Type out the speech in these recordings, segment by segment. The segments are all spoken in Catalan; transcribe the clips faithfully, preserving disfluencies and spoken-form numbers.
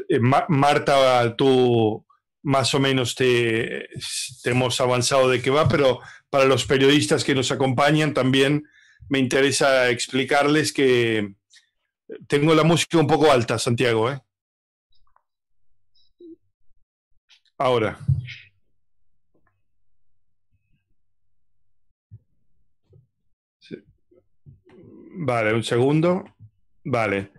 eh, Ma Marta, tú más o menos te, te hemos avanzado de qué va, pero para los periodistas que nos acompañan también me interesa explicarles que tengo la música un poco alta, Santiago, ¿eh? Ahora. Sí. Vale, un segundo. Vale.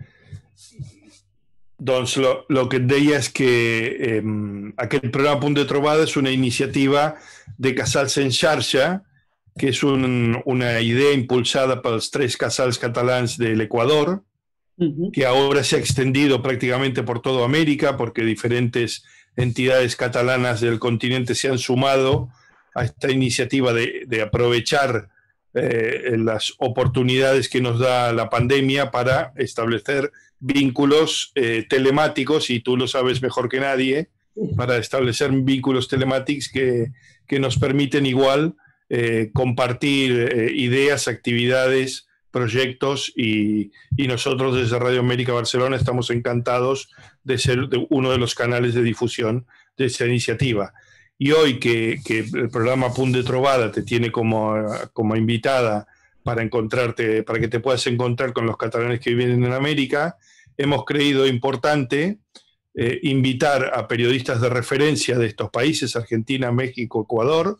Doncs lo, lo que et deia és que eh, aquest programa Punt de Trobada és una iniciativa de Casals en Xarxa, que és un, una idea impulsada pels tres casals catalans de l'Equador, uh-huh. que ahora se ha extendido prácticamente por toda América, porque diferentes entidades catalanas del continente se han sumado a esta iniciativa de, de aprovechar eh, las oportunidades que nos da la pandemia para establecer vínculos eh, telemáticos, y tú lo sabes mejor que nadie, para establecer vínculos telemáticos que, que nos permiten igual eh, compartir eh, ideas, actividades, proyectos, y, y nosotros desde Radio América Barcelona estamos encantados de ser de uno de los canales de difusión de esta iniciativa. Y hoy que, que el programa Punt de Trobada te tiene como, como invitada para encontrarte, para que te puedas encontrar con los catalanes que viven en América, hemos creído importante eh, invitar a periodistas de referencia de estos países, Argentina, México, Ecuador,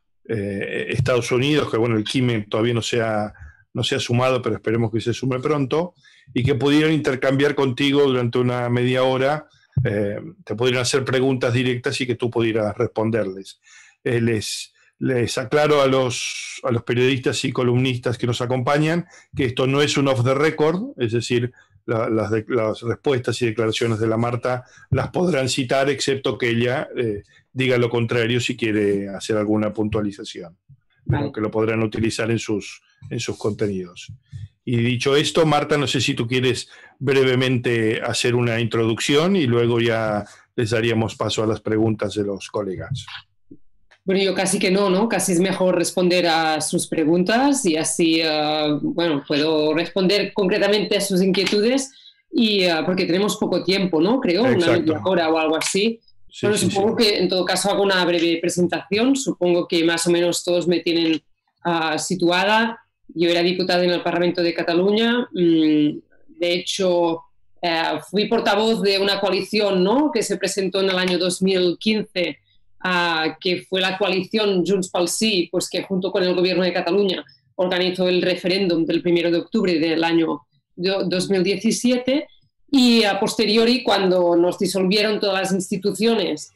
eh, Estados Unidos, que bueno, el Quime todavía no se, ha, no se ha sumado, pero esperemos que se sume pronto, y que pudieran intercambiar contigo durante una media hora, eh, te pudieran hacer preguntas directas y que tú pudieras responderles. Eh, les... Les aclaro a los, a los periodistas y columnistas que nos acompañan que esto no es un off the record, es decir, la, las, de, las respuestas y declaraciones de la Marta las podrán citar, excepto que ella eh, diga lo contrario si quiere hacer alguna puntualización, pero vale. que lo podrán utilizar en sus, en sus contenidos. Y dicho esto, Marta, no sé si tú quieres brevemente hacer una introducción y luego ya les daríamos paso a las preguntas de los colegas. Bueno, yo casi que no, ¿no? Casi es mejor responder a sus preguntas y así, uh, bueno, puedo responder concretamente a sus inquietudes y uh, porque tenemos poco tiempo, ¿no? Creo, Exacto. una media hora o algo así. Sí, bueno, sí, supongo sí. que en todo caso hago una breve presentación. Supongo que más o menos todos me tienen uh, situada. Yo era diputada en el Parlamento de Cataluña. Mm, de hecho, uh, fui portavoz de una coalición, ¿no? que se presentó en el año dos mil quince, Uh, que fue la coalición Junts pel Sí, pues que junto con el gobierno de Cataluña organizó el referéndum del primero de octubre del año dos mil diecisiete, y a posteriori, cuando nos disolvieron todas las instituciones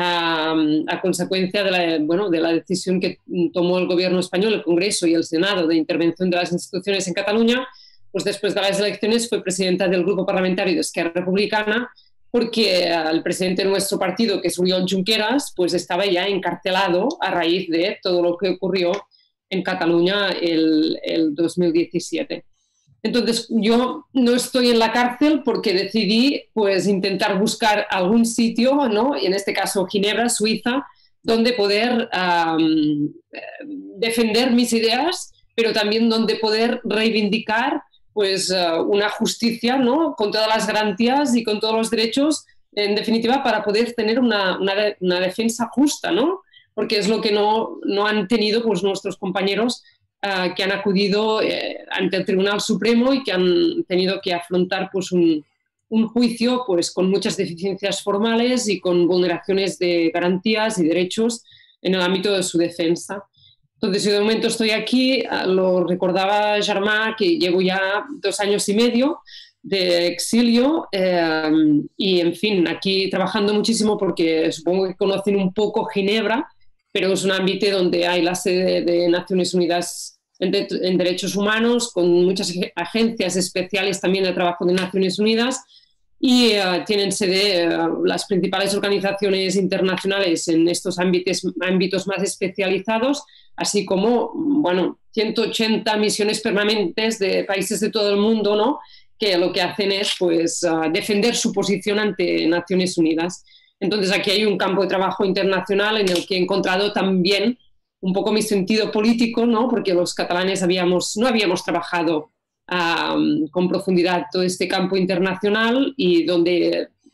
uh, a consecuencia de la, bueno, de la decisión que tomó el gobierno español, el Congreso y el Senado de intervención de las instituciones en Cataluña, pues después de las elecciones fue presidenta del grupo parlamentario de Esquerra Republicana, porque el presidente de nuestro partido, que es Oriol Junqueras, pues estaba ya encarcelado a raíz de todo lo que ocurrió en Cataluña el, el dos mil diecisiete. Entonces, yo no estoy en la cárcel porque decidí pues, intentar buscar algún sitio, ¿no? Y en este caso Ginebra, Suiza, donde poder um, defender mis ideas, pero también donde poder reivindicar pues uh, una justicia, ¿no? con todas las garantías y con todos los derechos, en definitiva, para poder tener una, una, una defensa justa, ¿no? Porque es lo que no, no han tenido pues, nuestros compañeros uh, que han acudido eh, ante el Tribunal Supremo y que han tenido que afrontar pues, un, un juicio pues, con muchas deficiencias formales y con vulneraciones de garantías y derechos en el ámbito de su defensa. Entonces, yo de momento estoy aquí, lo recordaba Germán, que llevo ya dos años y medio de exilio eh, y, en fin, aquí trabajando muchísimo porque supongo que conocen un poco Ginebra, pero es un ámbito donde hay la sede de Naciones Unidas en, de, en Derechos Humanos, con muchas agencias especiales también de trabajo de Naciones Unidas, y uh, tienen sede uh, las principales organizaciones internacionales en estos ámbitos, ámbitos más especializados, así como, bueno, ciento ochenta misiones permanentes de países de todo el mundo, ¿no? que lo que hacen es pues, uh, defender su posición ante Naciones Unidas. Entonces aquí hay un campo de trabajo internacional en el que he encontrado también un poco mi sentido político, ¿no? porque los catalanes habíamos, no habíamos trabajado um, con profundidad todo este campo internacional y donde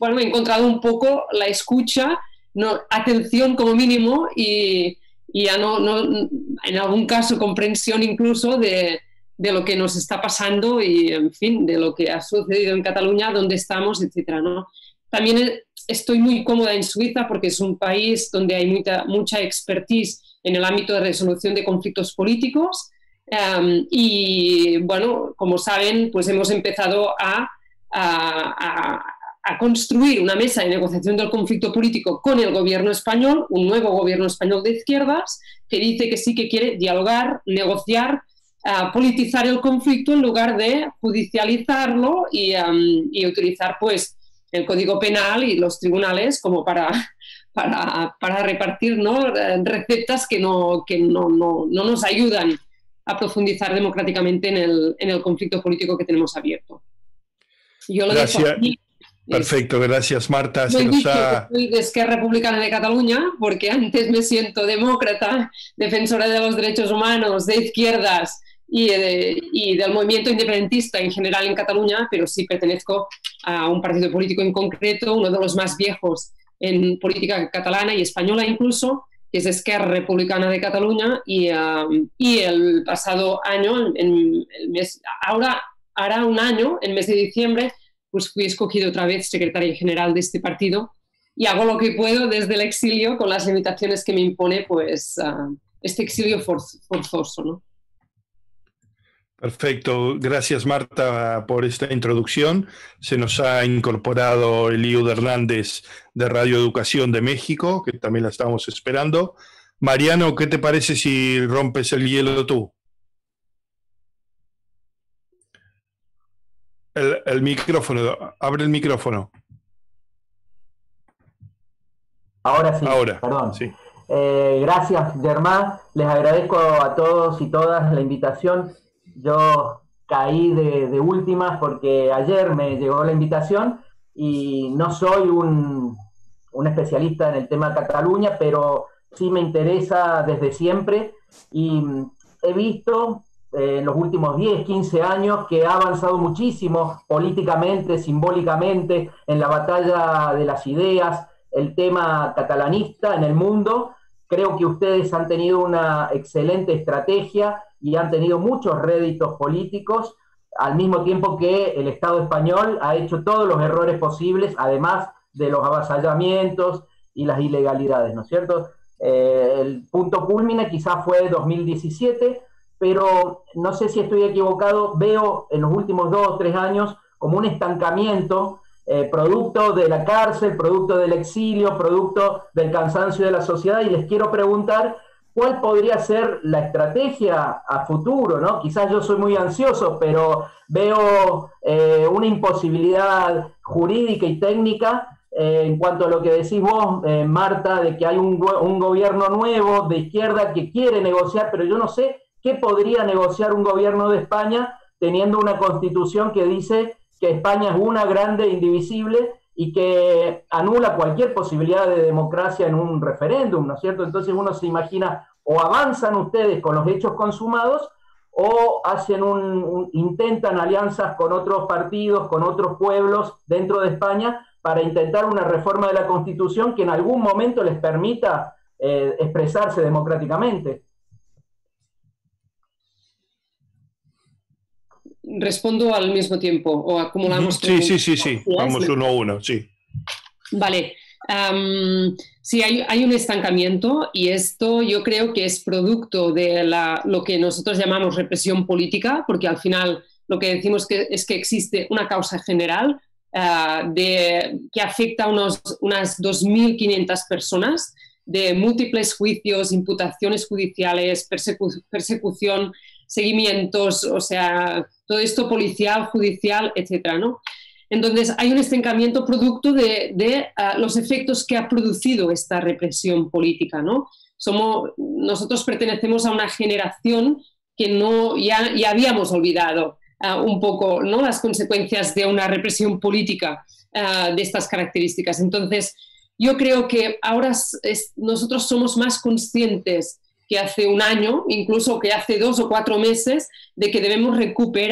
bueno, he encontrado un poco la escucha, no, atención como mínimo y, y ya no, no, en algún caso comprensión incluso de, de lo que nos está pasando y, en fin, de lo que ha sucedido en Cataluña, dónde estamos, etcétera, ¿no? También estoy muy cómoda en Suiza porque es un país donde hay mucha, mucha expertise en el ámbito de resolución de conflictos políticos um, y, bueno, como saben, pues hemos empezado a, a, a, a construir una mesa de negociación del conflicto político con el gobierno español, un nuevo gobierno español de izquierdas, que dice que sí que quiere dialogar, negociar, uh, politizar el conflicto en lugar de judicializarlo y, um, y utilizar, pues, el Código Penal y los tribunales como para, para, para repartir, ¿no?, recetas que, no, que no, no, no nos ayudan a profundizar democráticamente en el, en el conflicto político que tenemos abierto. Yo lo Gracias. dejo aquí. Perfecto, gracias Marta. No Se he nos dicho ha... que soy de Esquerra Republicana de Cataluña, porque antes me siento demócrata, defensora de los derechos humanos, de izquierdas, Y, de, y del movimiento independentista en general en Cataluña, pero sí pertenezco a un partido político en concreto, uno de los más viejos en política catalana y española incluso, que es Esquerra Republicana de Cataluña, y, um, y el pasado año, en el mes, ahora hará un año, en el mes de diciembre, pues fui escogido otra vez secretaria general de este partido y hago lo que puedo desde el exilio con las limitaciones que me impone pues, uh, este exilio forz forzoso, ¿no? Perfecto, gracias Marta por esta introducción. Se nos ha incorporado Eliud Hernández de Radio Educación de México, que también la estábamos esperando. Mariano, ¿qué te parece si rompes el hielo tú? El, el micrófono, abre el micrófono. Ahora sí, Ahora, perdón. Sí. Eh, gracias, Germán. Les agradezco a todos y todas la invitación. Yo caí de, de últimas porque ayer me llegó la invitación y no soy un, un especialista en el tema Cataluña, pero sí me interesa desde siempre y he visto eh, en los últimos diez, quince años que ha avanzado muchísimo políticamente, simbólicamente, en la batalla de las ideas, el tema catalanista en el mundo. Creo que ustedes han tenido una excelente estrategia y han tenido muchos réditos políticos, al mismo tiempo que el Estado español ha hecho todos los errores posibles, además de los avasallamientos y las ilegalidades, ¿no es cierto? Eh, el punto culmine quizás fue dos mil diecisiete, pero no sé si estoy equivocado, veo en los últimos dos o tres años como un estancamiento, eh, producto de la cárcel, producto del exilio, producto del cansancio de la sociedad, y les quiero preguntar ¿cuál podría ser la estrategia a futuro, ¿no? Quizás yo soy muy ansioso, pero veo eh, una imposibilidad jurídica y técnica eh, en cuanto a lo que decís vos, eh, Marta, de que hay un, un gobierno nuevo de izquierda que quiere negociar, pero yo no sé qué podría negociar un gobierno de España teniendo una constitución que dice que España es una, grande, indivisible, y que anula cualquier posibilidad de democracia en un referéndum, ¿no es cierto? Entonces uno se imagina, o avanzan ustedes con los hechos consumados, o hacen un, un, intentan alianzas con otros partidos, con otros pueblos dentro de España, para intentar una reforma de la Constitución que en algún momento les permita eh, expresarse democráticamente. Respondo al mismo tiempo o acumulamos. Sí, sí, sí, sí. Vamos uno a uno, sí. Vale. Um, sí, hay, hay un estancamiento y esto yo creo que es producto de la, lo que nosotros llamamos represión política, porque al final lo que decimos que, es que existe una causa general uh, de, que afecta a unos, unas dos mil quinientas personas, de múltiples juicios, imputaciones judiciales, persecu persecución, seguimientos, o sea, todo esto policial, judicial, etcétera, ¿no? Entonces, hay un estancamiento producto de, de uh, los efectos que ha producido esta represión política, ¿no? Somos, nosotros pertenecemos a una generación que no, ya, ya habíamos olvidado uh, un poco, ¿no?, las consecuencias de una represión política uh, de estas características. Entonces, yo creo que ahora es, nosotros somos más conscientes que hace un año, incluso que hace dos o cuatro meses, de que debemos recuperar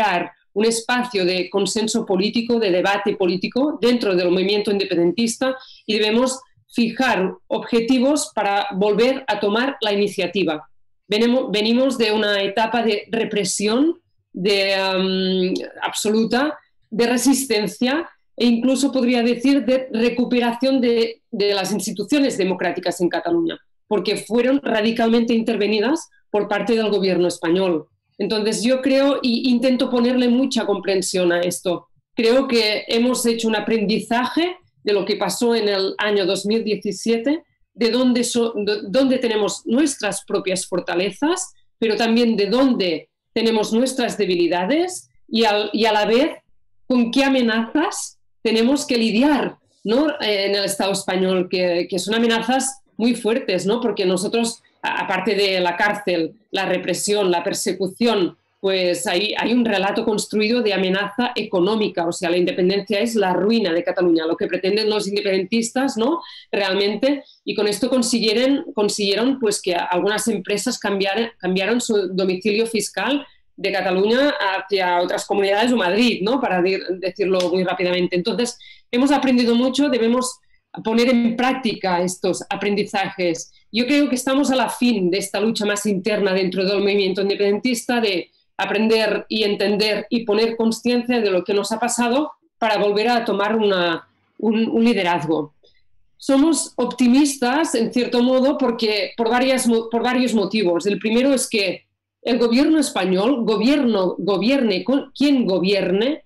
un espacio de consenso político, de debate político dentro del movimiento independentista y debemos fijar objetivos para volver a tomar la iniciativa. Venimos, venimos de una etapa de represión de, um, absoluta, de resistencia e incluso podría decir de recuperación de, de las instituciones democráticas en Cataluña, porque fueron radicalmente intervenidas por parte del gobierno español. Entonces yo creo, y intento ponerle mucha comprensión a esto, creo que hemos hecho un aprendizaje de lo que pasó en el año dos mil diecisiete, de dónde, so, de dónde tenemos nuestras propias fortalezas, pero también de dónde tenemos nuestras debilidades y, al, y a la vez con qué amenazas tenemos que lidiar, ¿no? En el Estado español, que, que son amenazas muy fuertes, ¿no? Porque nosotros, aparte de la cárcel, la represión, la persecución, pues hay, hay un relato construido de amenaza económica, o sea, la independencia es la ruina de Cataluña, lo que pretenden los independentistas, ¿no? Realmente, y con esto consiguieron, consiguieron pues, que algunas empresas cambiaran, cambiaron su domicilio fiscal de Cataluña hacia otras comunidades o Madrid, ¿no? Para decirlo muy rápidamente. Entonces, hemos aprendido mucho, debemos poner en práctica estos aprendizajes. Yo creo que estamos a la fin de esta lucha más interna dentro del movimiento independentista de aprender y entender y poner conciencia de lo que nos ha pasado para volver a tomar una, un, un liderazgo. Somos optimistas, en cierto modo, porque por, varias, por varios motivos. El primero es que el gobierno español, gobierno, gobierne quien gobierne,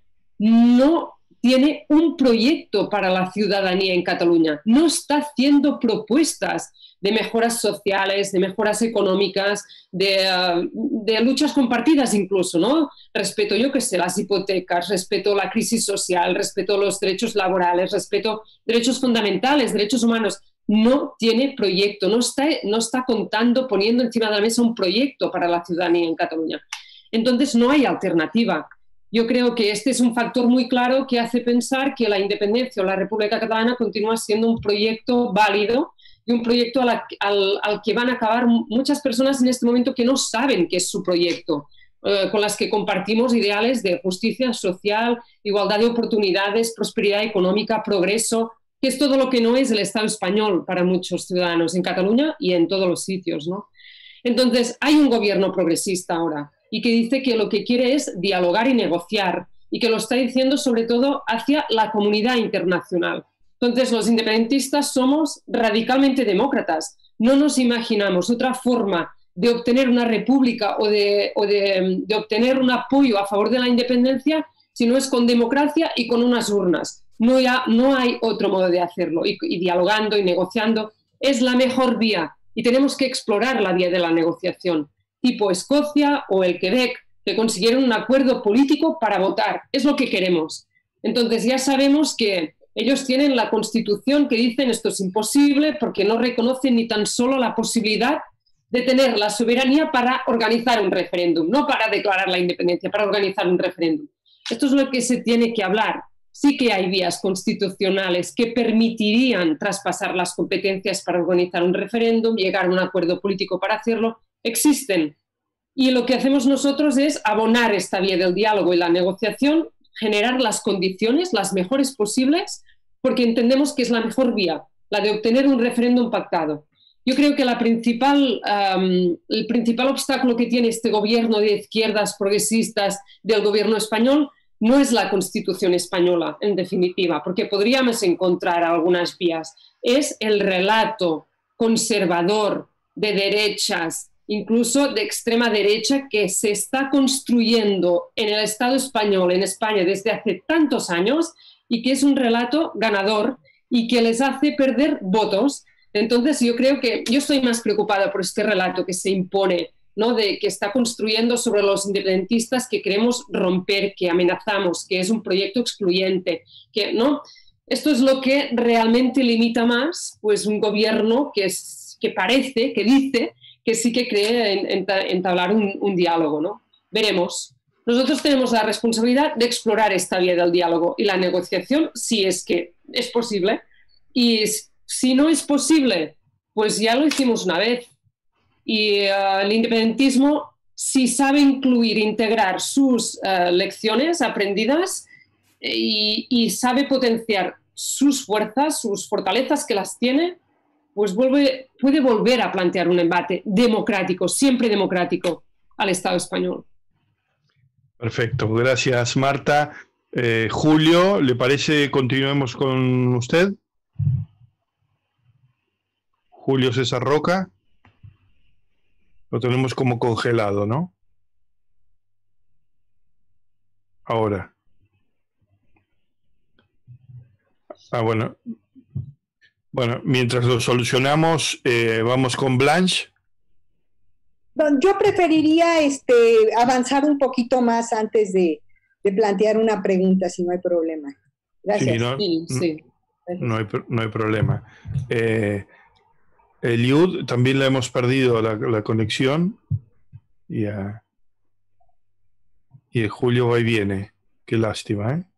no tiene un proyecto para la ciudadanía en Cataluña. No está haciendo propuestas de mejoras sociales, de mejoras económicas, de, uh, de luchas compartidas incluso, ¿no? Respeto, yo qué sé, las hipotecas, respeto la crisis social, respeto los derechos laborales, respeto derechos fundamentales, derechos humanos. No tiene proyecto, no está, no está contando, poniendo encima de la mesa un proyecto para la ciudadanía en Cataluña. Entonces no hay alternativa. Yo creo que este es un factor muy claro que hace pensar que la independencia o la República Catalana continúa siendo un proyecto válido y un proyecto al, al, al que van a acabar muchas personas en este momento que no saben qué es su proyecto, eh, con las que compartimos ideales de justicia social, igualdad de oportunidades, prosperidad económica, progreso, que es todo lo que no es el Estado español para muchos ciudadanos en Cataluña y en todos los sitios, ¿no? Entonces, hay un gobierno progresista ahora y que dice que lo que quiere es dialogar y negociar y que lo está diciendo sobre todo hacia la comunidad internacional. Entonces, los independentistas somos radicalmente demócratas. No nos imaginamos otra forma de obtener una república o de, o de, de obtener un apoyo a favor de la independencia si no es con democracia y con unas urnas. No, ya, no hay otro modo de hacerlo. Y, y dialogando y negociando es la mejor vía. Y tenemos que explorar la vía de la negociación, tipo Escocia o el Quebec, que consiguieron un acuerdo político para votar. Es lo que queremos. Entonces ya sabemos que ellos tienen la Constitución que dicen esto es imposible porque no reconocen ni tan solo la posibilidad de tener la soberanía para organizar un referéndum, no para declarar la independencia, para organizar un referéndum. Esto es lo que se tiene que hablar. Sí que hay vías constitucionales que permitirían traspasar las competencias para organizar un referéndum, llegar a un acuerdo político para hacerlo. Existen. Y lo que hacemos nosotros es abonar esta vía del diálogo y la negociación, generar las condiciones, las mejores posibles, porque entendemos que es la mejor vía, la de obtener un referéndum pactado. Yo creo que la principal, um, el principal obstáculo que tiene este gobierno de izquierdas progresistas del gobierno español no es la Constitución española, en definitiva, porque podríamos encontrar algunas vías. Es el relato conservador de derechas, incluso de extrema derecha, que se está construyendo en el Estado español, en España, desde hace tantos años y que es un relato ganador y que les hace perder votos. Entonces yo creo que yo estoy más preocupada por este relato que se impone, ¿no? De que está construyendo sobre los independentistas que queremos romper, que amenazamos, que es un proyecto excluyente, que, ¿no? Esto es lo que realmente limita más pues, un gobierno que, es, que parece, que dice que sí que cree en, en entablar un, un diálogo, ¿no? Veremos. Nosotros tenemos la responsabilidad de explorar esta vía del diálogo y la negociación, si es que es posible. Y si no es posible, pues ya lo hicimos una vez. Y uh, el independentismo si sabe incluir, integrar sus uh, lecciones aprendidas y, y sabe potenciar sus fuerzas, sus fortalezas que las tiene, pues vuelve, puede volver a plantear un embate democrático, siempre democrático, al Estado español. Perfecto, gracias Marta. Eh, Julio, ¿le parece continuemos con usted? Julio César Roca. Lo tenemos como congelado, ¿no? Ahora. Ah, bueno. Bueno, mientras lo solucionamos, eh, vamos con Blanche. Yo preferiría este, avanzar un poquito más antes de, de plantear una pregunta, si no hay problema. Gracias. Sí, no, sí, sí. No, hay, no hay problema. Eh, Eliud, también le hemos perdido la, la conexión. Y, uh, y el Julio va y viene. Qué lástima, ¿eh?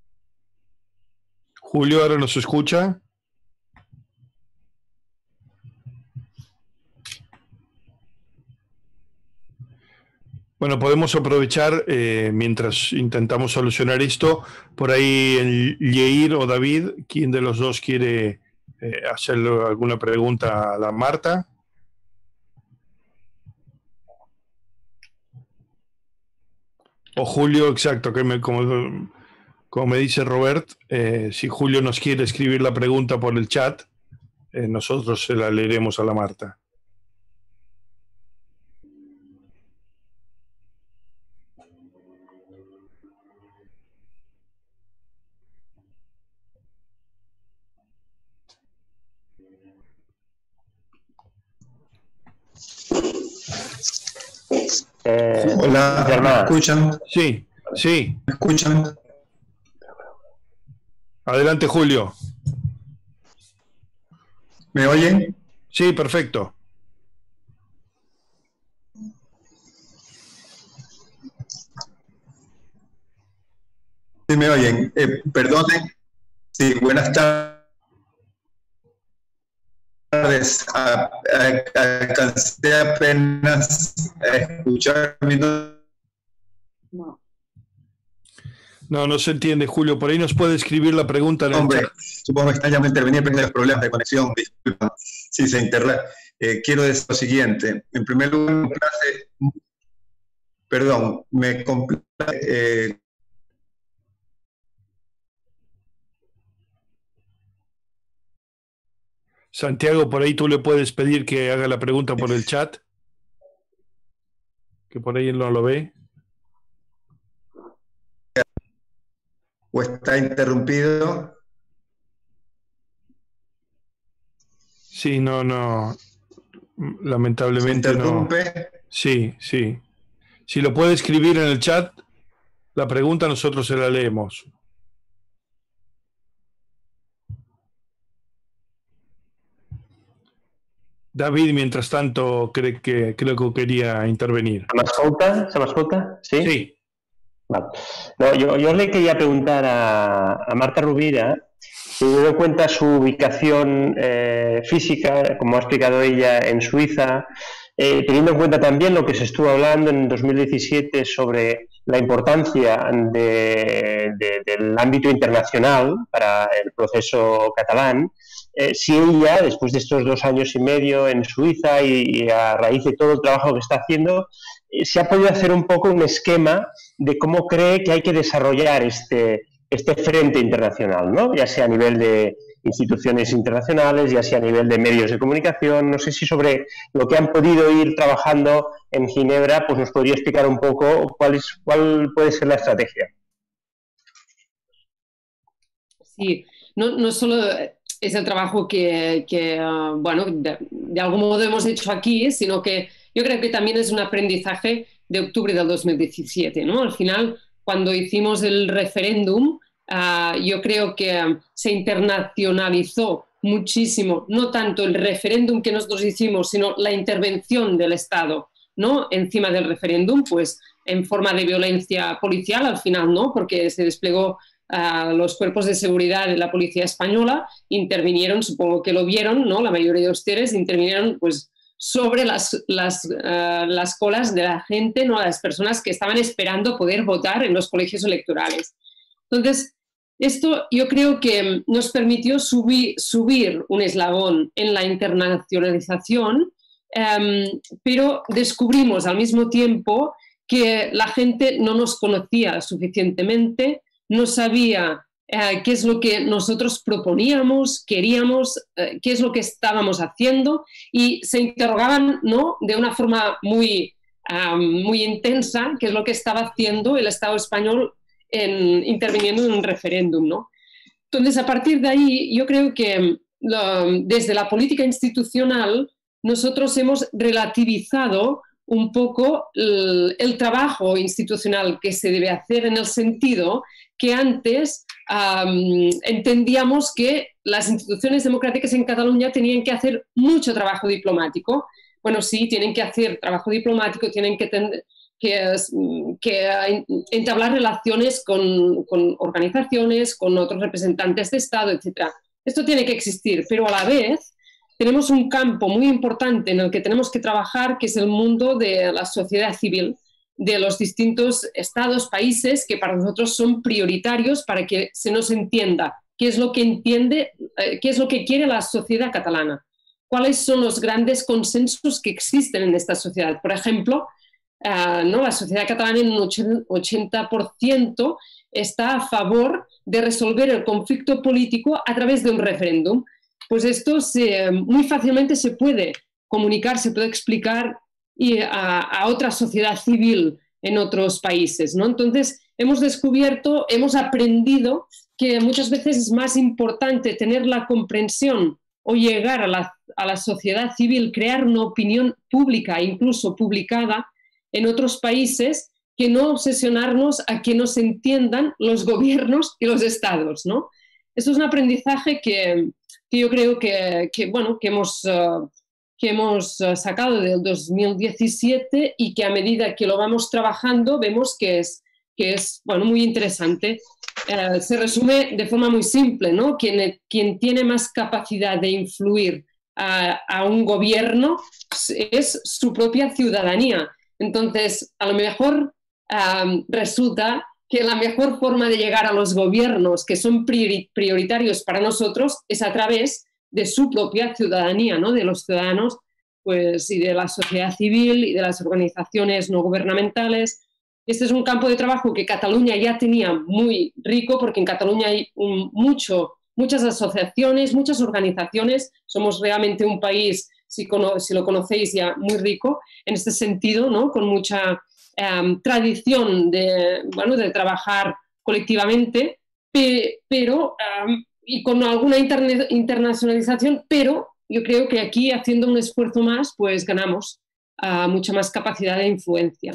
Julio, ¿ahora nos escucha? Bueno, podemos aprovechar, eh, mientras intentamos solucionar esto, por ahí el Yeir o David, ¿quién de los dos quiere eh, hacerle alguna pregunta a la Marta? O Julio, exacto, que me, como, como me dice Robert, eh, si Julio nos quiere escribir la pregunta por el chat, eh, nosotros se la leeremos a la Marta. Eh, Hola, ¿me escuchan? Sí, sí. ¿Me escuchan? Adelante, Julio. ¿Me oyen? Sí, perfecto. Sí, me oyen. Eh, perdonen. Sí, buenas tardes. Alcancé apenas a escuchar mi no. No, no se entiende, Julio. Por ahí nos puede escribir la pregunta en el Hombre, chat. supongo que están ya me intervenir de los problemas de conexión. Disculpa. Sí, se interrumpe. Eh, quiero decir lo siguiente. En primer lugar, me complace, perdón, me complace. Eh, Santiago, por ahí tú le puedes pedir que haga la pregunta por el chat. Que por ahí él no lo ve. ¿O está interrumpido? Sí, no, no. Lamentablemente ¿Se interrumpe? no. Sí, sí. Si lo puede escribir en el chat, la pregunta nosotros se la leemos. David, mientras tanto, cree que, creo que quería intervenir. ¿Se m'escolta? ¿Se m'escolta? Sí? Sí. Vale. No, yo, yo le quería preguntar a, a Marta Rovira, teniendo en cuenta su ubicación eh, física, como ha explicado ella, en Suiza, eh, teniendo en cuenta también lo que se estuvo hablando en dos mil diecisiete sobre la importancia de, de, del ámbito internacional para el proceso catalán, eh, si ella, después de estos dos años y medio en Suiza y, y a raíz de todo el trabajo que está haciendo, eh, se ha podido hacer un poco un esquema de cómo cree que hay que desarrollar este, este frente internacional, ¿no? Ya sea a nivel de instituciones internacionales, ya sea a nivel de medios de comunicación. No sé si sobre lo que han podido ir trabajando en Ginebra, pues nos podría explicar un poco cuál, es, cuál puede ser la estrategia. Sí, no, no solo es el trabajo que, que uh, bueno, de, de algún modo hemos hecho aquí, sino que yo creo que también es un aprendizaje de octubre del dos mil diecisiete, ¿no? Al final, cuando hicimos el referéndum, uh, yo creo que um, se internacionalizó muchísimo, no tanto el referéndum que nosotros hicimos, sino la intervención del Estado, ¿no? Encima del referéndum, pues en forma de violencia policial al final, ¿no? Porque se desplegó uh, los cuerpos de seguridad de la policía española, intervinieron, supongo que lo vieron, ¿no? La mayoría de ustedes intervinieron, pues sobre las, las, uh, las colas de la gente, ¿no? Las personas que estaban esperando poder votar en los colegios electorales. Entonces, esto yo creo que nos permitió subir, subir un eslabón en la internacionalización, um, pero descubrimos al mismo tiempo que la gente no nos conocía suficientemente, no sabía eh, qué es lo que nosotros proponíamos, queríamos, eh, qué es lo que estábamos haciendo, y se interrogaban, ¿no?, de una forma muy, um, muy intensa qué es lo que estaba haciendo el Estado español en, interviniendo en un referéndum, ¿no? Entonces, a partir de ahí, yo creo que lo, desde la política institucional nosotros hemos relativizado un poco el, el trabajo institucional que se debe hacer, en el sentido que antes um, entendíamos que las instituciones democráticas en Cataluña tenían que hacer mucho trabajo diplomático. Bueno, sí, tienen que hacer trabajo diplomático, tienen que, ten, que, que entablar relaciones con, con organizaciones, con otros representantes de Estado, etcétera. Esto tiene que existir, pero a la vez tenemos un campo muy importante en el que tenemos que trabajar, que es el mundo de la sociedad civil, de los distintos estados, países, que para nosotros son prioritarios para que se nos entienda qué es lo que entiende, eh, qué es lo que quiere la sociedad catalana, cuáles son los grandes consensos que existen en esta sociedad. Por ejemplo, uh, ¿no? la sociedad catalana en un ochenta por ciento está a favor de resolver el conflicto político a través de un referéndum. Pues esto se, muy fácilmente se puede comunicar, se puede explicar y a, a otra sociedad civil en otros países, ¿no? Entonces, hemos descubierto, hemos aprendido que muchas veces es más importante tener la comprensión o llegar a la, a la sociedad civil, crear una opinión pública, incluso publicada en otros países, que no obsesionarnos a que nos entiendan los gobiernos y los estados, ¿no? Esto es un aprendizaje que, que yo creo que, que, bueno, que hemos... Uh, que hemos sacado del dos mil diecisiete y que a medida que lo vamos trabajando vemos que es, que es bueno, muy interesante. Eh, se resume de forma muy simple, ¿no? Quien, quien tiene más capacidad de influir a, a un gobierno es su propia ciudadanía. Entonces, a lo mejor um, resulta que la mejor forma de llegar a los gobiernos que son priori- prioritarios para nosotros es a través de su propia ciudadanía, ¿no? De los ciudadanos, pues, y de la sociedad civil y de las organizaciones no gubernamentales. Este es un campo de trabajo que Cataluña ya tenía muy rico, porque en Cataluña hay un, mucho, muchas asociaciones, muchas organizaciones. Somos realmente un país, si, cono, si lo conocéis ya, muy rico en este sentido, ¿no? Con mucha um, tradición de, bueno, de trabajar colectivamente, pe, pero... Um, y con alguna interne- internacionalización, pero yo creo que aquí, haciendo un esfuerzo más, pues ganamos uh, mucha más capacidad de influencia.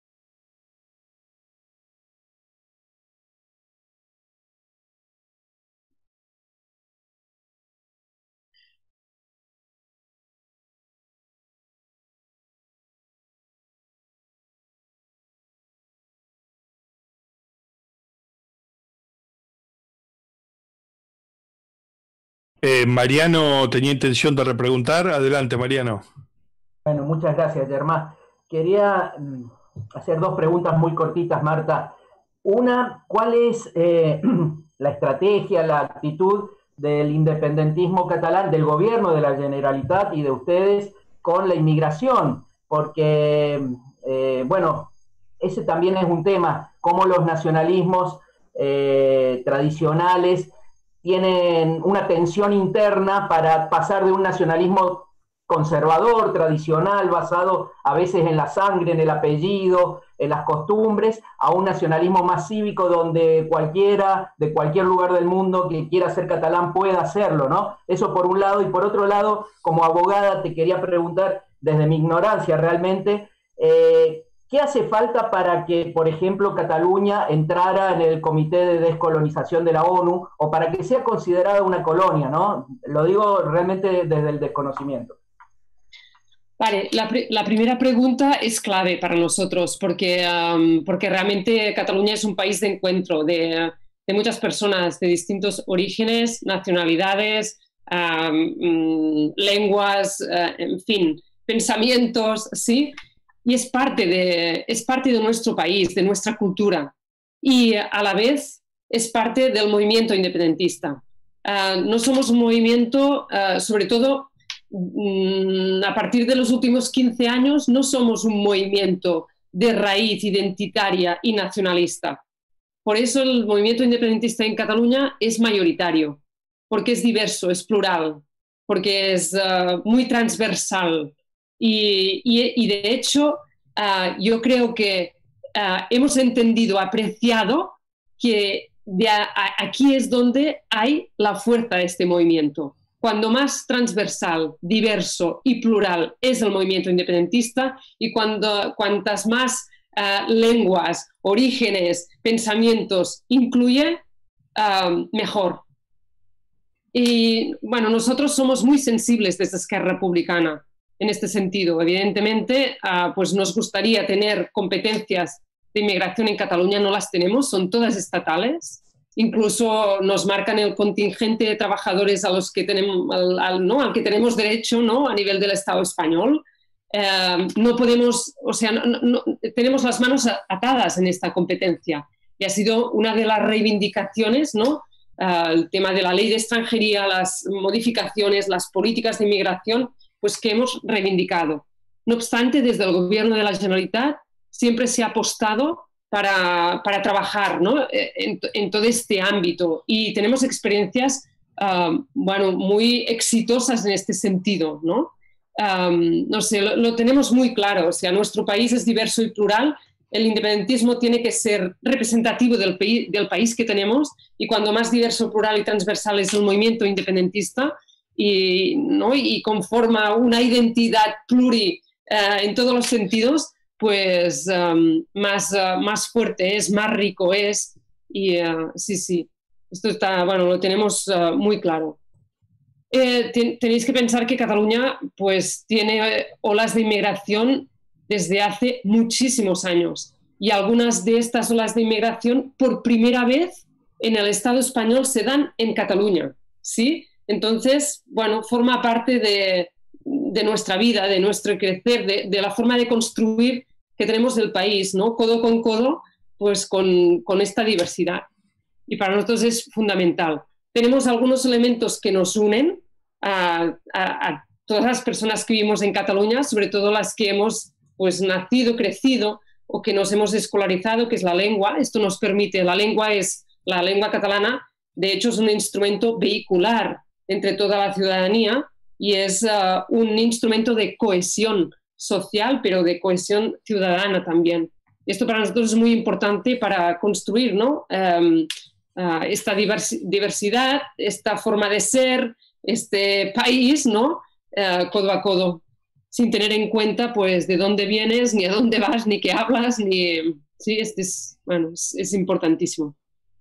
Eh, Mariano tenía intención de repreguntar. Adelante, Mariano. Bueno, muchas gracias, Germán. Quería mm, hacer dos preguntas muy cortitas, Marta. Una, ¿cuál es eh, la estrategia, la actitud del independentismo catalán, del gobierno de la Generalitat y de ustedes con la inmigración? Porque, eh, bueno, ese también es un tema, cómo los nacionalismos eh, tradicionales tienen una tensión interna para pasar de un nacionalismo conservador, tradicional, basado a veces en la sangre, en el apellido, en las costumbres, a un nacionalismo más cívico donde cualquiera, de cualquier lugar del mundo que quiera ser catalán pueda hacerlo, ¿no? Eso por un lado. Y por otro lado, como abogada, te quería preguntar, desde mi ignorancia realmente, eh, ¿qué hace falta para que, por ejemplo, Cataluña entrara en el Comité de Descolonización de la ONU o para que sea considerada una colonia, ¿no? Lo digo realmente desde el desconocimiento. Vale, la, la primera pregunta es clave para nosotros porque, um, porque realmente Cataluña es un país de encuentro de, de muchas personas de distintos orígenes, nacionalidades, um, lenguas, uh, en fin. pensamientos, ¿sí? Y es parte de, es parte de nuestro país, de nuestra cultura. Y a la vez es parte del movimiento independentista. Uh, no somos un movimiento, uh, sobre todo um, a partir de los últimos quince años, no somos un movimiento de raíz identitaria y nacionalista. Por eso el movimiento independentista en Cataluña es mayoritario, porque es diverso, es plural, porque es uh, muy transversal. Y, y, y de hecho, uh, yo creo que uh, hemos entendido, apreciado que de a, a, aquí es donde hay la fuerza de este movimiento. Cuando más transversal, diverso y plural es el movimiento independentista y cuando, cuantas más uh, lenguas, orígenes, pensamientos incluye, uh, mejor. Y bueno, nosotros somos muy sensibles desde Esquerra Republicana en este sentido. Evidentemente, uh, pues nos gustaría tener competencias de inmigración en Cataluña, no las tenemos, son todas estatales. Incluso nos marcan el contingente de trabajadores a los que tenemos, al, al, ¿no? al que tenemos derecho, ¿no? A nivel del Estado español. Eh, no podemos, o sea, no, no, tenemos las manos atadas en esta competencia. Y ha sido una de las reivindicaciones, ¿no? Uh, el tema de la ley de extranjería, las modificaciones, las políticas de inmigración, pues que hemos reivindicado. No obstante, desde el Gobierno de la Generalitat siempre se ha apostado para, para trabajar, ¿no? en, en todo este ámbito y tenemos experiencias uh, bueno, muy exitosas en este sentido, ¿no? Um, no sé, lo, lo tenemos muy claro, o sea, nuestro país es diverso y plural. El independentismo tiene que ser representativo del, del país que tenemos y cuando más diverso, plural y transversal es el movimiento independentista y, ¿no? y conforma una identidad pluri uh, en todos los sentidos, pues um, más, uh, más fuerte es, más rico es y uh, sí, sí, esto está, bueno, lo tenemos uh, muy claro. Eh, ten, tenéis que pensar que Cataluña pues tiene olas de inmigración desde hace muchísimos años y algunas de estas olas de inmigración por primera vez en el Estado español se dan en Cataluña, ¿sí? Entonces, bueno, forma parte de, de nuestra vida, de nuestro crecer, de, de la forma de construir que tenemos del país, ¿no? Codo con codo, pues con, con esta diversidad. Y para nosotros es fundamental. Tenemos algunos elementos que nos unen a, a, a todas las personas que vivimos en Cataluña, sobre todo las que hemos pues nacido, crecido o que nos hemos escolarizado, que es la lengua. Esto nos permite, la lengua es, la lengua catalana, de hecho es un instrumento vehicular entre toda la ciudadanía y es uh, un instrumento de cohesión social, pero de cohesión ciudadana también. Esto para nosotros es muy importante para construir, ¿no? Um, uh, esta divers diversidad, esta forma de ser, este país, ¿no? Uh, codo a codo, sin tener en cuenta pues de dónde vienes, ni a dónde vas, ni qué hablas, ni... Sí, este es, bueno, es, es importantísimo.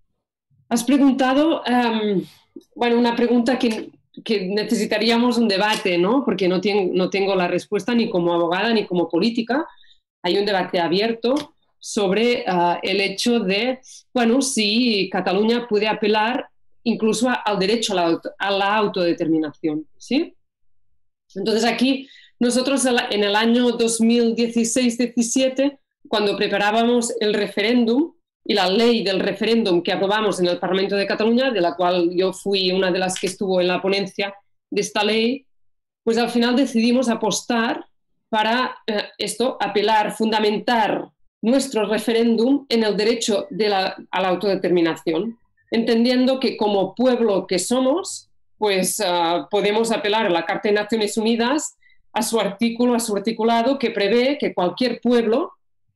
Has preguntado, um, bueno, una pregunta que, que necesitaríamos un debate, ¿no? Porque no, ten, no tengo la respuesta ni como abogada ni como política. Hay un debate abierto sobre uh, el hecho de, bueno, si Cataluña puede apelar incluso a, al derecho a la, auto, a la autodeterminación, ¿sí? Entonces aquí nosotros en el año dos mil dieciséis diecisiete, cuando preparábamos el referéndum y la ley del referéndum que aprobamos en el Parlamento de Cataluña, de la cual yo fui una de las que estuvo en la ponencia de esta ley, pues al final decidimos apostar para eh, esto, apelar, fundamentar nuestro referéndum en el derecho de la, a la autodeterminación, entendiendo que como pueblo que somos, pues uh, podemos apelar a la Carta de Naciones Unidas, a su artículo, a su articulado, que prevé que cualquier pueblo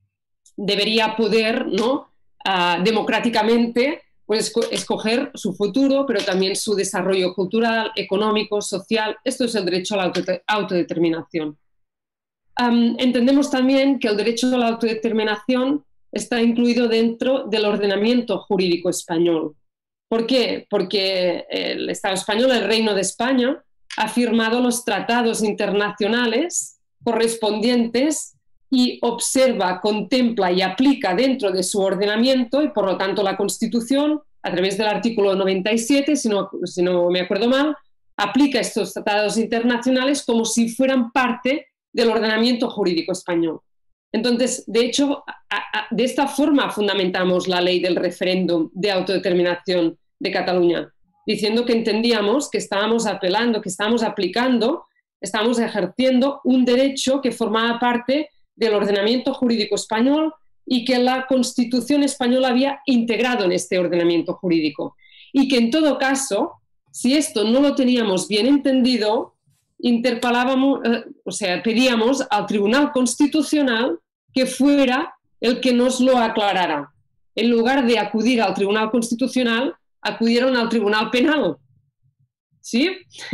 debería poder, ¿no? Uh, democráticamente pues, escoger su futuro, pero también su desarrollo cultural, económico, social. Esto es el derecho a la autodeterminación. Um, entendemos también que el derecho a la autodeterminación está incluido dentro del ordenamiento jurídico español. ¿Por qué? Porque el Estado español, el Reino de España, ha firmado los tratados internacionales correspondientes y observa, contempla y aplica dentro de su ordenamiento y por lo tanto la Constitución, a través del artículo noventa y siete, si no, si no me acuerdo mal, aplica estos tratados internacionales como si fueran parte del ordenamiento jurídico español. Entonces, de hecho, a, a, de esta forma fundamentamos la ley del referéndum de autodeterminación de Cataluña, diciendo que entendíamos que estábamos apelando, que estábamos aplicando, estábamos ejerciendo un derecho que formaba parte del ordenamiento jurídico español y que la Constitución española había integrado en este ordenamiento jurídico. Y que en todo caso, si esto no lo teníamos bien entendido, interpelábamos, eh, o sea, pedíamos al Tribunal Constitucional que fuera el que nos lo aclarara. En lugar de acudir al Tribunal Constitucional, acudieron al Tribunal Penal. ¿Sí?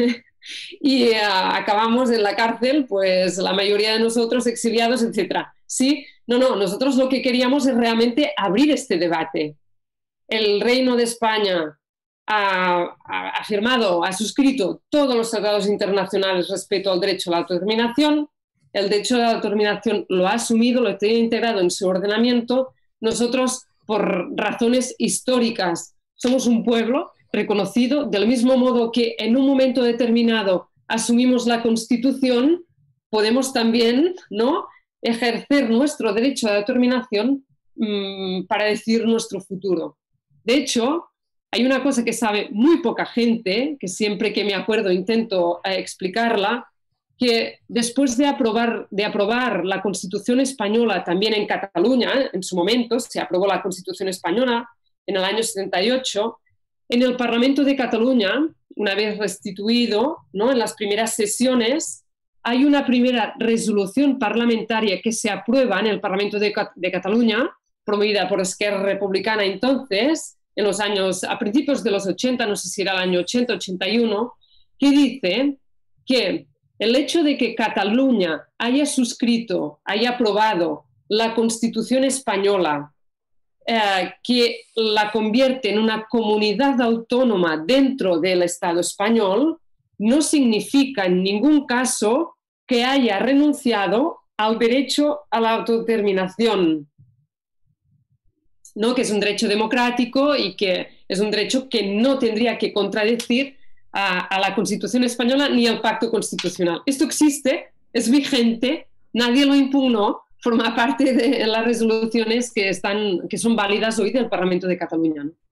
Y uh, acabamos en la cárcel, pues la mayoría de nosotros exiliados, etcétera. Sí, no, no, nosotros lo que queríamos es realmente abrir este debate. El Reino de España ha, ha, ha firmado, ha suscrito todos los tratados internacionales respecto al derecho a la autodeterminación. El derecho a la autodeterminación lo ha asumido, lo tiene integrado en su ordenamiento. Nosotros, por razones históricas, somos un pueblo reconocido, del mismo modo que en un momento determinado asumimos la Constitución, podemos también, ¿no?, ejercer nuestro derecho a la autodeterminación mmm, para decidir nuestro futuro. De hecho, hay una cosa que sabe muy poca gente, que siempre que me acuerdo intento eh, explicarla, que después de aprobar, de aprobar la Constitución española también en Cataluña, en su momento se aprobó la Constitución española en el año setenta y ocho, en el Parlamento de Cataluña, una vez restituido, ¿no?, en las primeras sesiones, hay una primera resolución parlamentaria que se aprueba en el Parlamento de, de Cataluña, promovida por Esquerra Republicana entonces, en los años, a principios de los ochenta, no sé si era el año ochenta, ochenta y uno, que dice que el hecho de que Cataluña haya suscrito, haya aprobado la Constitución española, eh, que la convierte en una comunidad autónoma dentro del Estado español, no significa en ningún caso que haya renunciado al derecho a la autodeterminación, ¿no?, que es un derecho democrático y que es un derecho que no tendría que contradecir a, a la Constitución española ni al Pacto Constitucional. Esto existe, es vigente, nadie lo impugnó, forma parte de las resoluciones que, están, que son válidas hoy del Parlamento de Cataluña, ¿no?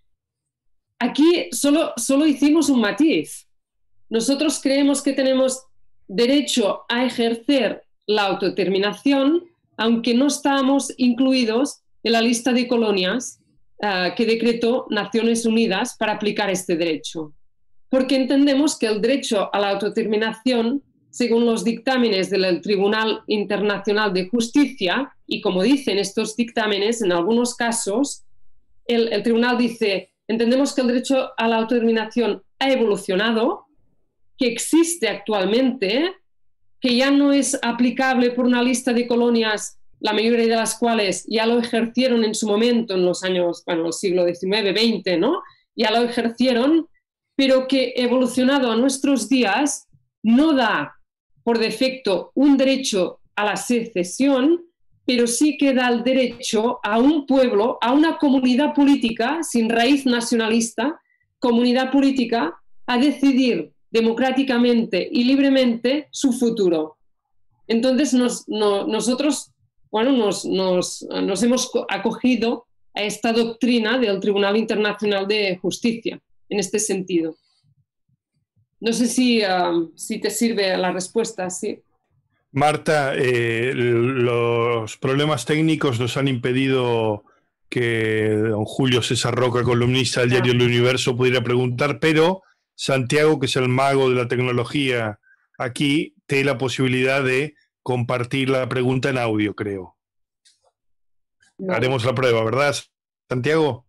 Aquí solo, solo hicimos un matiz. Nosotros creemos que tenemos derecho a ejercer la autodeterminación, aunque no estamos incluidos en la lista de colonias uh, que decretó Naciones Unidas para aplicar este derecho. Porque entendemos que el derecho a la autodeterminación, según los dictámenes del Tribunal Internacional de Justicia, y como dicen estos dictámenes, en algunos casos, el, el tribunal dice, entendemos que el derecho a la autodeterminación ha evolucionado, que existe actualmente, que ya no es aplicable por una lista de colonias, la mayoría de las cuales ya lo ejercieron en su momento, en los años, bueno, el siglo diecinueve, veinte, ¿no? Ya lo ejercieron, pero que evolucionado a nuestros días no da por defecto un derecho a la secesión, pero sí que da el derecho a un pueblo, a una comunidad política sin raíz nacionalista, comunidad política, a decidir democráticamente y libremente su futuro. Entonces nos, no, nosotros bueno, nos, nos, nos hemos acogido a esta doctrina del Tribunal Internacional de Justicia en este sentido. No sé si, uh, si te sirve la respuesta, sí. Marta, eh, los problemas técnicos nos han impedido que don Julio César Roca, columnista del diario El Universo, pudiera preguntar, pero Santiago, que es el mago de la tecnología aquí, tiene la posibilidad de compartir la pregunta en audio, creo. No. Haremos la prueba, ¿verdad, Santiago?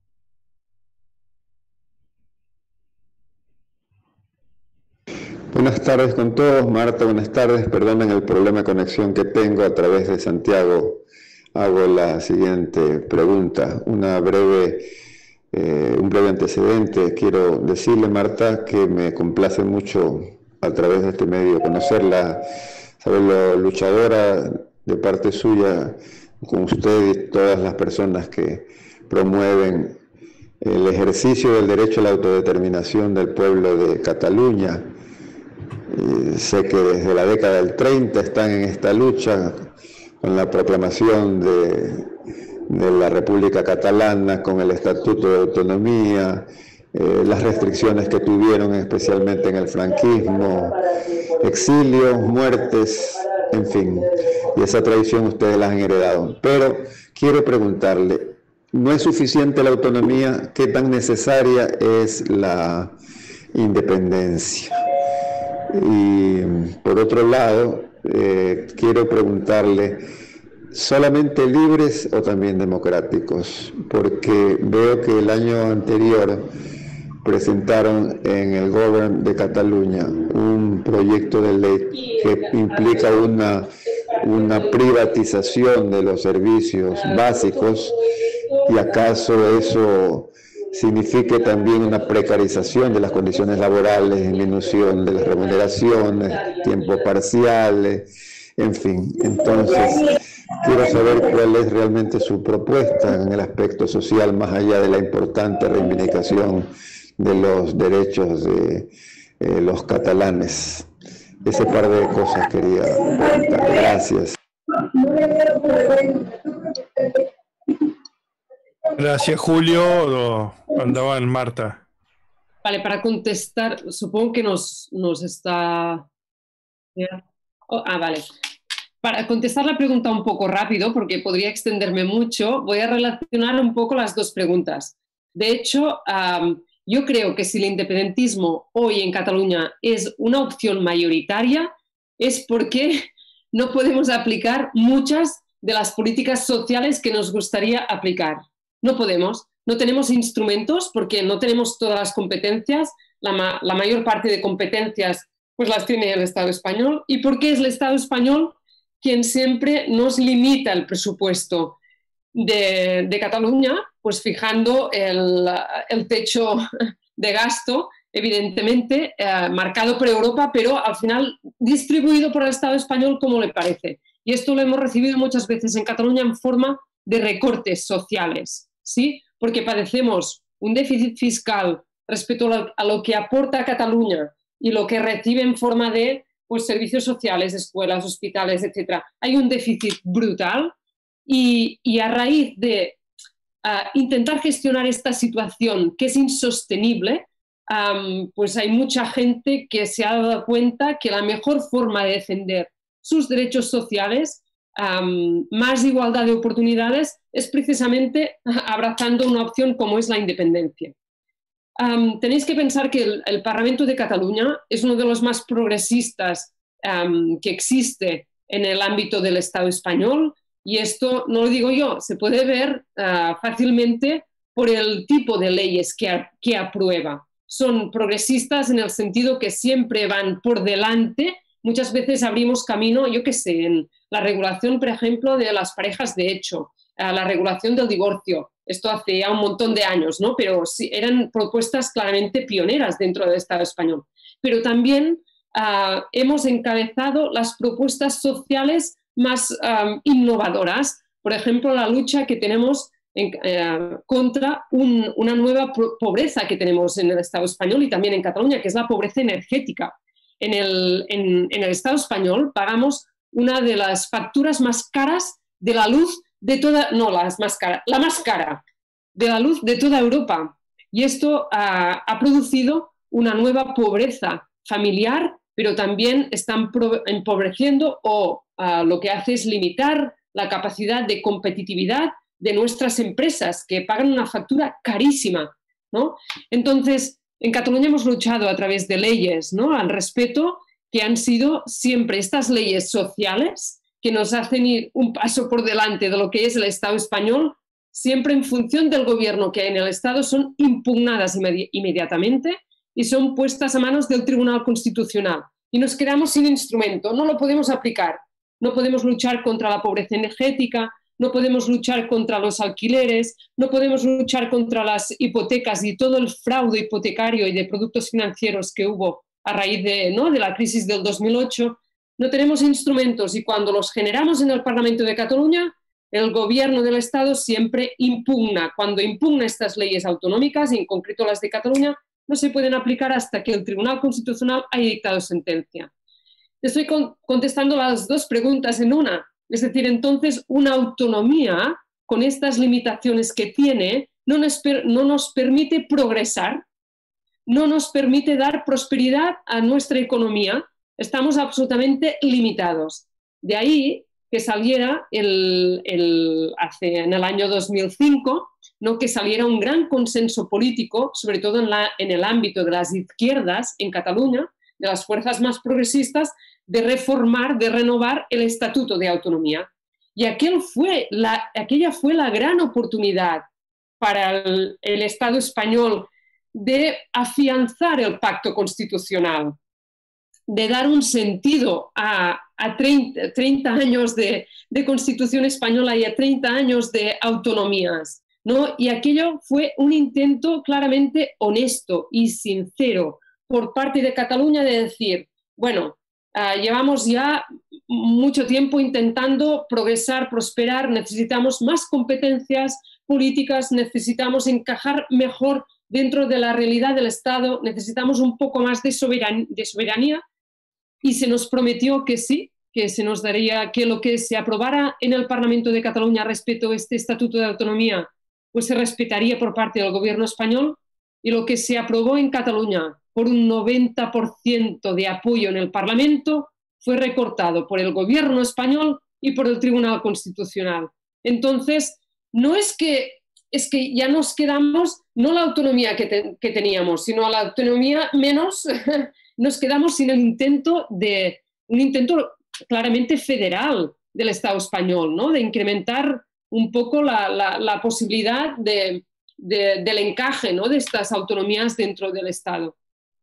Buenas tardes con todos. Marta, buenas tardes. Perdonen el problema de conexión que tengo a través de Santiago. Hago la siguiente pregunta, una breve, eh, un breve antecedente. Quiero decirle, Marta, que me complace mucho a través de este medio conocerla, saber lo luchadora de parte suya con usted y todas las personas que promueven el ejercicio del derecho a la autodeterminación del pueblo de Cataluña. Eh, sé que desde la década del treinta están en esta lucha con la proclamación de, de la República Catalana, con el Estatuto de Autonomía, eh, las restricciones que tuvieron especialmente en el franquismo, exilios, muertes, en fin, y esa tradición ustedes la han heredado. Pero quiero preguntarle, ¿no es suficiente la autonomía? ¿Qué tan necesaria es la independencia? Y por otro lado, eh, quiero preguntarle, ¿solamente libres o también democráticos? Porque veo que el año anterior presentaron en el Govern de Cataluña un proyecto de ley que implica una, una privatización de los servicios básicos, y acaso eso signifique también una precarización de las condiciones laborales, disminución de las remuneraciones, tiempos parciales, en fin. Entonces, quiero saber cuál es realmente su propuesta en el aspecto social, más allá de la importante reivindicación de los derechos de eh, los catalanes. Ese par de cosas quería preguntar. Gracias. Gracias, Julio. Andaban Marta. Vale, para contestar, supongo que nos, nos está... Oh, ah, vale. Para contestar la pregunta un poco rápido, porque podría extenderme mucho, voy a relacionar un poco las dos preguntas. De hecho, um, yo creo que si el independentismo hoy en Cataluña es una opción mayoritaria, es porque no podemos aplicar muchas de las políticas sociales que nos gustaría aplicar. No podemos, no tenemos instrumentos porque no tenemos todas las competencias, la, ma la mayor parte de competencias pues las tiene el Estado español. ¿Y por qué es el Estado español quien siempre nos limita el presupuesto de, de Cataluña? Pues fijando el, el techo de gasto, evidentemente eh, marcado por Europa, pero al final distribuido por el Estado español como le parece. Y esto lo hemos recibido muchas veces en Cataluña en forma de recortes sociales, ¿sí? Porque padecemos un déficit fiscal respecto a lo, a lo que aporta Cataluña y lo que recibe en forma de pues, servicios sociales, escuelas, hospitales, etcétera. Hay un déficit brutal y, y a raíz de uh, intentar gestionar esta situación que es insostenible, um, pues hay mucha gente que se ha dado cuenta que la mejor forma de defender sus derechos sociales, Um, más igualdad de oportunidades, es precisamente abrazando una opción como es la independencia. Um, tenéis que pensar que el, el Parlamento de Cataluña es uno de los más progresistas um, que existe en el ámbito del Estado español, y esto no lo digo yo, se puede ver uh, fácilmente por el tipo de leyes que, que aprueba. Son progresistas en el sentido que siempre van por delante. Muchas veces abrimos camino, yo qué sé, en la regulación, por ejemplo, de las parejas de hecho, la regulación del divorcio. Esto hace ya un montón de años, ¿no? Pero sí, eran propuestas claramente pioneras dentro del Estado español. Pero también uh, hemos encabezado las propuestas sociales más um, innovadoras. Por ejemplo, la lucha que tenemos en, uh, contra un, una nueva pobreza que tenemos en el Estado español y también en Cataluña, que es la pobreza energética. En el, en, en el Estado español pagamos una de las facturas más caras de la luz de toda, no las más caras, la más cara de la luz de toda Europa. Y esto ha, ha producido una nueva pobreza familiar, pero también están empobreciendo o uh, lo que hace es limitar la capacidad de competitividad de nuestras empresas, que pagan una factura carísima, ¿no? Entonces, en Cataluña hemos luchado a través de leyes, ¿no?, al respeto, que han sido siempre estas leyes sociales que nos hacen ir un paso por delante de lo que es el Estado español, siempre en función del gobierno que hay en el Estado, son impugnadas inmedi- inmediatamente y son puestas a manos del Tribunal Constitucional. Y nos quedamos sin instrumento, no lo podemos aplicar. No podemos luchar contra la pobreza energética, no podemos luchar contra los alquileres, no podemos luchar contra las hipotecas y todo el fraude hipotecario y de productos financieros que hubo a raíz de, ¿no?, de la crisis del dos mil ocho. No tenemos instrumentos y cuando los generamos en el Parlamento de Cataluña, el gobierno del Estado siempre impugna. Cuando impugna estas leyes autonómicas, y en concreto las de Cataluña, no se pueden aplicar hasta que el Tribunal Constitucional haya dictado sentencia. Estoy con, contestando las dos preguntas en una. Es decir, entonces una autonomía con estas limitaciones que tiene no nos, per, no nos permite progresar, no nos permite dar prosperidad a nuestra economía. Estamos absolutamente limitados. De ahí que saliera el, el, hace, en el año dos mil cinco, ¿no? que saliera un gran consenso político, sobre todo en, la, en el ámbito de las izquierdas en Cataluña, de las fuerzas más progresistas, de reformar, de renovar el Estatuto de Autonomía. Y aquel fue la, aquella fue la gran oportunidad para el, el Estado español de afianzar el pacto constitucional, de dar un sentido a, a treinta, treinta años de, de Constitución española y a treinta años de autonomías, ¿no? Y aquello fue un intento claramente honesto y sincero por parte de Cataluña de decir, bueno, uh, llevamos ya mucho tiempo intentando progresar, prosperar, necesitamos más competencias políticas, necesitamos encajar mejor dentro de la realidad del Estado, necesitamos un poco más de, soberan de soberanía, y se nos prometió que sí, que se nos daría, que lo que se aprobara en el Parlamento de Cataluña respecto a este Estatuto de Autonomía, pues se respetaría por parte del gobierno español, y lo que se aprobó en Cataluña por un noventa por ciento de apoyo en el Parlamento fue recortado por el gobierno español y por el Tribunal Constitucional. Entonces, no es que, es que ya nos quedamos, no la autonomía que, te, que teníamos, sino la autonomía menos, nos quedamos sin el intento de, un intento claramente federal del Estado español, ¿no? De incrementar un poco la, la, la posibilidad de, de, del encaje, ¿no? De estas autonomías dentro del Estado.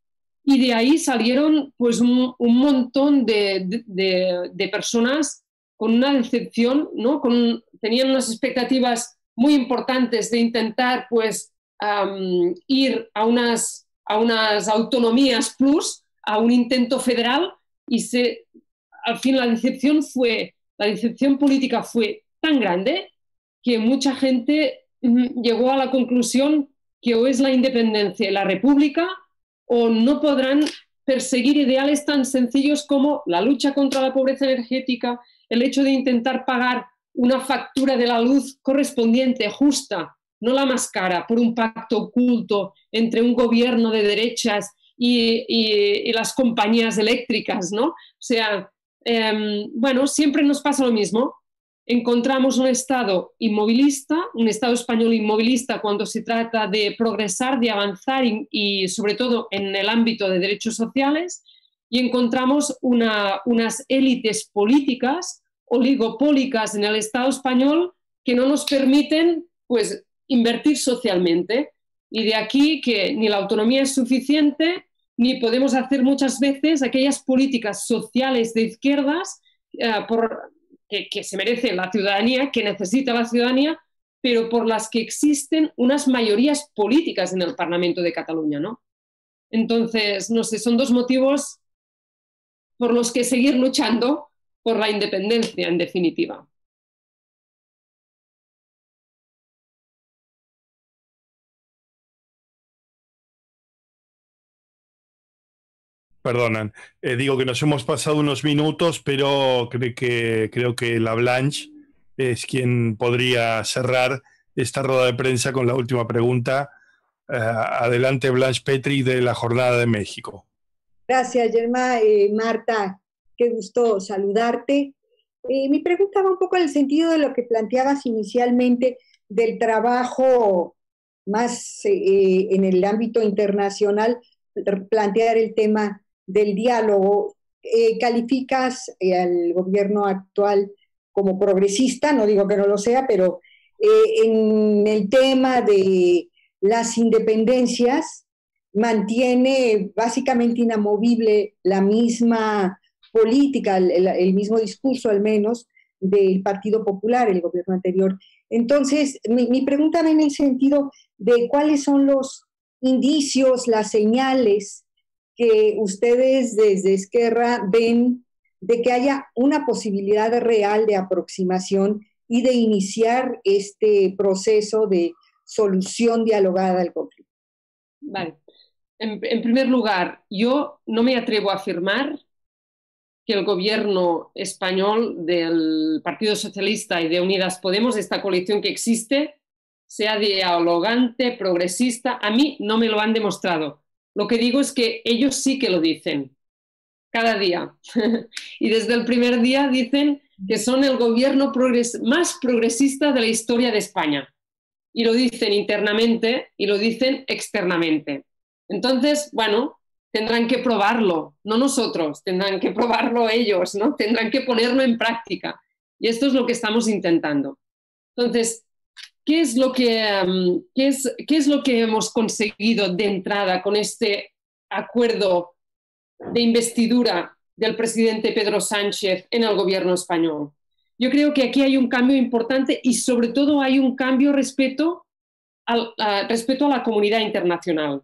Y de ahí salieron pues, un, un montón de, de, de personas con una decepción, ¿no? Con, tenían unas expectativas muy importantes de intentar pues, um, ir a unas, a unas autonomías plus, a un intento federal, y se, al fin la decepción, fue, la decepción política fue tan grande que mucha gente mm, llegó a la conclusión que o es la independencia y la república, o no podrán perseguir ideales tan sencillos como la lucha contra la pobreza energética, el hecho de intentar pagar una factura de la luz correspondiente, justa, no la más cara, por un pacto oculto entre un gobierno de derechas y, y, y las compañías eléctricas, ¿no? O sea, eh, bueno, siempre nos pasa lo mismo. Encontramos un Estado inmovilista, un Estado español inmovilista cuando se trata de progresar, de avanzar y, y sobre todo en el ámbito de derechos sociales, y encontramos una, unas élites políticas oligopólicas en el Estado español que no nos permiten pues, invertir socialmente. Y de aquí que ni la autonomía es suficiente, ni podemos hacer muchas veces aquellas políticas sociales de izquierdas uh, por... Que, que se merece la ciudadanía, que necesita la ciudadanía, pero por las que existen unas mayorías políticas en el Parlamento de Cataluña, ¿no? Entonces, no sé, son dos motivos por los que seguir luchando por la independencia, en definitiva. Perdonan, eh, digo que nos hemos pasado unos minutos, pero creo que, creo que la Blanche es quien podría cerrar esta rueda de prensa con la última pregunta. Uh, adelante, Blanche Petri, de la Jornada de México. Gracias, Germán. Eh, Marta, qué gusto saludarte. Eh, mi pregunta va un poco en el sentido de lo que planteabas inicialmente del trabajo más eh, en el ámbito internacional, plantear el tema del diálogo. Eh, calificas eh, al gobierno actual como progresista, no digo que no lo sea, pero eh, en el tema de las independencias mantiene básicamente inamovible la misma política, el, el mismo discurso al menos del Partido Popular, el gobierno anterior. Entonces, mi, mi pregunta va en el sentido de cuáles son los indicios, las señales que ustedes desde Esquerra ven de que haya una posibilidad real de aproximación y de iniciar este proceso de solución dialogada al conflicto. Vale. en, en primer lugar, yo no me atrevo a afirmar que el gobierno español del Partido Socialista y de Unidas Podemos, esta coalición que existe, sea dialogante, progresista. A mí no me lo han demostrado. Lo que digo es que ellos sí que lo dicen, cada día. Y desde el primer día dicen que son el gobierno progres- más progresista de la historia de España. Y lo dicen internamente y lo dicen externamente. Entonces, bueno, tendrán que probarlo, no nosotros, tendrán que probarlo ellos, ¿no? Tendrán que ponerlo en práctica. Y esto es lo que estamos intentando. Entonces, ¿qué es lo que, um, qué es, qué es lo que hemos conseguido de entrada con este acuerdo de investidura del presidente Pedro Sánchez en el gobierno español? Yo creo que aquí hay un cambio importante y sobre todo hay un cambio respecto, al, a, respecto a la comunidad internacional.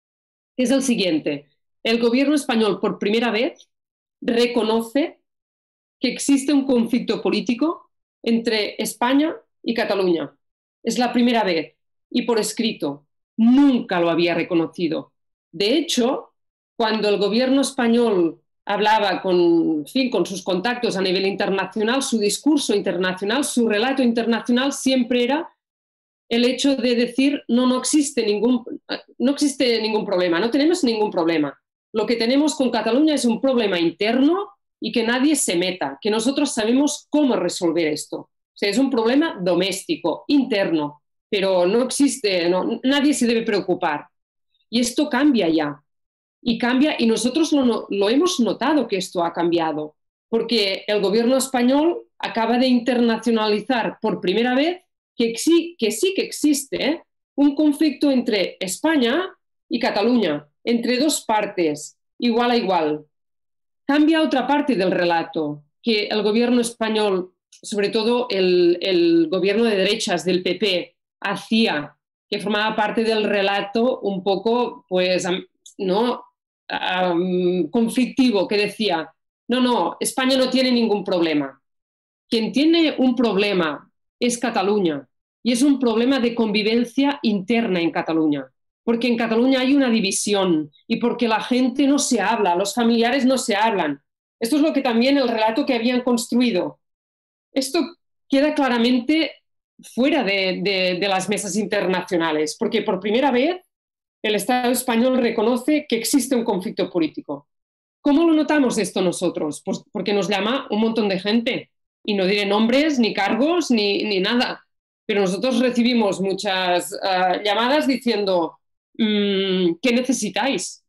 Es el siguiente: el gobierno español por primera vez reconoce que existe un conflicto político entre España y Cataluña. Es la primera vez y por escrito. Nunca lo había reconocido. De hecho, cuando el gobierno español hablaba con, en fin, con sus contactos a nivel internacional, su discurso internacional, su relato internacional siempre era el hecho de decir no, no existe ningún, no existe ningún problema, no tenemos ningún problema. Lo que tenemos con Cataluña es un problema interno y que nadie se meta, que nosotros sabemos cómo resolver esto. O sea, es un problema doméstico, interno, pero no existe, no, nadie se debe preocupar. Y esto cambia ya. Y cambia, y nosotros lo, lo hemos notado que esto ha cambiado, porque el gobierno español acaba de internacionalizar por primera vez que sí que, sí que existe un conflicto entre España y Cataluña, entre dos partes, igual a igual. Cambia otra parte del relato, que el gobierno español, sobre todo el, el gobierno de derechas del P P, hacía, que formaba parte del relato un poco, pues, ¿no? Um, conflictivo, que decía, no, no, España no tiene ningún problema. Quien tiene un problema es Cataluña, y es un problema de convivencia interna en Cataluña, porque en Cataluña hay una división y porque la gente no se habla, los familiares no se hablan. Esto es lo que también el relato que habían construido. Esto queda claramente fuera de, de, de las mesas internacionales, porque por primera vez el Estado español reconoce que existe un conflicto político. ¿Cómo lo notamos esto nosotros? Pues porque nos llama un montón de gente, y no diré nombres, ni cargos, ni, ni nada, pero nosotros recibimos muchas uh, llamadas diciendo, mmm, ¿qué necesitáis?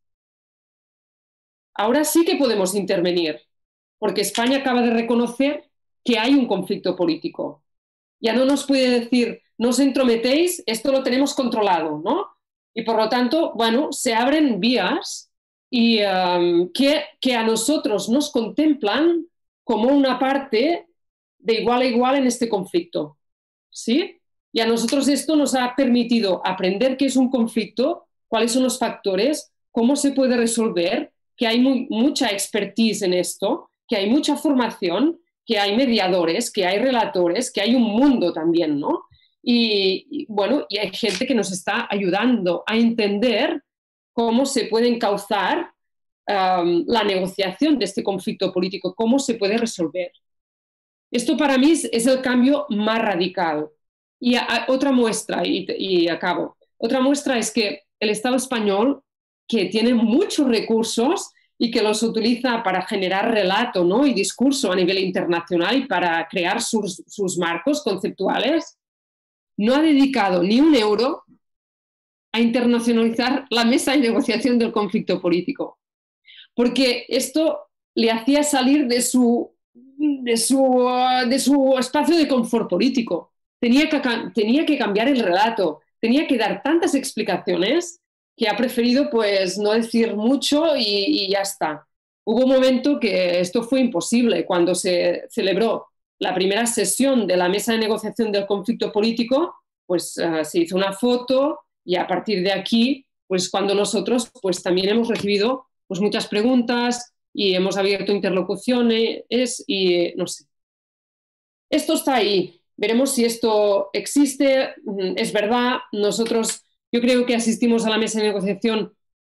Ahora sí que podemos intervenir, porque España acaba de reconocer que hay un conflicto político. Ya no nos puede decir, no os entrometéis, esto lo tenemos controlado, ¿no? Y por lo tanto, bueno, se abren vías y um, que, que a nosotros nos contemplan como una parte de igual a igual en este conflicto, ¿sí? Y a nosotros esto nos ha permitido aprender qué es un conflicto, cuáles son los factores, cómo se puede resolver, que hay muy, mucha expertise en esto, que hay mucha formación, que hay mediadores, que hay relatores, que hay un mundo también, ¿no? Y, y bueno, y hay gente que nos está ayudando a entender cómo se puede encauzar um, la negociación de este conflicto político, cómo se puede resolver. Esto para mí es, es el cambio más radical. Y a, a, otra muestra, y, y acabo, otra muestra es que el Estado español, que tiene muchos recursos y que los utiliza para generar relato, ¿no? y discurso a nivel internacional y para crear sus, sus marcos conceptuales, no ha dedicado ni un euro a internacionalizar la mesa de negociación del conflicto político, porque esto le hacía salir de su, de su, de su espacio de confort político. Tenía que, tenía que cambiar el relato, tenía que dar tantas explicaciones que ha preferido pues no decir mucho y, y ya está. Hubo un momento que esto fue imposible, cuando se celebró la primera sesión de la mesa de negociación del conflicto político, pues uh, se hizo una foto y a partir de aquí, pues cuando nosotros pues también hemos recibido pues muchas preguntas y hemos abierto interlocuciones y no sé. Esto está ahí. Veremos si esto existe, es verdad. Nosotros, yo creo que asistimos a la mesa de negociación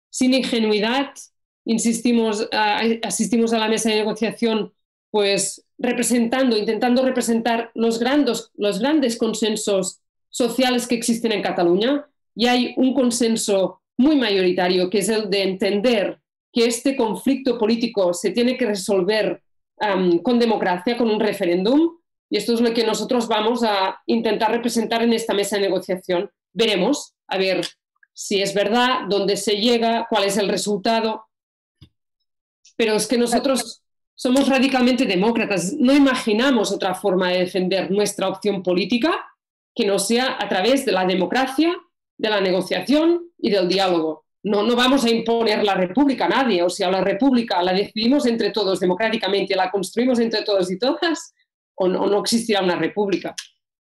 sin ingenuidad, insistimos, uh, asistimos a la mesa de negociación pues representando, intentando representar los grandes, los grandes consensos sociales que existen en Cataluña, y hay un consenso muy mayoritario que es el de entender que este conflicto político se tiene que resolver um, con democracia, con un referéndum, y esto es lo que nosotros vamos a intentar representar en esta mesa de negociación. Veremos, a ver si es verdad, dónde se llega, cuál es el resultado, pero es que nosotros somos radicalmente demócratas, no imaginamos otra forma de defender nuestra opción política que no sea a través de la democracia, de la negociación y del diálogo. No, no vamos a imponer la república a nadie, o sea, la república la decidimos entre todos democráticamente, la construimos entre todos y todas, o no, o no existirá una república.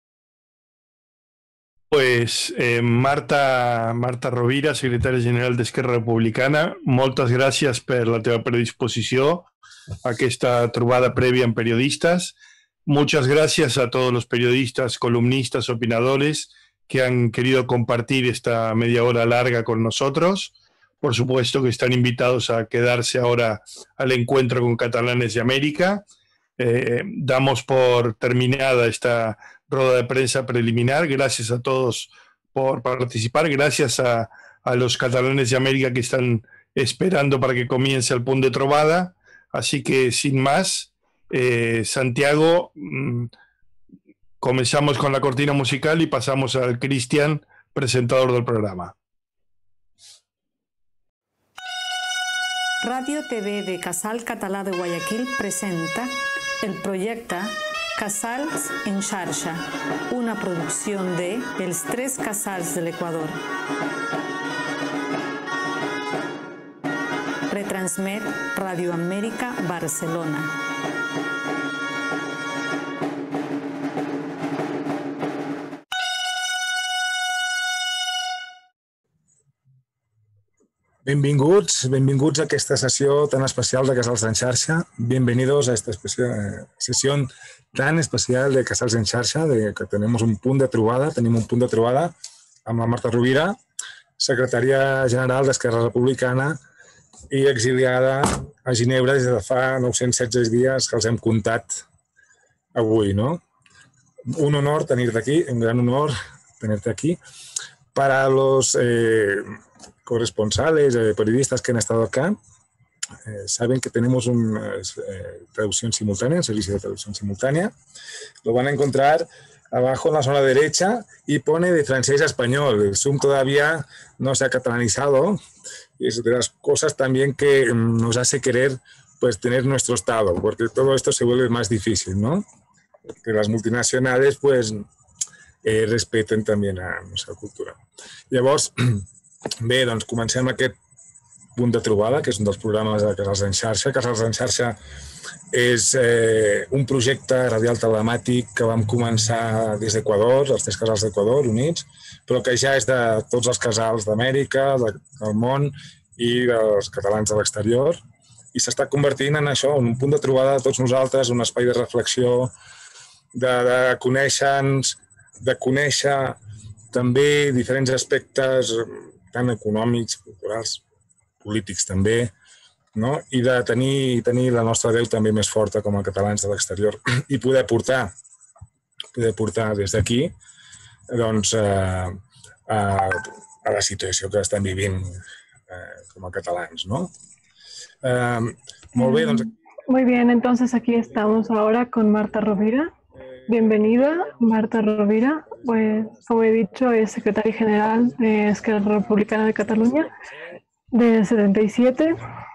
Pues eh, Marta, Marta Rovira, secretària general d'Esquerra Republicana, moltes gràcies per la teva predisposició a aquesta trobada prèvia amb periodistas. Muchas gracias a todos los periodistas, columnistas, opinadores que han querido compartir esta media hora larga con nosotros. Por supuesto que están invitados a quedarse ahora al encuentro con Catalanes de América. Eh, damos por terminada esta rueda de prensa preliminar. Gracias a todos por participar. Gracias a, a los Catalanes de América que están esperando para que comience el punt de trobada. Así que, sin más, eh, Santiago, mmm, comenzamos con la cortina musical y pasamos al Cristian, presentador del programa. Ràdio T V de Casal Català de Guayaquil presenta el projecte Casals en xarxa, una producció de Els Tres Casals de l'Equador. Retransmet Radio América Barcelona. Benvinguts, benvinguts a aquesta sessió tan especial de Casals en xarxa. Bienvenidos a esta sesión tan especial de Casals en xarxa, de que tenemos un punt de trobada, tenim un punt de trobada amb la Marta Rovira, secretària general d'Esquerra Republicana i exiliada a Ginebra des de fa nou-cents setze dies que els hem comptat avui, ¿no? Un honor tenir-te aquí, un gran honor tenir-te aquí. Para los eh, corresponsales, eh, periodistas que han estado acá, eh, saben que tenemos una eh, traducción simultánea, un servicio de traducción simultánea. Lo van a encontrar abajo en la zona derecha y pone de francés a español. El Zoom todavía no se ha catalanizado y es de las cosas también que nos hace querer pues, tener nuestro Estado, porque todo esto se vuelve más difícil, ¿no? Que las multinacionales pues, eh, respeten també a nuestra cultura. Llavors, bé, doncs comencem aquest punt de trobada, que és un dels programes de Casals en xarxa. Casals en xarxa és eh, un projecte radial telemàtic que vam començar des d'Equador, els tres casals d'Equador units, però que ja és de tots els casals d'Amèrica, de, del món i dels catalans de l'exterior, i s'està convertint en això, en un punt de trobada de tots nosaltres, un espai de reflexió, de, de conèixer-nos, de conèixer també diferents aspectes tant econòmics, culturals, polítics també, no? I de tenir, tenir la nostra veu també més forta com a catalans de l'exterior i poder portar, poder portar des d'aquí doncs, a, a, a la situació que estem vivint eh, com a catalans, ¿no? Eh, molt bé, doncs... Muy bien, entonces aquí estamos ahora con Marta Rovira. Bienvenida, Marta Rovira. Pues, como he dicho, es secretaria general de Esquerra Republicana de Cataluña del setenta y siete,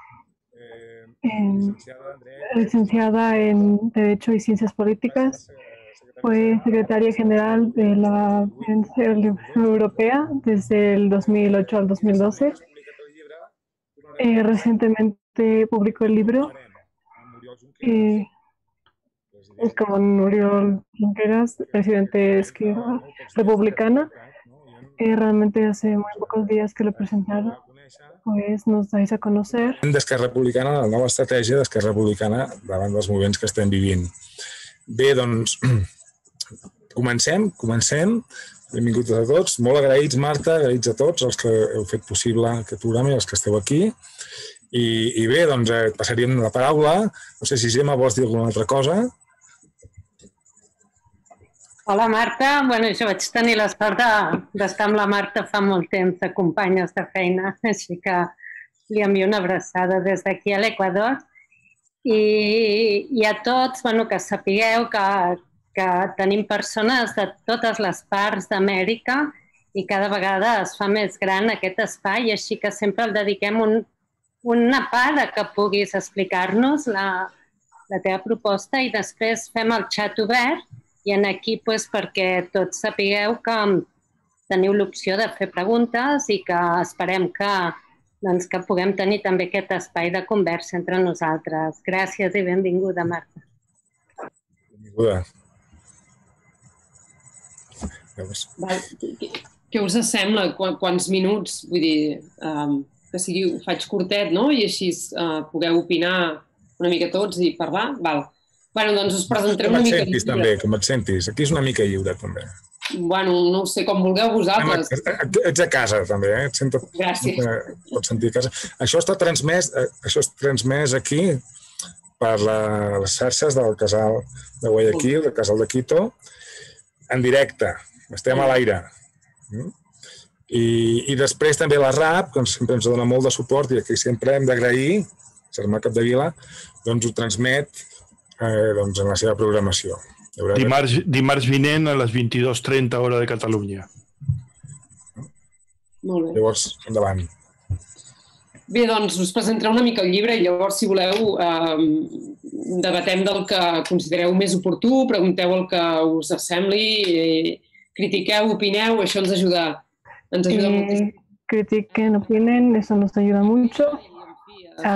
en, licenciada en Derecho y Ciencias Políticas. Fue secretaria general de la Unión Europea desde el dos mil ocho al dos mil doce. Eh, recientemente publicó el libro eh, es como Oriol Junqueras, presidente de Esquerra Republicana. Eh, realmente hace muy pocos días que lo presentaron, pues nos dais a conocer. D'Esquerra Republicana, la nova estratègia d'Esquerra Republicana davant dels moviments que estem vivint. Bé, doncs, comencem, comencem. Benvinguts a tots. Molt agraïts, Marta, agraïts a tots els que heu fet possible aquest programa i els que esteu aquí. I, i bé, doncs et passaríem la paraula. No sé si Gemma vols dir alguna altra cosa. Hola, Marta. Bueno, jo vaig tenir la sort d'estar amb la Marta fa molt temps de companyes de feina, així que li envio una abraçada des d'aquí a l'Equador. I, i a tots, bueno, que sapigueu que, que tenim persones de totes les parts d'Amèrica i cada vegada es fa més gran aquest espai, així que sempre el dediquem un, una part a que puguis explicar-nos la, la teva proposta i després fem el xat obert i en aquí pues, perquè tots sapigueu que teniu l'opció de fer preguntes i que esperem que, doncs, que puguem tenir també aquest espai de conversa entre nosaltres. Gràcies i benvinguda, Marta. Benvinguda. Val. Què us sembla? Quants minuts? Vull dir, um, que sigui, ho faig curtet, no? I així uh, pugueu opinar una mica tots i parlar? Val. Bueno, doncs us presentaré una mica... Com et sentis, també, com et sentis. Aquí és una mica lliure, també. Bueno, no ho sé, com vulgueu vosaltres. Ets a casa, també, eh? Et sento... Gràcies. Pots sentir a casa. Això està transmès, això és transmès aquí per les xarxes del casal de Guayaquil, del casal de Quito, en directe. Estem a l'aire. I, I després també la R A P, que sempre ens dona molt de suport i que sempre hem d'agrair, Germà Capdevila, doncs ho transmet eh, doncs en la seva programació. Dimarts, dimarts vinent a les vint-i-dues trenta hora de Catalunya. Molt bé. Llavors, endavant. Bé, doncs us presentaré una mica el llibre i llavors, si voleu, eh, debatem del que considereu més oportú, pregunteu el que us sembli, eh, critiqueu, opineu, això ens ajuda, ens ajuda eh, moltíssim. Critiquen, opinen, eso nos ayuda mucho. A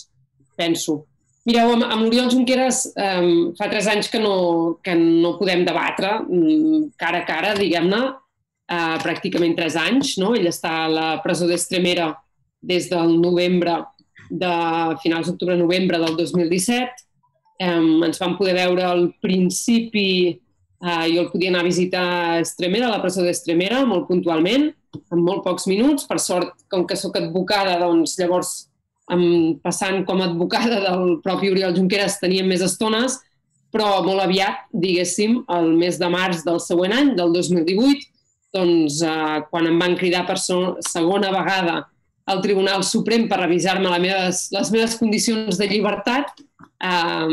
penso. Mireu, amb, amb l'Oriol Junqueras eh, fa tres anys que no, que no podem debatre cara a cara, diguem-ne, eh, pràcticament tres anys, no? Ell està a la presó d'Estremera des del novembre, de finals d'octubre-novembre del dos mil disset. Eh, ens vam poder veure al principi. Uh, jo el podia anar a visitar a Estremera, a la presó d'Estremera, molt puntualment, en molt pocs minuts. Per sort, com que sóc advocada, doncs llavors, um, passant com a advocada del propi Oriol Junqueras, teníem més estones, però molt aviat, diguéssim, el mes de març del següent any, del dos mil divuit, doncs, uh, quan em van cridar per segona vegada al Tribunal Suprem per revisar-me les meves, les meves condicions de llibertat, uh,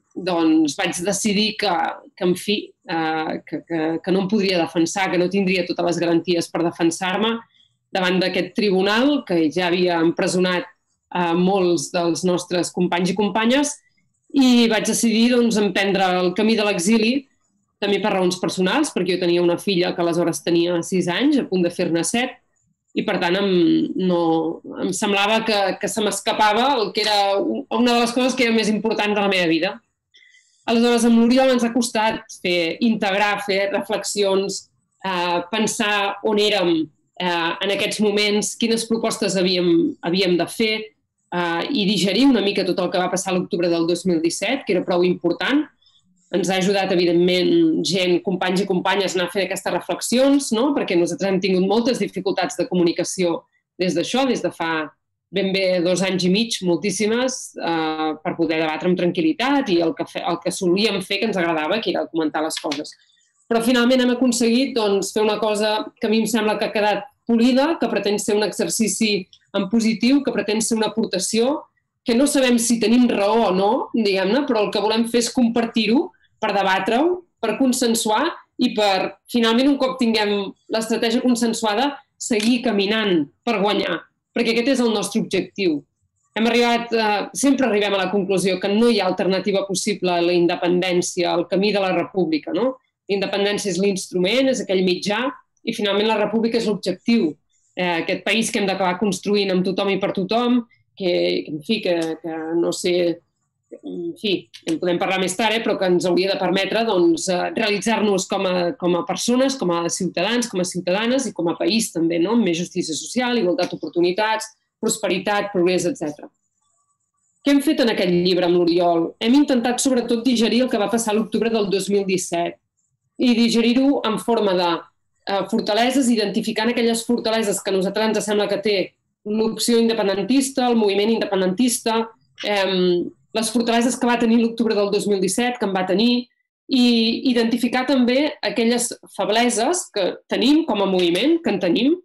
doncs vaig decidir que, que en fi, eh, que, que, que no em podria defensar, que no tindria totes les garanties per defensar-me davant d'aquest tribunal, que ja havia empresonat eh, molts dels nostres companys i companyes, i vaig decidir doncs, emprendre el camí de l'exili, també per raons personals, perquè jo tenia una filla que aleshores tenia sis anys, a punt de fer-ne set, i per tant em, no, em semblava que, que se m'escapava el que era una de les coses que era més important de la meva vida. Aleshores, amb l'Oriol ens ha costat fer, integrar, fer reflexions, eh, pensar on érem eh, en aquests moments, quines propostes havíem, havíem de fer eh, i digerir una mica tot el que va passar a l'octubre del dos mil disset, que era prou important. Ens ha ajudat, evidentment, gent, companys i companyes, a anar a fer aquestes reflexions, no? Perquè nosaltres hem tingut moltes dificultats de comunicació des d'això, des de fa ben bé dos anys i mig, moltíssimes, eh, per poder debatre amb tranquil·litat i el que, fe, el que solíem fer que ens agradava, que era comentar les coses. Però finalment hem aconseguit doncs, fer una cosa que a mi em sembla que ha quedat polida, que pretén ser un exercici en positiu, que pretén ser una aportació, que no sabem si tenim raó o no, diguem-ne, però el que volem fer és compartir-ho, per debatre-ho, per consensuar i per, finalment, un cop tinguem l'estratègia consensuada, seguir caminant per guanyar. Perquè aquest és el nostre objectiu. Hem arribat, eh, sempre arribem a la conclusió que no hi ha alternativa possible a la independència, al camí de la república, no? La independència és l'instrument, és aquell mitjà, i finalment la república és l'objectiu. Eh, aquest país que hem d'acabar construint amb tothom i per tothom, que, en fi, que, que no sé, en fi, en podem parlar més tard, eh, però que ens hauria de permetre doncs, realitzar-nos com a, com a persones, com a ciutadans, com a ciutadanes i com a país també, no? Amb més justícia social, igualtat d'oportunitats, prosperitat, progrés, etcètera. Què hem fet en aquest llibre amb l'Oriol? Hem intentat sobretot digerir el que va passar a l'octubre del dos mil disset i digerir-ho en forma de fortaleses, identificant aquelles fortaleses que a nosaltres ens sembla que té l'opció independentista, el moviment independentista, les fortaleses que va tenir l'octubre del dos mil disset, que en va tenir, i identificar també aquelles febleses que tenim com a moviment, que en tenim,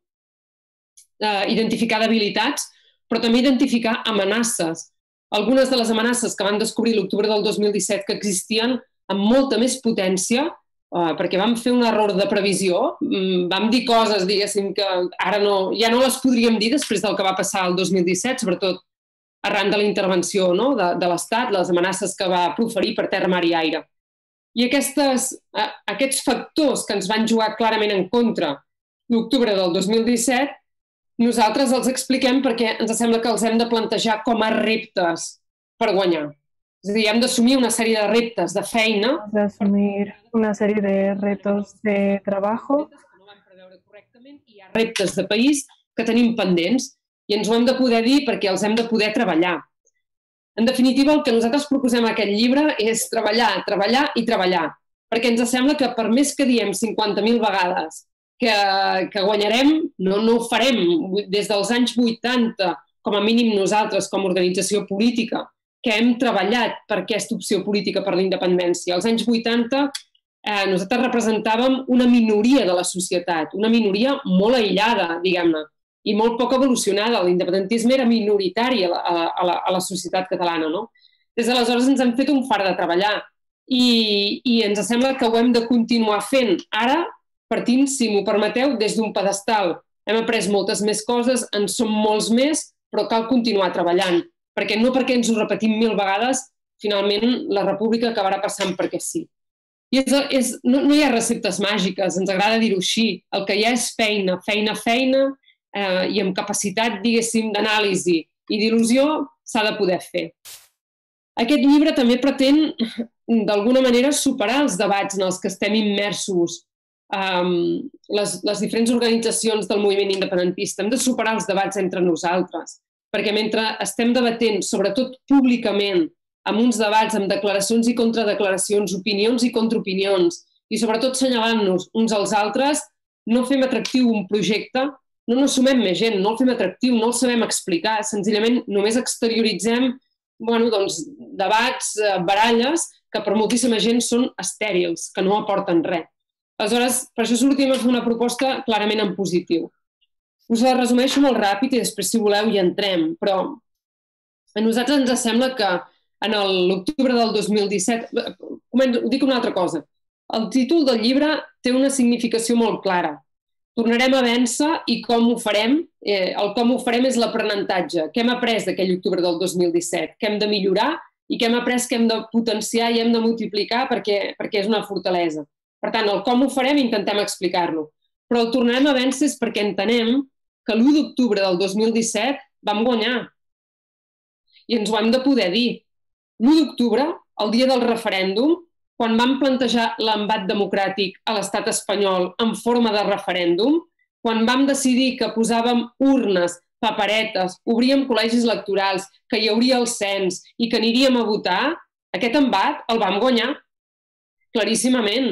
identificar debilitats, però també identificar amenaces. Algunes de les amenaces que van descobrir l'octubre del dos mil disset que existien amb molta més potència, perquè vam fer un error de previsió, vam dir coses, diguéssim, que ara ja no les podríem dir després del que va passar el dos mil disset, sobretot arran de la intervenció de l'Estat, les amenaces que va proferir per terra, mar i aire. I aquests factors que ens van jugar clarament en contra l'octubre del dos mil disset, nosaltres els expliquem perquè ens sembla que els hem de plantejar com a reptes per guanyar. És a dir, hem d'assumir una sèrie de reptes de feina. D'assumir una sèrie de retos de treball. Hi ha reptes de país que tenim pendents i ens ho hem de poder dir perquè els hem de poder treballar. En definitiva, el que nosaltres proposem a aquest llibre és treballar, treballar i treballar, perquè ens sembla que per més que diem cinquanta mil vegades que guanyarem, no ho farem. Des dels anys vuitanta, com a mínim nosaltres, com a organització política, que hem treballat per aquesta opció política per la independència. Als anys vuitanta nosaltres representàvem una minoria de la societat, una minoria molt aïllada, diguem-ne, i molt poc evolucionada. L'independentisme era minoritari a la societat catalana. Des d'aleshores ens hem fet un fart de treballar i ens sembla que ho hem de continuar fent. Ara, partint, si m'ho permeteu, des d'un pedestal. Hem après moltes més coses, en som molts més, però cal continuar treballant, perquè no perquè ens ho repetim mil vegades, finalment la república acabarà passant perquè sí. No hi ha receptes màgiques, ens agrada dir-ho així. El que hi ha és feina, feina, feina, i amb capacitat, diguéssim, d'anàlisi i d'il·lusió s'ha de poder fer. Aquest llibre també pretén, d'alguna manera, superar els debats en els que estem immersos les diferents organitzacions del moviment independentista. Hem de superar els debats entre nosaltres, perquè mentre estem debatent, sobretot públicament, amb uns debats, amb declaracions i contradeclaracions, opinions i contraopinions, i sobretot assenyalant-nos uns als altres, no fem atractiu un projecte, no nos sumem més gent, no el fem atractiu, no el sabem explicar, senzillament només exterioritzem debats, baralles, que per moltíssima gent són estèrils, que no aporten res. Aleshores, per això sortim a fer una proposta clarament en positiu. Us la resumeixo molt ràpid i després, si voleu, hi entrem, però a nosaltres ens sembla que en l'octubre del dos mil disset... Dic una altra cosa. El títol del llibre té una significació molt clara. Tornarem a vèncer i com ho farem? El com ho farem és l'aprenentatge. Què hem après d'aquell octubre del dos mil disset? Què hem de millorar i què hem après que hem de potenciar i hem de multiplicar perquè és una fortalesa. Per tant, el com ho farem intentem explicar-lo. Però el tornarem a vèncer és perquè entenem que l'u d'octubre del dos mil disset vam guanyar. I ens ho hem de poder dir. L'u d'octubre, el dia del referèndum, quan vam plantejar l'embat democràtic a l'estat espanyol en forma de referèndum, quan vam decidir que posàvem urnes, paperetes, obríem col·legis electorals, que hi hauria el cens i que aniríem a votar, aquest embat el vam guanyar, claríssimament.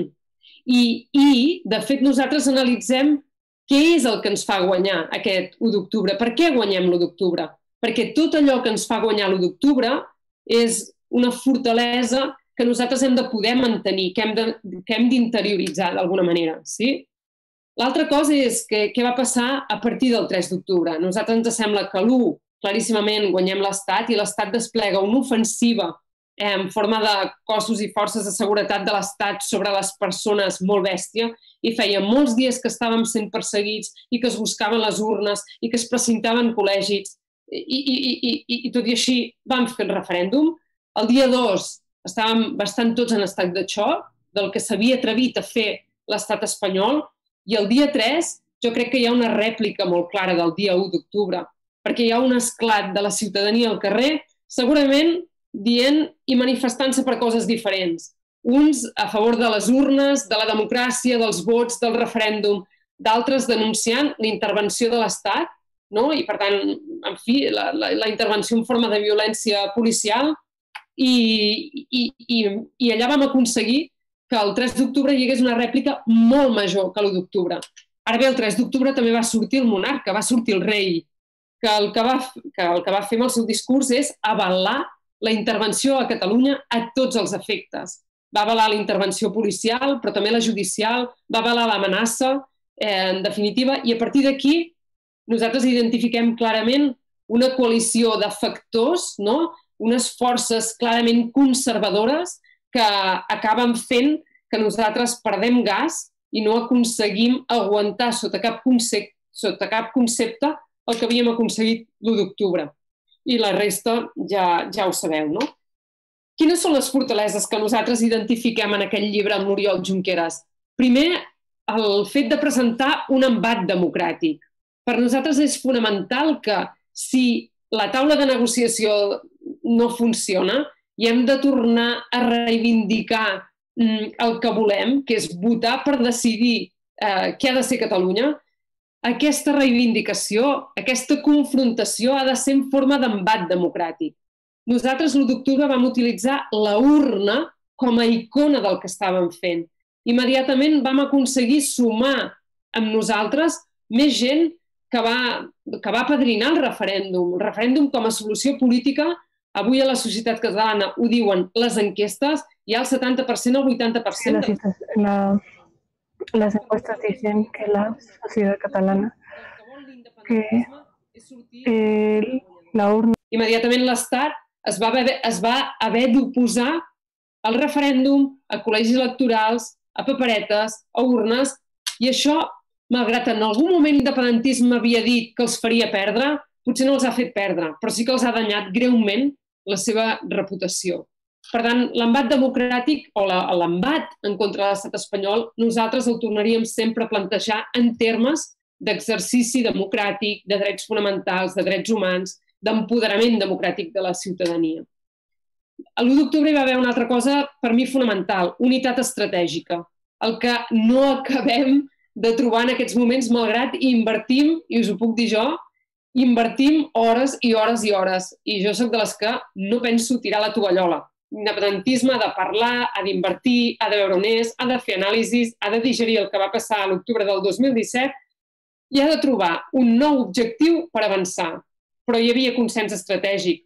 I, de fet, nosaltres analitzem què és el que ens fa guanyar aquest u d'octubre. Per què guanyem l'u d'octubre? Perquè tot allò que ens fa guanyar l'u d'octubre és una fortalesa que nosaltres hem de poder mantenir, que hem d'interioritzar d'alguna manera. L'altra cosa és què va passar a partir del tres d'octubre. A nosaltres ens sembla que l'u, claríssimament, guanyem l'Estat i l'Estat desplega una ofensiva en forma de cossos i forces de seguretat de l'Estat sobre les persones molt bèstia, i feia molts dies que estàvem sent perseguits i que es buscaven les urnes i que es precintaven col·legis, i tot i així vam fer el referèndum. El dia dos estàvem bastant tots en estat de xoc del que s'havia atrevit a fer l'estat espanyol, i el dia tres jo crec que hi ha una rèplica molt clara del dia u d'octubre, perquè hi ha un esclat de la ciutadania al carrer, segurament dient i manifestant-se per coses diferents. Uns a favor de les urnes, de la democràcia, dels vots, del referèndum, d'altres denunciant l'intervenció de l'Estat, i per tant, en fi, la intervenció en forma de violència policial, i allà vam aconseguir que el tres d'octubre hi hagués una rèplica molt major que l'u d'octubre. Ara bé, el tres d'octubre també va sortir el monarca, va sortir el rei, que el que, va, que el que va fer amb el seu discurs és avalar la intervenció a Catalunya a tots els efectes. Va avalar la intervenció policial, però també la judicial, va avalar l'amenaça, eh, en definitiva, i a partir d'aquí nosaltres identifiquem clarament una coalició de factors, no? Unes forces clarament conservadores que acaben fent que nosaltres perdem gas i no aconseguim aguantar sota cap concepte, sota cap concepte el que havíem aconseguit l'u d'octubre. I la resta ja, ja ho sabeu, no? Quines són les fortaleses que nosaltres identifiquem en aquell llibre amb l'Oriol Junqueras? Primer, el fet de presentar un embat democràtic. Per nosaltres és fonamental que si la taula de negociació no funciona i hem de tornar a reivindicar el que volem, que és votar per decidir eh, què ha de ser Catalunya, aquesta reivindicació, aquesta confrontació ha de ser en forma d'embat democràtic. Nosaltres l'u d'octubre vam utilitzar la urna com a icona del que estàvem fent. Immediatament vam aconseguir sumar amb nosaltres més gent que va, que va apadrinar el referèndum. El referèndum com a solució política, avui a la societat catalana ho diuen les enquestes, hi ha el setanta per cent o el vuitanta per cent. La, las encuestas dicen que la sociedad catalana, que eh, la urna... Immediatament l'Estat es va haver, es va haver d'oposar al referèndum, a col·legis electorals, a paperetes, a urnes, i això, malgrat en algun moment l'independentisme havia dit que els faria perdre, potser no els ha fet perdre, però sí que els ha danyat greument la seva reputació. Per tant, l'embat democràtic o l'embat en contra de l'estat espanyol, nosaltres el tornaríem sempre a plantejar en termes d'exercici democràtic, de drets fonamentals, de drets humans, d'empoderament democràtic de la ciutadania. A l'u d'octubre hi va haver una altra cosa per mi fonamental, unitat estratègica, el que no acabem de trobar en aquests moments, malgrat i invertim, i us ho puc dir jo, invertim hores i hores i hores, i jo soc de les que no penso tirar la tovallola. L'independentisme ha de parlar, ha d'invertir, ha de veure on és, ha de fer anàlisis, ha de digerir el que va passar a l'octubre del dos mil disset i ha de trobar un nou objectiu per avançar. Però hi havia consens estratègic,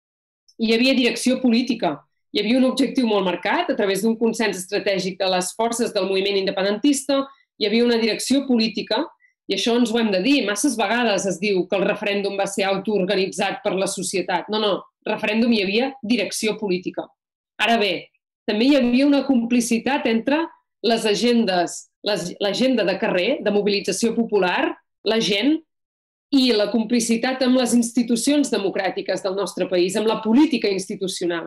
hi havia direcció política, hi havia un objectiu molt marcat a través d'un consens estratègic de les forces del moviment independentista, hi havia una direcció política, i això ens ho hem de dir. Masses vegades es diu que el referèndum va ser autoorganitzat per la societat. No, no, referèndum hi havia direcció política. Ara bé, també hi havia una complicitat entre les agendes, l'agenda de carrer, de mobilització popular, la gent, i la complicitat amb les institucions democràtiques del nostre país, amb la política institucional.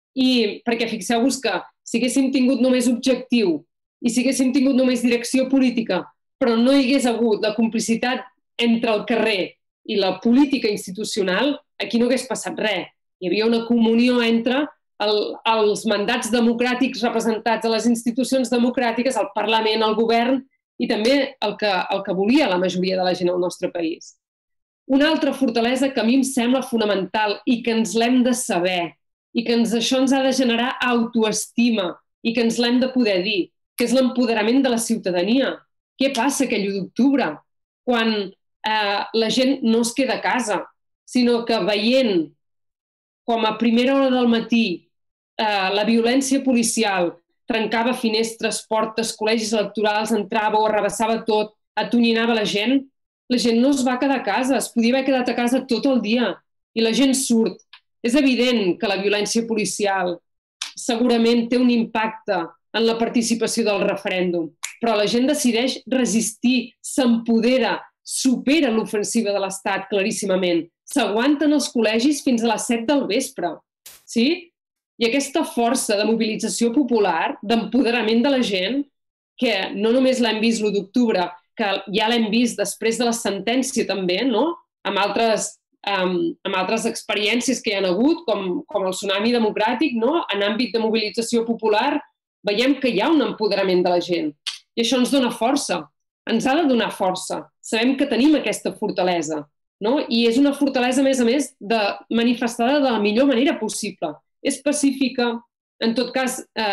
I perquè fixeu-vos que si haguéssim tingut només objectiu i si haguéssim tingut només direcció política, però no hi hagués hagut la complicitat entre el carrer i la política institucional, aquí no hagués passat res. Hi havia una comunió entre el, els mandats democràtics representats a les institucions democràtiques, el Parlament, el govern, i també el que, el que volia la majoria de la gent al nostre país. Una altra fortalesa que a mi em sembla fonamental i que ens l'hem de saber i que ens, això ens ha de generar autoestima i que ens l'hem de poder dir, que és l'empoderament de la ciutadania. Què passa aquell u d'octubre quan eh, la gent no es queda a casa, sinó que veient com a primera hora del matí eh, la violència policial trencava finestres, portes, col·legis electorals, entrava o arrabassava tot, atonyinnava la gent, la gent no es va quedar a casa, es podia haver quedat a casa tot el dia i la gent surt. És evident que la violència policial segurament té un impacte en la participació del referèndum, però la gent decideix resistir, s'empodera, supera l'ofensiva de l'Estat claríssimament, s'aguanten els col·legis fins a les set del vespre. Sí? I aquesta força de mobilització popular, d'empoderament de la gent, que no només l'hem vist l'u d'octubre, que ja l'hem vist després de la sentència també, no? amb, altres, um, amb altres experiències que hi ha hagut, com, com el tsunami democràtic, no? En àmbit de mobilització popular, veiem que hi ha un empoderament de la gent. I això ens dona força, ens ha de donar força. Sabem que tenim aquesta fortalesa, no? I és una fortalesa, a més a més, de, manifestada de la millor manera possible. És pacífica, en tot cas, eh,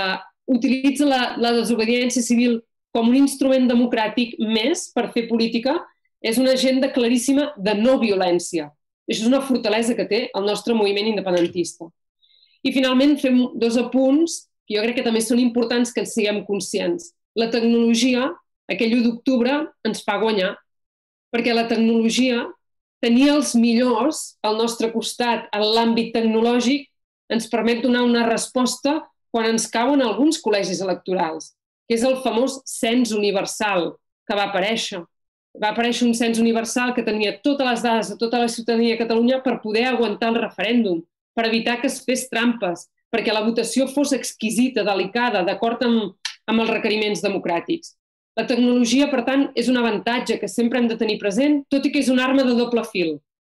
utilitza la, la desobediència civil com un instrument democràtic més per fer política, és una agenda claríssima de no violència. Això és una fortalesa que té el nostre moviment independentista. I finalment fem dos apunts que jo crec que també són importants que en siguem conscients. La tecnologia, aquell u d'octubre, ens fa guanyar, perquè la tecnologia, tenir els millors al nostre costat en l'àmbit tecnològic ens permet donar una resposta quan ens cauen alguns col·legis electorals, que és el famós cens universal que va aparèixer. Va aparèixer un cens universal que tenia totes les dades de tota la ciutadania de Catalunya per poder aguantar el referèndum, per evitar que es fes trampes, perquè la votació fos exquisita, delicada, d'acord amb, amb els requeriments democràtics. La tecnologia, per tant, és un avantatge que sempre hem de tenir present, tot i que és una arma de doble fil.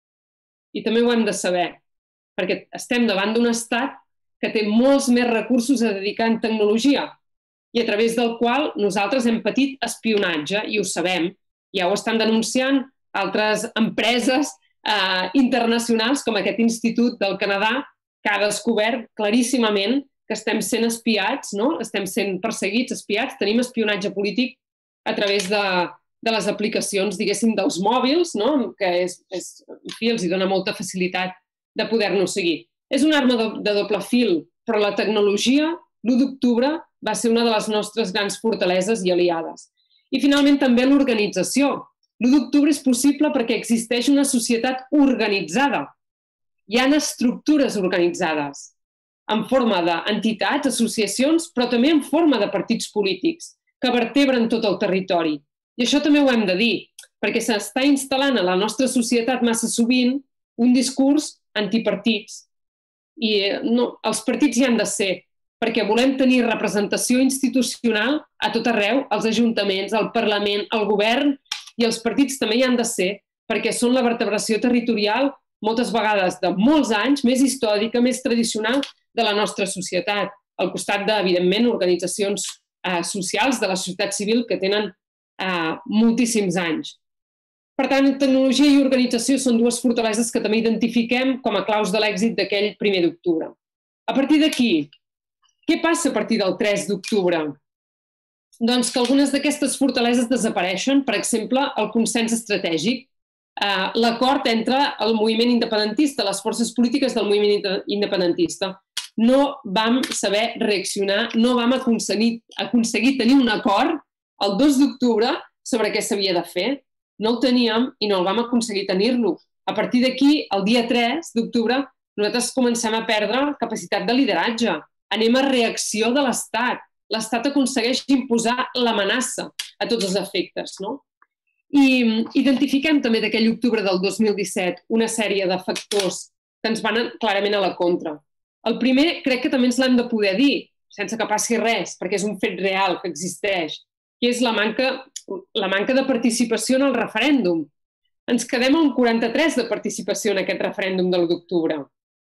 I també ho hem de saber, perquè estem davant d'un estat que té molts més recursos a dedicar en tecnologia i a través del qual nosaltres hem patit espionatge, i ho sabem, ja ho estan denunciant altres empreses eh, internacionals, com aquest Institut del Canadà, que ha descobert claríssimament que estem sent espiats, no? Estem sent perseguits, espiats, tenim espionatge polític a través de, de les aplicacions, diguéssim, dels mòbils, no? Que és, és, en fi, els hi dona molta facilitat de poder-nos seguir. És una arma de, de doble fil, però la tecnologia, l'u d'octubre, va ser una de les nostres grans fortaleses i aliades. I finalment també l'organització. L'u d'octubre és possible perquè existeix una societat organitzada. Hi ha estructures organitzades en forma d'entitats, associacions, però també en forma de partits polítics que vertebren tot el territori. I això també ho hem de dir, perquè s'està instal·lant a la nostra societat massa sovint un discurs antipartits. I no, els partits hi han de ser, perquè volem tenir representació institucional a tot arreu, als ajuntaments, al Parlament, al govern, i els partits també hi han de ser, perquè són la vertebració territorial, moltes vegades de molts anys, més històrica, més tradicional de la nostra societat, al costat de, evidentment, organitzacions eh, socials de la societat civil que tenen eh, moltíssims anys. Per tant, tecnologia i organització són dues fortaleses que també identifiquem com a claus de l'èxit d'aquell primer d'octubre. A partir d'aquí, què passa a partir del tres d'octubre? Doncs que algunes d'aquestes fortaleses desapareixen, per exemple, el consens estratègic, eh, l'acord entre el moviment independentista, les forces polítiques del moviment independentista. No vam saber reaccionar, no vam aconseguir, aconseguir tenir un acord el dos d'octubre sobre què s'havia de fer. No el teníem i no el vam aconseguir tenir-lo. A partir d'aquí, el dia tres d'octubre, nosaltres comencem a perdre capacitat de lideratge. Anem a reacció de l'Estat. L'Estat aconsegueix imposar l'amenaça a tots els efectes, no? I identifiquem també d'aquell octubre del dos mil disset una sèrie de factors que ens van clarament a la contra. El primer, crec que també ens l'hem de poder dir, sense que passi res, perquè és un fet real que existeix, que és la manca, la manca de participació en el referèndum. Ens quedem a un quaranta-tres de participació en aquest referèndum de l'u d'octubre.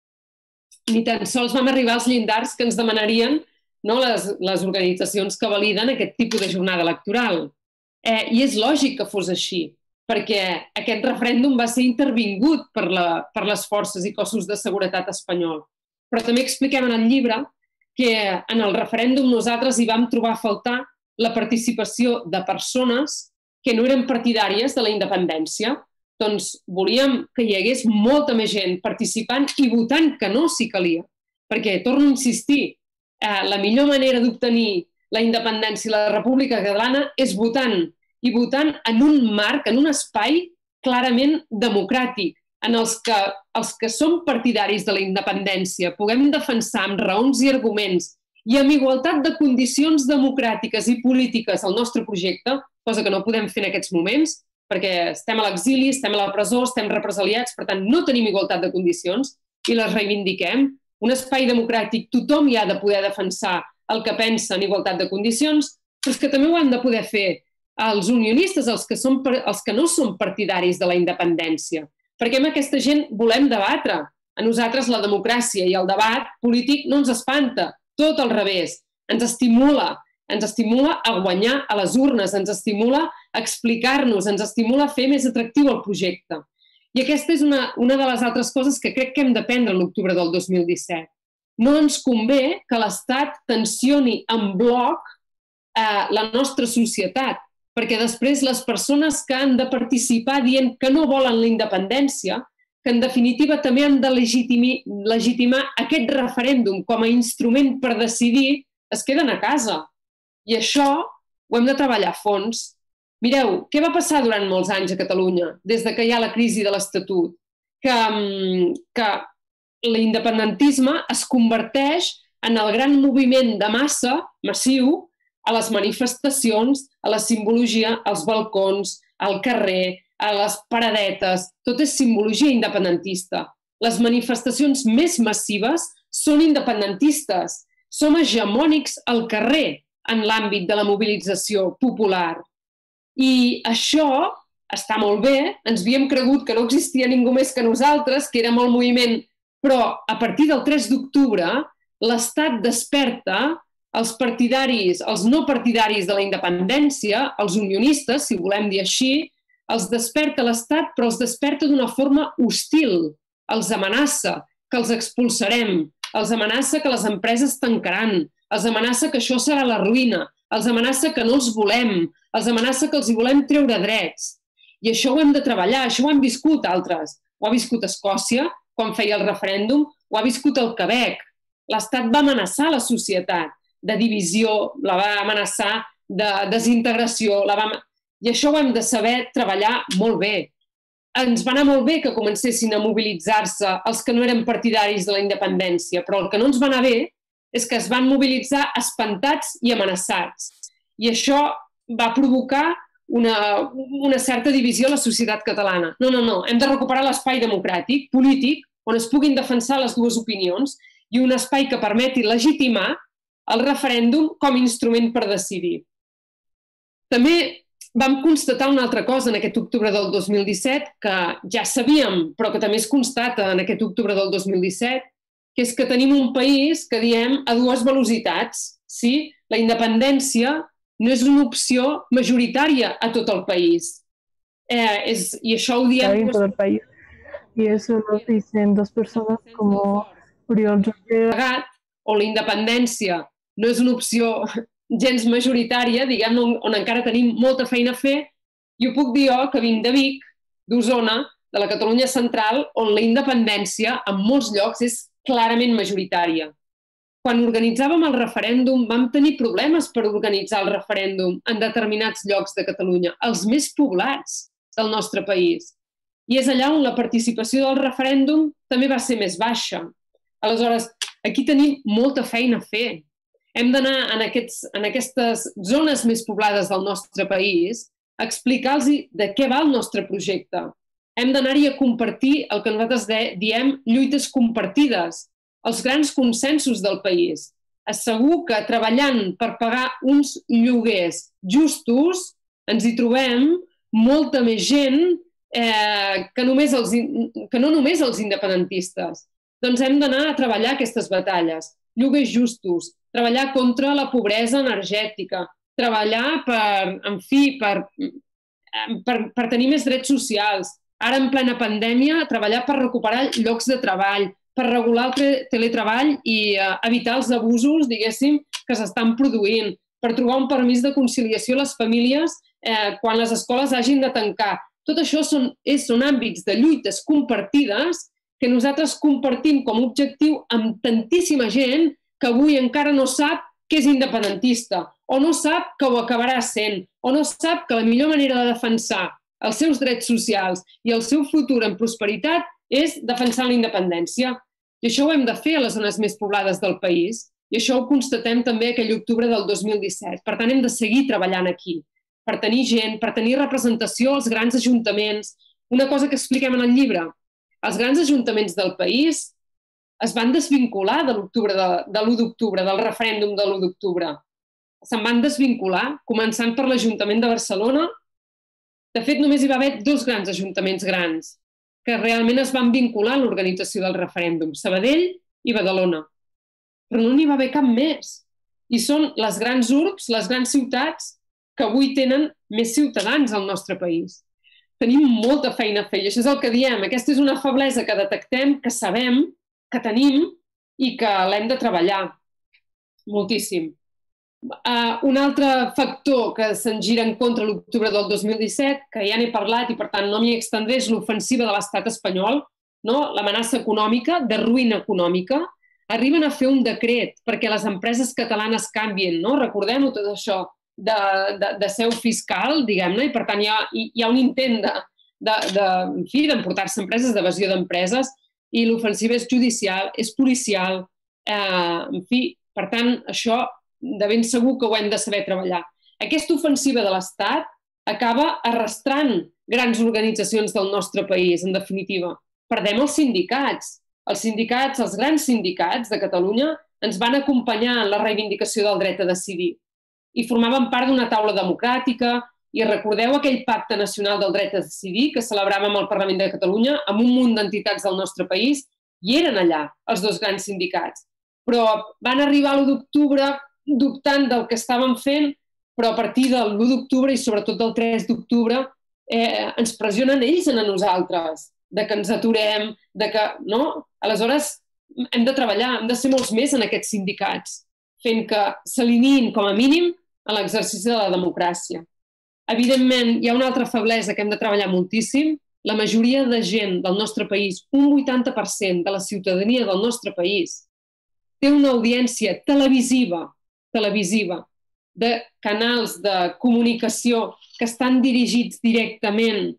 Ni tan sols vam arribar als llindars que ens demanarien, no, les, les organitzacions que validen aquest tipus de jornada electoral. Eh, I és lògic que fos així, perquè aquest referèndum va ser intervingut per, la, per les forces i cossos de seguretat espanyol. Però també expliquem en el llibre que en el referèndum nosaltres hi vam trobar a faltar la participació de persones que no eren partidàries de la independència. Doncs volíem que hi hagués molta més gent participant i votant que no si calia. Perquè, torno a insistir, eh, la millor manera d'obtenir la independència i la República Catalana és votant, i votant en un marc, en un espai clarament democràtic, en els que els que som partidaris de la independència puguem defensar amb raons i arguments i amb igualtat de condicions democràtiques i polítiques el nostre projecte, cosa que no podem fer en aquests moments, perquè estem a l'exili, estem a la presó, estem represaliats, per tant no tenim igualtat de condicions i les reivindiquem. Un espai democràtic, tothom hi ha de poder defensar el que pensa en igualtat de condicions, però és que també ho han de poder fer els unionistes, els que, som, els que no són partidaris de la independència. Perquè amb aquesta gent volem debatre. A nosaltres la democràcia i el debat polític no ens espanta, tot al revés. Ens estimula, ens estimula a guanyar a les urnes, ens estimula a explicar-nos, ens estimula a fer més atractiu el projecte. I aquesta és una, una de les altres coses que crec que hem d'aprendre l'octubre del dos mil disset. no ens convé que l'Estat tensioni en bloc eh, la nostra societat, perquè després les persones que han de participar dient que no volen la independència, que en definitiva també han de legitimar, legitimar aquest referèndum com a instrument per decidir, es queden a casa. I això ho hem de treballar a fons. Mireu, què va passar durant molts anys a Catalunya, des de que hi ha la crisi de l'Estatut? Que, que l'independentisme es converteix en el gran moviment de massa, massiu, a les manifestacions, a la simbologia, als balcons, al carrer, a les paradetes, tot és simbologia independentista. Les manifestacions més massives són independentistes, som hegemònics al carrer en l'àmbit de la mobilització popular. I això està molt bé, ens havíem cregut que no existia ningú més que nosaltres, que érem el moviment, però a partir del tres d'octubre l'Estat desperta els partidaris, els no partidaris de la independència, els unionistes, si volem dir així, els desperta l'Estat, però els desperta d'una forma hostil, els amenaça que els expulsarem, els amenaça que les empreses tancaran, els amenaça que això serà la ruïna, els amenaça que no els volem, els amenaça que els hi volem treure drets. I això ho hem de treballar, això ho han viscut altres. Ho ha viscut Escòcia, quan feia el referèndum, ho ha viscut el Quebec. L'Estat va amenaçar la societat de divisió, la va amenaçar de desintegració, la va... i això ho hem de saber treballar molt bé. Ens va anar molt bé que comencessin a mobilitzar-se els que no eren partidaris de la independència, però el que no ens va anar bé és que es van mobilitzar espantats i amenaçats. I això va provocar una, una certa divisió a la societat catalana. No, no, no, hem de recuperar l'espai democràtic, polític, on es puguin defensar les dues opinions i un espai que permeti legitimar el referèndum com a instrument per decidir. També vam constatar una altra cosa en aquest octubre del dos mil disset, que ja sabíem, però que també es constata en aquest octubre del dos mil disset, que és que tenim un país que diem a dues velocitats. Sí? La independència no és una opció majoritària a tot el país. Eh, és, I això ho diem... En tot el país. Y eso lo dicen dos personas como Oriol Junqueras. O la independència no és una opció gens majoritària, diguem, on, on encara tenim molta feina a fer, i ho puc dir jo, que vinc de Vic, d'Osona, de la Catalunya central, on la independència en molts llocs és clarament majoritària. Quan organitzàvem el referèndum vam tenir problemes per organitzar el referèndum en determinats llocs de Catalunya, els més poblats del nostre país. I és allà on la participació del referèndum també va ser més baixa. Aleshores, aquí tenim molta feina a fer. Hem d'anar en, aquests, en aquestes zones més poblades del nostre país a explicar-los de què va el nostre projecte. Hem d'anar-hi a compartir el que nosaltres diem lluites compartides, els grans consensos del país. Segur que treballant per pagar uns lloguers justos ens hi trobem molta més gent eh, que, només els, que no només els independentistes. Doncs hem d'anar a treballar aquestes batalles. Lloguers justos, treballar contra la pobresa energètica, treballar per, en fi, per, per, per tenir més drets socials. Ara, en plena pandèmia, treballar per recuperar llocs de treball, per regular el teletreball i eh, evitar els abusos, diguéssim, que s'estan produint, per trobar un permís de conciliació a les famílies eh, quan les escoles hagin de tancar. Tot això són, és, són àmbits de lluites compartides que nosaltres compartim com a objectiu amb tantíssima gent que avui encara no sap que és independentista, o no sap que ho acabarà sent, o no sap que la millor manera de defensar els seus drets socials i el seu futur en prosperitat és defensar la independència. I això ho hem de fer a les zones més poblades del país, i això ho constatem també aquell octubre del dos mil disset. Per tant, hem de seguir treballant aquí, per tenir gent, per tenir representació als grans ajuntaments. Una cosa que expliquem en el llibre, els grans ajuntaments del país es van desvincular de l'octubre de l'u d'octubre, del referèndum de l'u d'octubre. Se'n van desvincular, començant per l'Ajuntament de Barcelona. De fet, només hi va haver dos grans ajuntaments grans que realment es van vincular a l'organització del referèndum, Sabadell i Badalona. Però no n'hi va haver cap més. I són les grans urbs, les grans ciutats, que avui tenen més ciutadans al nostre país. Tenim molta feina a fer i això és el que diem. Aquesta és una feblesa que detectem, que sabem, que tenim, i que l'hem de treballar moltíssim. Uh, un altre factor que se'n gira en contra l'octubre del dos mil disset, que ja n'he parlat i per tant no m'hi extendré, és l'ofensiva de l'estat espanyol, no? L'amenaça econòmica, de ruïna econòmica. Arriben a fer un decret perquè les empreses catalanes canvien, no? Recordem-ho tot això, de, de, de seu fiscal, diguem-ne, i per tant hi ha, hi ha un intent de, de, de, en fi, d'emportar-se empreses, d'evasió d'empreses, i l'ofensiva és judicial, és policial, eh, en fi, per tant, això de ben segur que ho hem de saber treballar. Aquesta ofensiva de l'Estat acaba arrastrant grans organitzacions del nostre país, en definitiva. Perdem els sindicats. Els sindicats, els grans sindicats de Catalunya, ens van acompanyar en la reivindicació del dret a decidir i formaven part d'una taula democràtica. I recordeu aquell pacte nacional del dret a decidir que celebràvem al Parlament de Catalunya amb un munt d'entitats del nostre país, i eren allà els dos grans sindicats. Però van arribar a l'u d'octubre dubtant del que estàvem fent, però a partir de l'u d'octubre i sobretot del tres d'octubre eh, ens pressionen ells a nosaltres, de que ens aturem, de que... no? Aleshores, hem de treballar, hem de ser molts més en aquests sindicats, fent que s'alineïn com a mínim a l'exercici de la democràcia. Evidentment, hi ha una altra feblesa que hem de treballar moltíssim. La majoria de gent del nostre país, un vuitanta per cent de la ciutadania del nostre país, té una audiència televisiva televisiva, de canals de comunicació que estan dirigits directament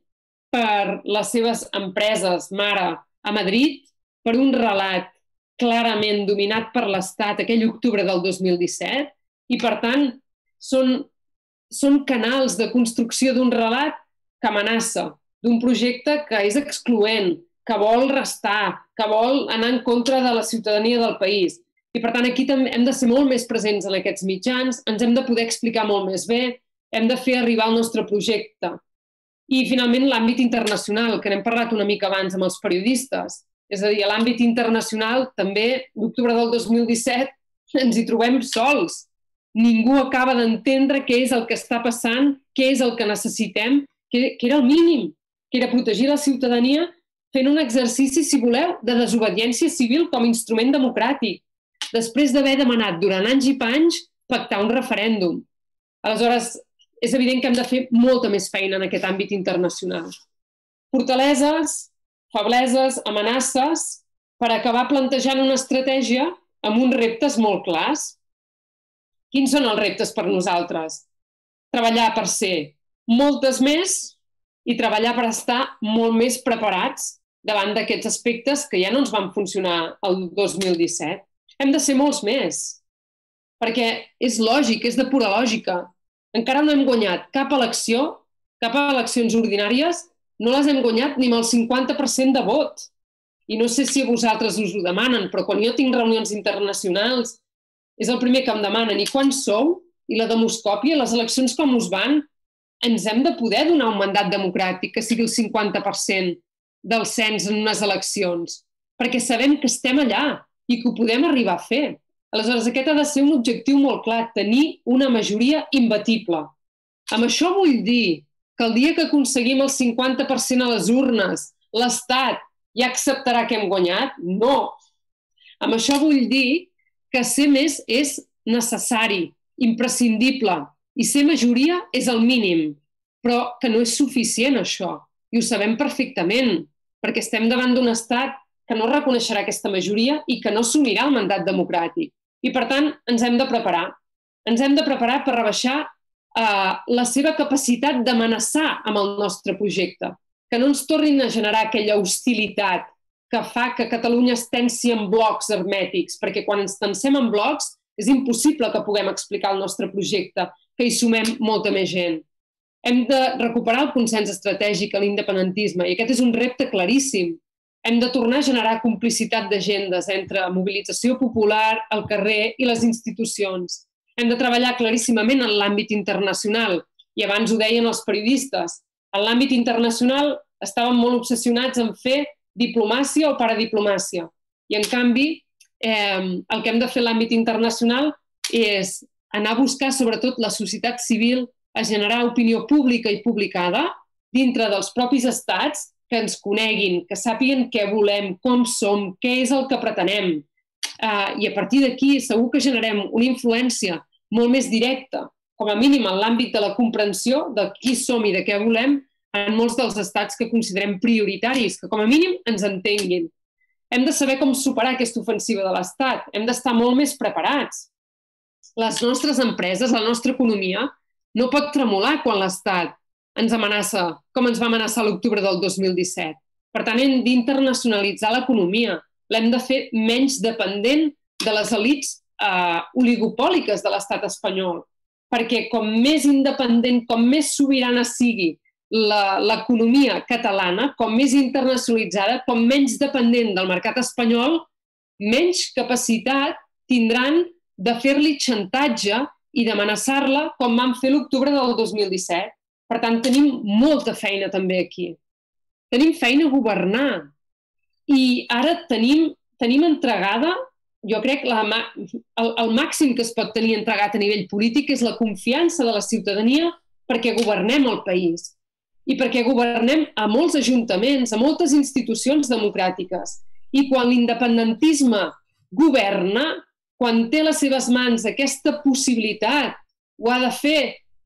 per les seves empreses mare a Madrid, per un relat clarament dominat per l'Estat aquell octubre del dos mil disset, i per tant són, són canals de construcció d'un relat que amenaça, d'un projecte que és excloent, que vol restar, que vol anar en contra de la ciutadania del país. I per tant aquí també hem de ser molt més presents en aquests mitjans, ens hem de poder explicar molt més bé, hem de fer arribar el nostre projecte. I finalment l'àmbit internacional, que n'hem parlat una mica abans amb els periodistes. És a dir, a l'àmbit internacional també, l'octubre del dos mil disset, ens hi trobem sols. Ningú acaba d'entendre què és el que està passant, què és el que necessitem, que, que era el mínim, que era protegir la ciutadania fent un exercici, si voleu, de desobediència civil com a instrument democràtic, després d'haver demanat durant anys i panys pactar un referèndum. Aleshores, és evident que hem de fer molta més feina en aquest àmbit internacional. Fortaleses, febleses, amenaces, per acabar plantejant una estratègia amb uns reptes molt clars. Quins són els reptes per nosaltres? Treballar per ser moltes més i treballar per estar molt més preparats davant d'aquests aspectes que ja no ens van funcionar el dos mil disset. Hem de ser molts més, perquè és lògic, és de pura lògica. Encara no hem guanyat cap elecció, cap eleccions ordinàries, no les hem guanyat ni amb el cinquanta per cent de vot. I no sé si a vosaltres us ho demanen, però quan jo tinc reunions internacionals és el primer que em demanen. I quan sou? I la demoscòpia, les eleccions com us van? Ens hem de poder donar un mandat democràtic que sigui el cinquanta per cent del cens en unes eleccions, perquè sabem que estem allà i que ho podem arribar a fer. Aleshores, aquest ha de ser un objectiu molt clar, tenir una majoria imbatible. Amb això vull dir que el dia que aconseguim el cinquanta per cent a les urnes, l'Estat ja acceptarà que hem guanyat? No. Amb això vull dir que ser més és necessari, imprescindible, i ser majoria és el mínim, però que no és suficient això, i ho sabem perfectament, perquè estem davant d'un Estat que no reconeixerà aquesta majoria i que no assumirà el mandat democràtic. I, per tant, ens hem de preparar. Ens hem de preparar per rebaixar eh, la seva capacitat d'amenaçar amb el nostre projecte, que no ens tornin a generar aquella hostilitat que fa que Catalunya es tensi en blocs hermètics, perquè quan ens tensem en blocs és impossible que puguem explicar el nostre projecte, que hi sumem molta més gent. Hem de recuperar el consens estratègic a l'independentisme, i aquest és un repte claríssim. Hem de tornar a generar complicitat d'agendes entre mobilització popular, el carrer i les institucions. Hem de treballar claríssimament en l'àmbit internacional, i abans ho deien els periodistes. En l'àmbit internacional estàvem molt obsessionats en fer diplomàcia o paradiplomàcia. I, en canvi, eh, el que hem de fer en l'àmbit internacional és anar a buscar, sobretot, la societat civil, a generar opinió pública i publicada dintre dels propis estats, que ens coneguin, que sàpiguen què volem, com som, què és el que pretenem. i a partir d'aquí segur que generem una influència molt més directa, com a mínim en l'àmbit de la comprensió de qui som i de què volem en molts dels estats que considerem prioritaris, que com a mínim ens entenguin. Hem de saber com superar aquesta ofensiva de l'Estat, hem d'estar molt més preparats. Les nostres empreses, la nostra economia, no pot tremolar quan l'Estat ens amenaça, com ens va amenaçar l'octubre del dos mil disset. Per tant, hem d'internacionalitzar l'economia, l'hem de fer menys dependent de les elits eh, oligopòliques de l'estat espanyol, perquè com més independent, com més sobirana sigui l'economia catalana, com més internacionalitzada, com menys dependent del mercat espanyol, menys capacitat tindran de fer-li xantatge i d'amenaçar-la com van fer l'octubre del dos mil disset. Per tant, tenim molta feina també aquí. Tenim feina a governar. I ara tenim, tenim entregada, jo crec, la, el, el màxim que es pot tenir entregat a nivell polític és la confiança de la ciutadania perquè governem el país i perquè governem a molts ajuntaments, a moltes institucions democràtiques. I quan l'independentisme governa, quan té a les seves mans aquesta possibilitat, ho ha de fer,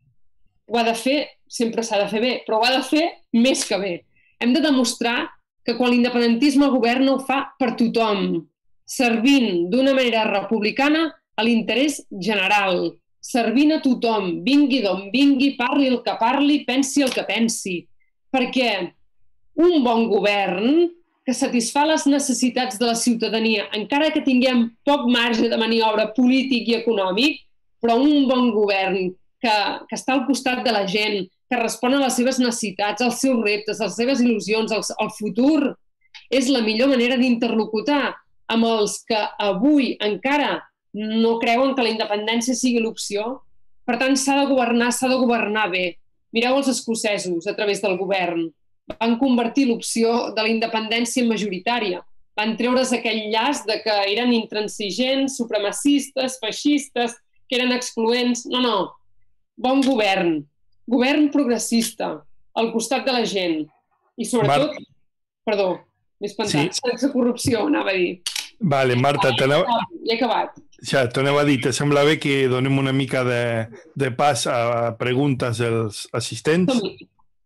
ho ha de fer, sempre s'ha de fer bé, però ho ha de fer més que bé. Hem de demostrar que quan l'independentisme governa ho fa per tothom, servint d'una manera republicana a l'interès general, servint a tothom, vingui d'on vingui, parli el que parli, pensi el que pensi. Perquè un bon govern que satisfà les necessitats de la ciutadania, encara que tinguem poc marge de maniobra polític i econòmic, però un bon govern que, que està al costat de la gent, que respon a les seves necessitats, als seus reptes, a les seves il·lusions, al, al futur, és la millor manera d'interlocutar amb els que avui encara no creuen que la independència sigui l'opció. Per tant, s'ha de governar, s'ha de governar bé. Mireu els escocesos a través del govern. Van convertir l'opció de la independència en majoritària. Van treure's aquell llaç de que eren intransigents, supremacistes, feixistes, que eren excloents. No, no. Bon govern. Govern progressista, al costat de la gent. I sobretot, Mar... perdó, m'he espantat, sí. Sense corrupció, anava a dir. Vale, Marta, ah, t'anava... Ja he acabat. Ja, t'anava a dir, te sembla bé que donem una mica de, de pas a preguntes dels assistents? Sí.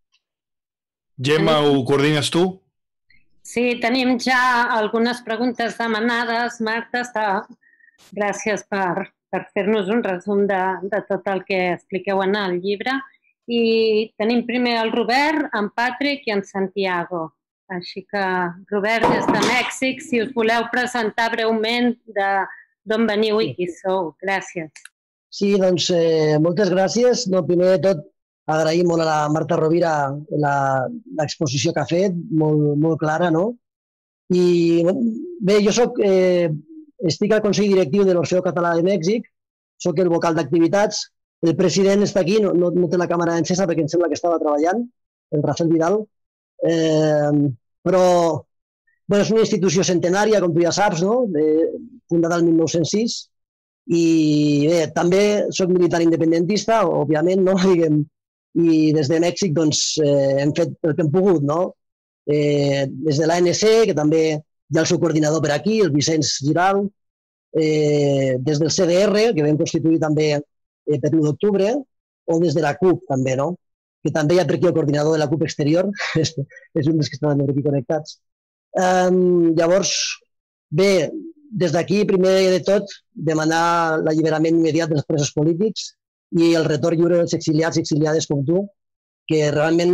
Gemma, ho coordines tu? Sí, tenim ja algunes preguntes demanades. Marta, està... gràcies per, per fer-nos un resum de, de tot el que expliqueu en el llibre. I tenim primer el Robert, en Patrick i en Santiago. Així que, Robert, des de Mèxic, si us voleu presentar breument d'on veniu i qui sou. Gràcies. Sí, doncs eh, moltes gràcies. No, primer de tot, agrair molt a la Marta Rovira l'exposició que ha fet, molt, molt clara, no? I bé, jo soc, eh, estic al Consell Directiu de l'Orfeó Català de Mèxic, soc el vocal d'activitats. El president està aquí, no, no, no té la càmera encesa perquè em sembla que estava treballant, el Rafael Vidal. Eh, però bueno, és una institució centenària, com tu ja saps, no? De, fundada el mil nou-cents sis. I bé, també soc militar independentista, òbviament, no? Diguem, i des de Mèxic doncs, eh, hem fet el que hem pogut, no? Eh, des de l'A N C, que també hi ha el seu coordinador per aquí, el Vicenç Giral, eh, des del C D R, que vam constituir també eh, per l'u d'octubre, o des de la C U P també, no? Que també hi ha per aquí el coordinador de la C U P Exterior, és, és un dels que estan per aquí connectats. Um, llavors, bé, des d'aquí, primer de tot, demanar l'alliberament immediat dels presos polítics i el retorn lliure dels exiliats i exiliades com tu, que realment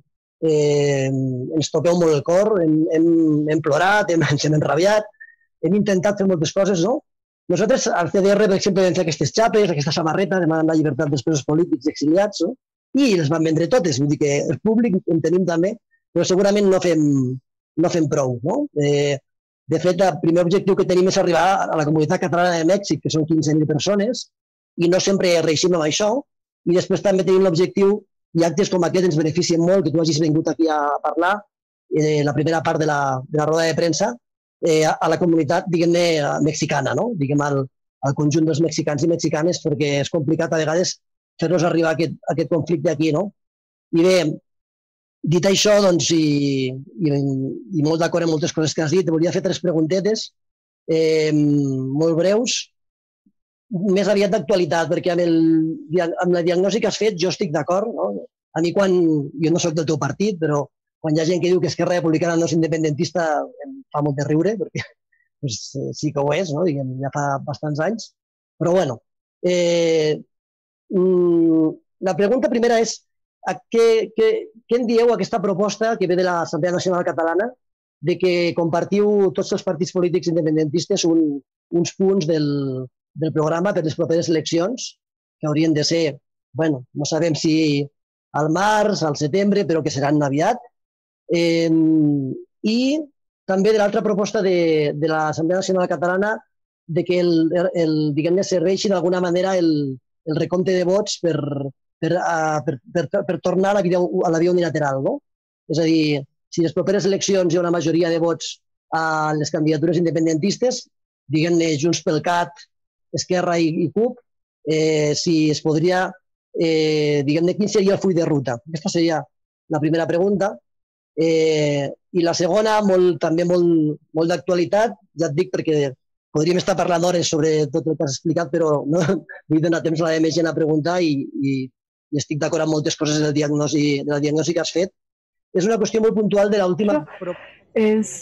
eh, ens toqueu molt el cor, hem, hem, hem plorat, hem, ens hem enrabiat, hem intentat fer moltes coses, no? Nosaltres, al C D R, per exemple, vam fer aquestes xapes, aquesta samarreta, demanant la llibertat dels presos polítics i exiliats, no? I les van vendre totes, vull dir que el públic en tenim també, però segurament no fem, no fem prou, no? Eh, de fet, el primer objectiu que tenim és arribar a la comunitat catalana de Mèxic, que són quinze mil persones, i no sempre reeixim amb això, i després també tenim l'objectiu, i actes com aquest ens beneficien molt, que tu hagis vingut aquí a parlar, eh, la primera part de la, de la roda de premsa, eh, a la comunitat, diguem-ne, mexicana, no? Diguem, al, al conjunt dels mexicans i mexicanes, perquè és complicat a vegades fer-nos arribar a aquest, a aquest conflicte aquí, no? I bé, dit això, doncs, i, i, i molt d'acord amb moltes coses que has dit, volia fer tres preguntetes. molt breus, més aviat d'actualitat, perquè amb, el, amb la diagnosi que has fet jo estic d'acord. No? A mi quan, jo no soc del teu partit, però quan hi ha gent que diu que Esquerra Republicana no és independentista em fa molt de riure, perquè pues, sí que ho és, no? Diguem, ja fa bastants anys. Però bueno, eh, la pregunta primera és què, què, què en dieu a aquesta proposta que ve de l'Assemblea Nacional Catalana de que compartiu tots els partits polítics independentistes un, uns punts del, del programa per les properes eleccions, que haurien de ser, bueno, no sabem si al març, al setembre, però que seran aviat. Eh, I també de l'altra proposta de, de l'Assemblea Nacional Catalana de que el, el, diguem-ne, serveixi d'alguna manera el, el recompte de vots per, per, a, per, per, per tornar a la via, a la via unilateral. No? És a dir, si les properes eleccions hi ha una majoria de vots a les candidatures independentistes, diguem-ne Junts pel Cat, Esquerra i, i CUP, eh, si es podria, eh, diguem-ne, quin seria el full de ruta. Aquesta seria la primera pregunta. Eh, I la segona, molt, també molt, molt d'actualitat, ja et dic perquè podríem estar parlant hores sobre tot el que has explicat, però no vull donar temps a la gent a preguntar i, i, i estic d'acord amb moltes coses de la, diagnosi, de la diagnosi que has fet. És una qüestió molt puntual de l'última... És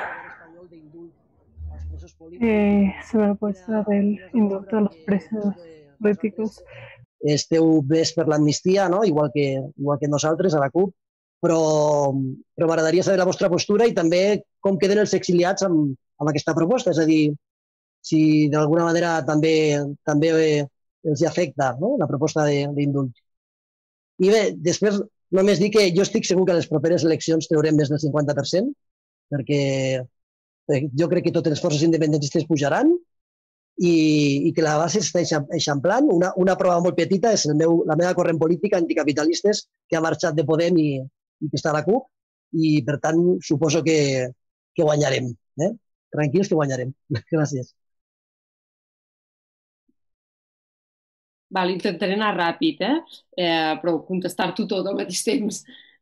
eh, sobre la propuesta del indulto a los presos políticos. Esteu més per l'amnistia, no? igual, que, igual que nosaltres, a la CUP, però, però m'agradaria saber la vostra postura i també com queden els exiliats amb, amb aquesta proposta, és a dir, si d'alguna manera també, també els afecta, no? la proposta d'indult. I bé, després només dir que jo estic segur que a les properes eleccions traurem més del cinquanta per cent, perquè jo crec que totes les forces independentistes pujaran i, i que la base està eixamplant. Una, una prova molt petita és el meu, la meva corrent política anticapitalistes que ha marxat de Podem i, i que està a la CUP i, per tant, suposo que, que guanyarem. Eh? Tranquils que guanyarem. Gràcies. Val, intentaré anar ràpid, eh? Eh, però contestar-t'ho tot al mateix temps.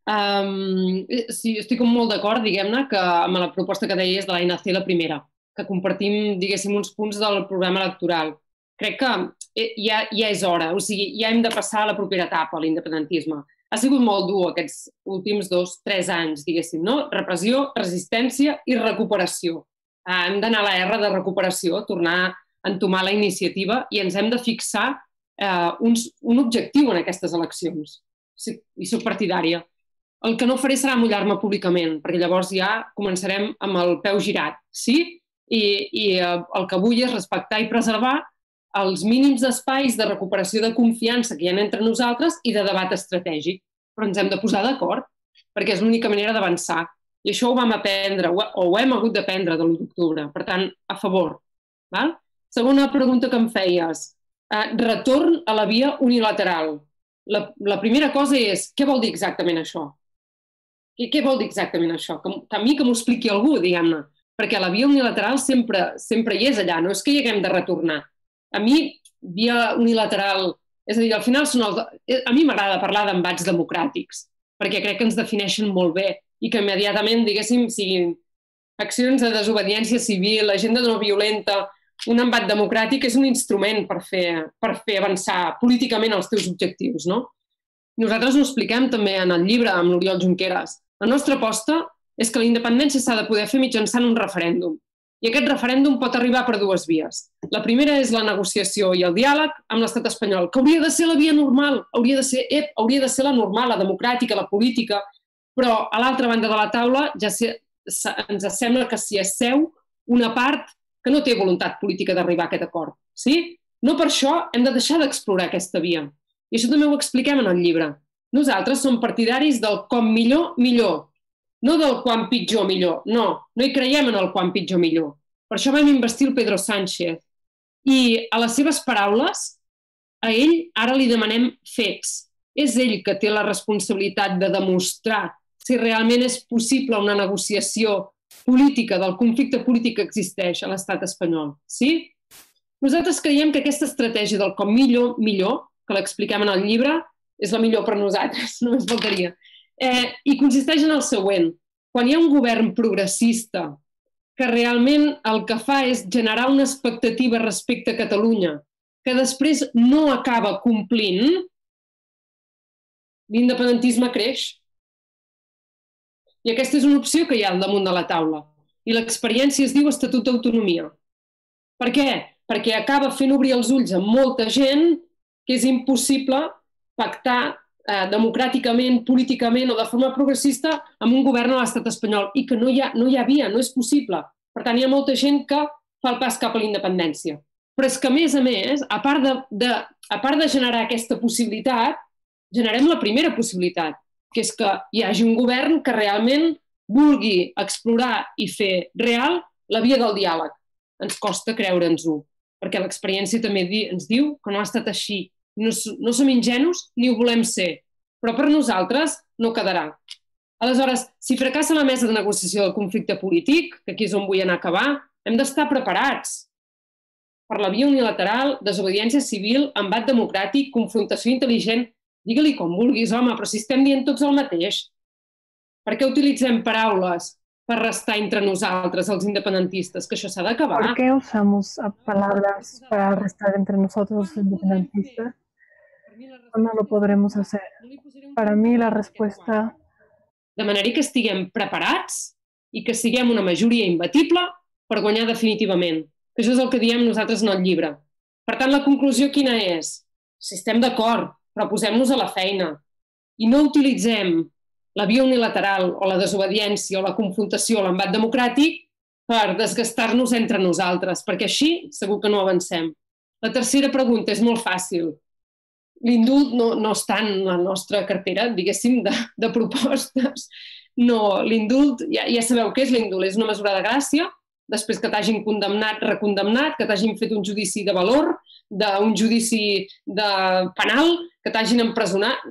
Um, sí, estic molt d'acord, diguem-ne, que amb la proposta que deies de l'A N C, la primera, que compartim, diguéssim, uns punts del programa electoral. Crec que ja, ja és hora, o sigui, ja hem de passar a la propera etapa, a l'independentisme. Ha sigut molt dur aquests últims dos, tres anys, diguéssim, no? Repressió, resistència i recuperació. Uh, hem d'anar a la R de recuperació, tornar a entomar la iniciativa i ens hem de fixar uh, uns, un objectiu en aquestes eleccions. Sí, i soc partidària. El que no faré serà mullar-me públicament, perquè llavors ja començarem amb el peu girat, sí? I, i el que vull és respectar i preservar els mínims espais de recuperació de confiança que hi ha entre nosaltres i de debat estratègic. Però ens hem de posar d'acord, perquè és l'única manera d'avançar. I això ho vam aprendre, o ho hem hagut d'aprendre de l'u d'octubre. Per tant, a favor. Val? Segona pregunta que em feies. Eh, retorn a la via unilateral. La, la primera cosa és, què vol dir exactament això? I què vol dir exactament això? Que, que a mi que m'ho expliqui algú, diguem-ne. Perquè la via unilateral sempre, sempre hi és allà, no és que hi haguem de retornar. A mi, via unilateral, és a dir, al final són els, a mi m'agrada parlar d'embats democràtics, perquè crec que ens defineixen molt bé i que immediatament, diguéssim, siguin accions de desobediència civil, l'agenda no violenta, un embat democràtic és un instrument per fer, per fer avançar políticament els teus objectius, no? Nosaltres ho expliquem també en el llibre amb l'Oriol Junqueras. La nostra aposta és que la independència s'ha de poder fer mitjançant un referèndum. I aquest referèndum pot arribar per dues vies. La primera és la negociació i el diàleg amb l'estat espanyol, que hauria de ser la via normal, hauria de ser, ep, hauria de ser la normal, la democràtica, la política, però a l'altra banda de la taula ja se, se, ens sembla que s'hi asseu una part que no té voluntat política d'arribar a aquest acord. Sí? No per això hem de deixar d'explorar aquesta via. I això també ho expliquem en el llibre. Nosaltres som partidaris del com millor, millor. No del quan pitjor, millor. No, no hi creiem en el quan pitjor, millor. Per això vam investir el Pedro Sánchez. I a les seves paraules, a ell ara li demanem fets. És ell que té la responsabilitat de demostrar si realment és possible una negociació política del conflicte polític que existeix a l'estat espanyol. Sí? Nosaltres creiem que aquesta estratègia del com millor, millor, que l'expliquem en el llibre, és la millor per nosaltres, només faltaria. Eh, I consisteix en el següent. Quan hi ha un govern progressista que realment el que fa és generar una expectativa respecte a Catalunya, que després no acaba complint, l'independentisme creix. I aquesta és una opció que hi ha al damunt de la taula. I l'experiència es diu Estatut d'Autonomia. Per què? Perquè acaba fent obrir els ulls a molta gent que és impossible pactar eh, democràticament, políticament o de forma progressista amb un govern a l'estat espanyol i que no hi ha, no hi ha via, no és possible. Per tant, hi ha molta gent que fa el pas cap a la independència. Però és que, a més a més, a part de, de, a part de generar aquesta possibilitat, generem la primera possibilitat, que és que hi hagi un govern que realment vulgui explorar i fer real la via del diàleg. Ens costa creure'ns-ho, perquè l'experiència també ens diu que no ha estat així. No, no som ingenus ni ho volem ser, però per nosaltres no quedarà. Aleshores, si fracassa la mesa de negociació del conflicte polític, que aquí és on vull anar a acabar, hem d'estar preparats per la via unilateral, desobediència civil, embat democràtic, confrontació intel·ligent. Digue-li com vulguis, home, però si estem dient tots el mateix. Per què utilitzem paraules per restar entre nosaltres, els independentistas? Que això s'ha d'acabar. ¿Por qué usamos palabras para restar entre nosotros los independentistas? No lo podremos hacer. Para mí la respuesta... De manera que estiguem preparats i que siguem una majoria imbatible per guanyar definitivament. Que això és el que diem nosaltres en el llibre. Per tant, la conclusió quina és? Si estem d'acord, però posem-nos a la feina i no utilitzem la via unilateral o la desobediència o la confrontació o l'embat democràtic per desgastar-nos entre nosaltres, perquè així segur que no avancem. La tercera pregunta és molt fàcil. L'indult no, no està en la nostra cartera, diguéssim, de, de propostes. No, l'indult, ja, ja sabeu què és l'indult, és una mesura de gràcia, després que t'hagin condemnat, recondemnat, que t'hagin fet un judici de valor, d'un judici de penal, que t'hagin empresonat.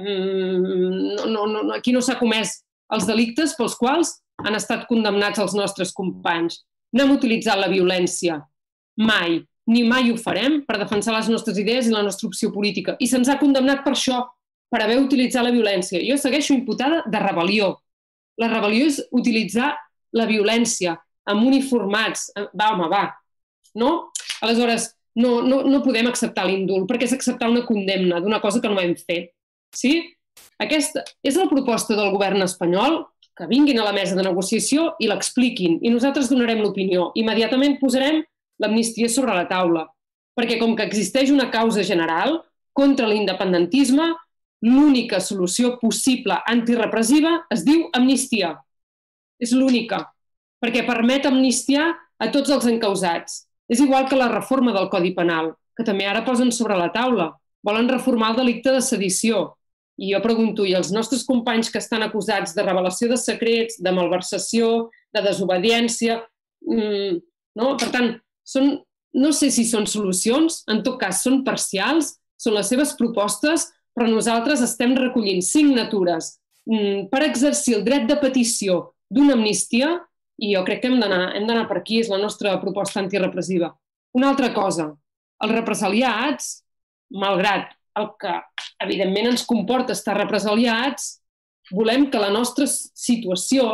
No, no, no, aquí no s'ha comès els delictes pels quals han estat condemnats els nostres companys. No hem utilitzat la violència mai, ni mai ho farem per defensar les nostres idees i la nostra opció política. I se'ns ha condemnat per això, per haver utilitzat la violència. Jo segueixo imputada de rebel·lió. La rebel·lió és utilitzar la violència amb uniformats. Va, home, va. No? Aleshores, no, no, no podem acceptar l'indult, perquè és acceptar una condemna d'una cosa que no hem fet. Sí? Aquesta és la proposta del govern espanyol, que vinguin a la mesa de negociació i l'expliquin, i nosaltres donarem l'opinió. Immediatament posarem l'amnistia sobre la taula, perquè com que existeix una causa general contra l'independentisme, l'única solució possible antirepressiva es diu amnistia. És l'única, perquè permet amnistiar a tots els encausats. És igual que la reforma del Codi Penal, que també ara posen sobre la taula. Volen reformar el delicte de sedició. I jo pregunto, i els nostres companys que estan acusats de revelació de secrets, de malversació, de desobediència, mmm, no? Per tant, són, no sé si són solucions, en tot cas són parcials, són les seves propostes, però nosaltres estem recollint signatures mmm, per exercir el dret de petició d'una amnistia i jo crec que hem d'anar hem d'anar per aquí, és la nostra proposta antirepressiva. Una altra cosa, els represaliats, malgrat el que evidentment ens comporta estar represaliats, volem que la nostra situació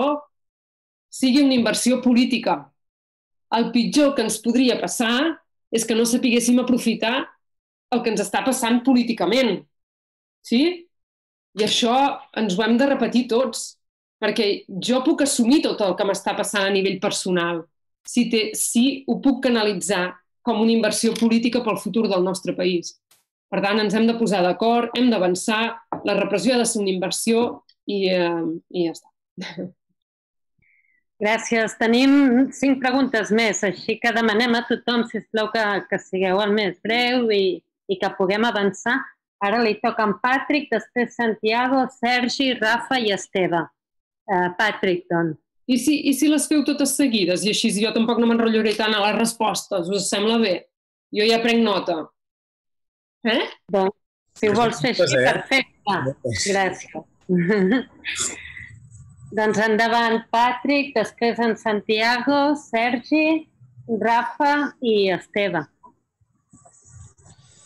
sigui una inversió política. El pitjor que ens podria passar és que no sapiguéssim aprofitar el que ens està passant políticament. Sí? I això ens ho hem de repetir tots, perquè jo puc assumir tot el que m'està passant a nivell personal, si, té, si ho puc canalitzar com una inversió política pel futur del nostre país. Per tant, ens hem de posar d'acord, hem d'avançar, la repressió ha de ser una inversió i, eh, i ja està. Gràcies. Tenim cinc preguntes més, així que demanem a tothom, sisplau, que, que sigueu el més breu i, i que puguem avançar. Ara li toca en Patrick, després Santiago, Sergi, Rafa i Esteve. Uh, Patrick, doncs. I si, I si les feu totes seguides? I així jo tampoc no m'enrotllaré tant a les respostes. Us sembla bé? Jo ja prenc nota. Eh? Doncs, si ho vols fer així, perfecte. Gràcies. Doncs endavant, Patrick, després en Santiago, Sergi, Rafa i Esteve.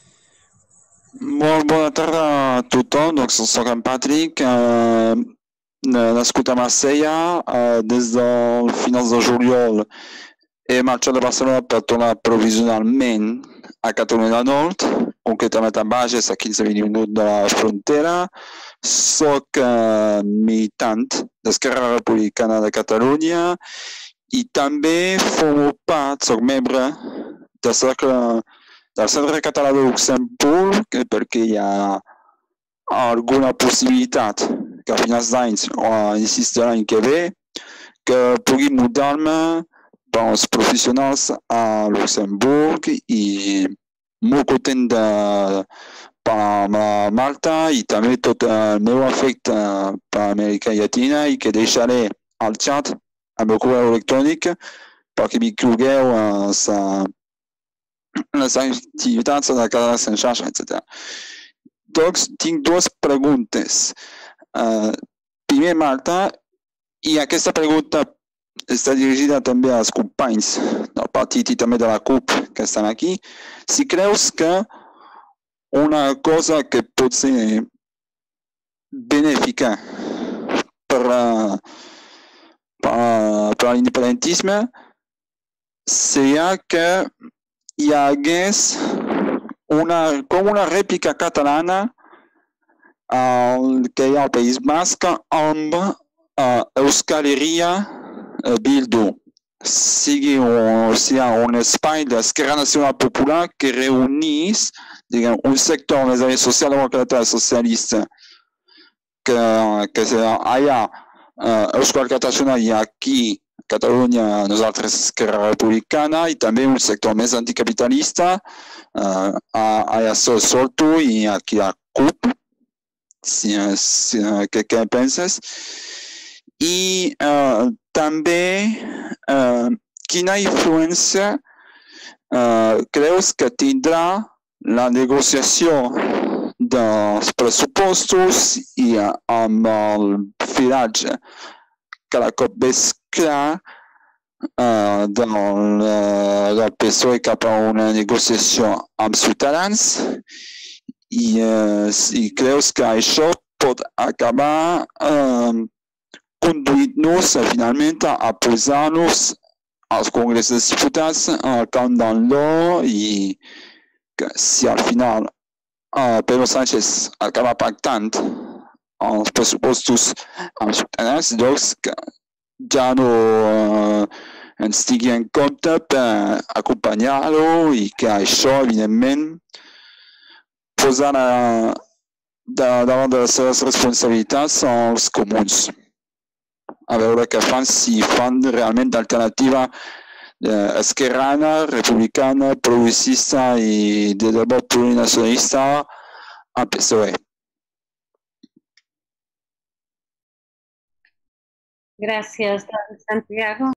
Molt bona tarda a tothom, doncs soc en Patrick. Eh, nascut a Marsella, uh, des del finals de juliol he marxat de Barcelona per tornar provisionalment a Catalunya del Nord, concretament a Bages, a quinze minuts de la frontera. Soc uh, militant d'Esquerra Republicana de Catalunya i també formo part, soc membre del cercle, del Centre Català de Luxemburg, perquè hi ha alguna possibilitat que a finals d'any o a inicis de l'any que ve que pugui mudar-me per als professionals a Luxemburg i molt content de parlar amb Marta i també tot el meu afecte per Amèrica Llatina i que deixaré al xat amb el correu electrònic perquè m'inclogueu a les activitats de cada xarxa, etcètera. Doncs tinc dues preguntes. Uh, primer, Marta, i aquesta pregunta està dirigida també als companys del partit i també de la CUP que estan aquí. Si creus que una cosa que pot ser benéfica per, uh, per, uh, per l'independentisme seria que hi hagués una, com una rèplica catalana el que hi ha al País Basc amb uh, Euskal Herria uh, Bildu. Sigui un, sigui un espai d'Esquerra Nacional Popular que reunís diguem, un sector més aviat social-demòcrata socialista que, que allà uh, Euskal Catalunya i aquí Catalunya nosaltres Esquerra Republicana i també un sector més anticapitalista uh, allà Sol Soltu i aquí a CUP. Si, si, què, què penses? I uh, també uh, quina influència uh, creus que tindrà la negociació dels pressupostos i uh, amb el filatge cada cop més clar uh, del, uh, del P S O E cap a una negociació amb Ciutadans i uh, si creus que això pot acabar uh, conduint-nos uh, finalment a posar-nos als Congrés dels Diputats al camp del no i que si al final uh, Pedro Sánchez acaba pactant els pressupostos amb Ciutadans, doncs que ja no uh, ens tingui en compte per acompanyar-lo i que això, evidentment, posarà davant de les seves responsabilitats als comuns. A veure què fan, si fan realment d'alternativa eh, esquerrana, republicana, progressista i de debò plurinacionalista al P S O E. Gràcies, Santiago.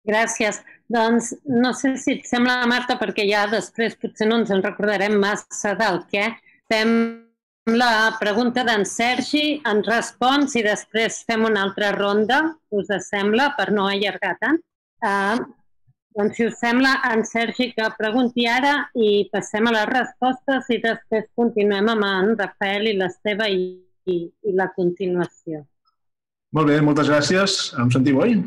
Gràcies. Doncs no sé si et sembla, Marta, perquè ja després potser no ens en recordarem massa del què. Fem la pregunta d'en Sergi, ens respons i després fem una altra ronda, us sembla, per no allargar tant. Uh, doncs si us sembla, en Sergi que pregunti ara i passem a les respostes i després continuem amb en Rafael i l'Esteve i, i, i la continuació. Molt bé, moltes gràcies. Em sentiu, oi?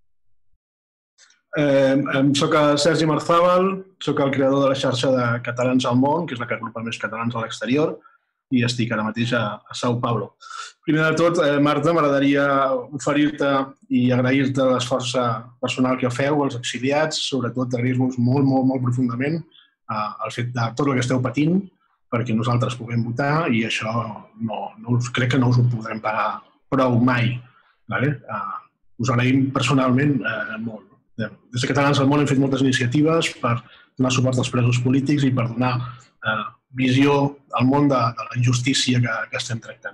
Eh, soc el Sergi Marzabal, soc el creador de la xarxa de Catalans al Món, que és la que agrupa més catalans a l'exterior, i estic ara mateix a, a São Paulo. Primer de tot, eh, Marta, m'agradaria oferir-te i agrair-te l'esforç personal que feu als exiliats, sobretot agrair-vos molt, molt, molt profundament eh, el fet de tot el que esteu patint perquè nosaltres puguem votar i això no, no us, crec que no us ho podrem pagar prou mai. Vale? Eh, us agraïm personalment eh, molt. Des de Catalans al Món hem fet moltes iniciatives per donar suport als presos polítics i per donar eh, visió al món de, de la injustícia que, que estem tractant.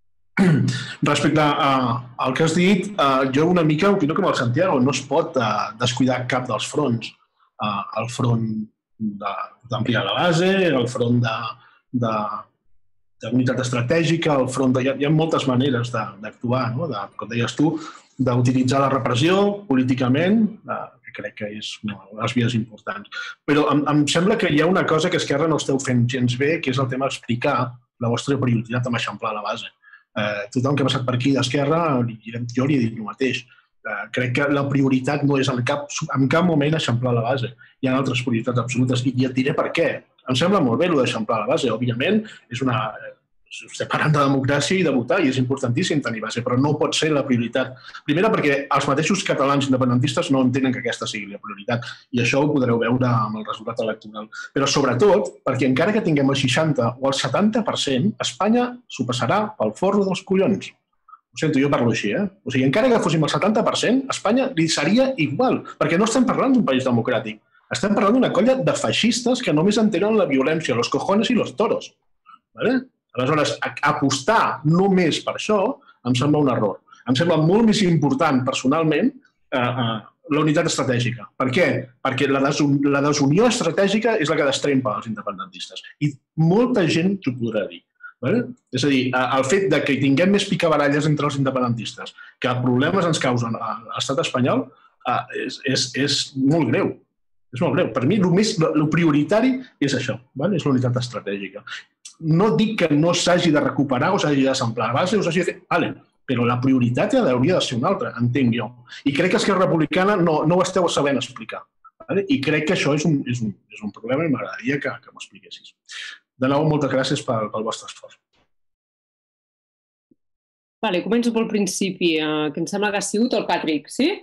Respecte a, al que has dit, eh, jo una mica opino com el Santiago, no es pot eh, descuidar cap dels fronts. Eh, el front d'ampliar la base, el front de, de, d'unitat estratègica, el front de... Hi ha, hi ha moltes maneres d'actuar, no? De, com deies tu, d'utilitzar la repressió políticament, que crec que és una de les vies importants. Però em, em sembla que hi ha una cosa que Esquerra no esteu fent gens bé, que és el tema d'explicar la vostra prioritat amb eixamplar la base. Eh, tothom que ha passat per aquí d'Esquerra, jo li he dit el mateix. Eh, crec que la prioritat no és en cap, en cap moment eixamplar la base. Hi ha altres prioritats absolutes i et diré per què. Em sembla molt bé el d'eixamplar la base. Òbviament, és una... estem parlant de democràcia i de votar i és importantíssim tenir base, però no pot ser la prioritat. Primera, perquè els mateixos catalans independentistes no entenen que aquesta sigui la prioritat i això ho podreu veure amb el resultat electoral. Però sobretot, perquè encara que tinguem el seixanta o el setanta per cent, Espanya s'ho passarà pel forro dels collons. Ho sento, jo parlo així, eh? O sigui, encara que fóssim el setanta per cent, Espanya li seria igual, perquè no estem parlant d'un país democràtic. Estem parlant d'una colla de feixistes que només entenen la violència, los cojones i los toros. Vale? Aleshores, apostar només per això em sembla un error. Em sembla molt més important, personalment, eh, eh, la unitat estratègica. Per què? Perquè la, desun la desunió estratègica és la que destrempa els independentistes. I molta gent t'ho podrà dir. Vale? És a dir, el fet de que tinguem més picabaralles entre els independentistes que problemes ens causen a l'estat espanyol eh, és, és, és molt greu. És molt greu. Per mi, el, més, el prioritari és això, vale? És la unitat estratègica. No dic que no s'hagi de recuperar o s'hagi d'assemblar base o s'hagi de fer... Vale, però la prioritat ja hauria de ser una altra, entenc jo. I crec que Esquerra Republicana no, no ho esteu sabent explicar. Vale? I crec que això és un, és un, és un problema i m'agradaria que, que m'ho expliquessis. De nou, moltes gràcies pel, pel vostre esforç. Vale, començo pel principi, eh, que em sembla que ha sigut el Patrick, sí?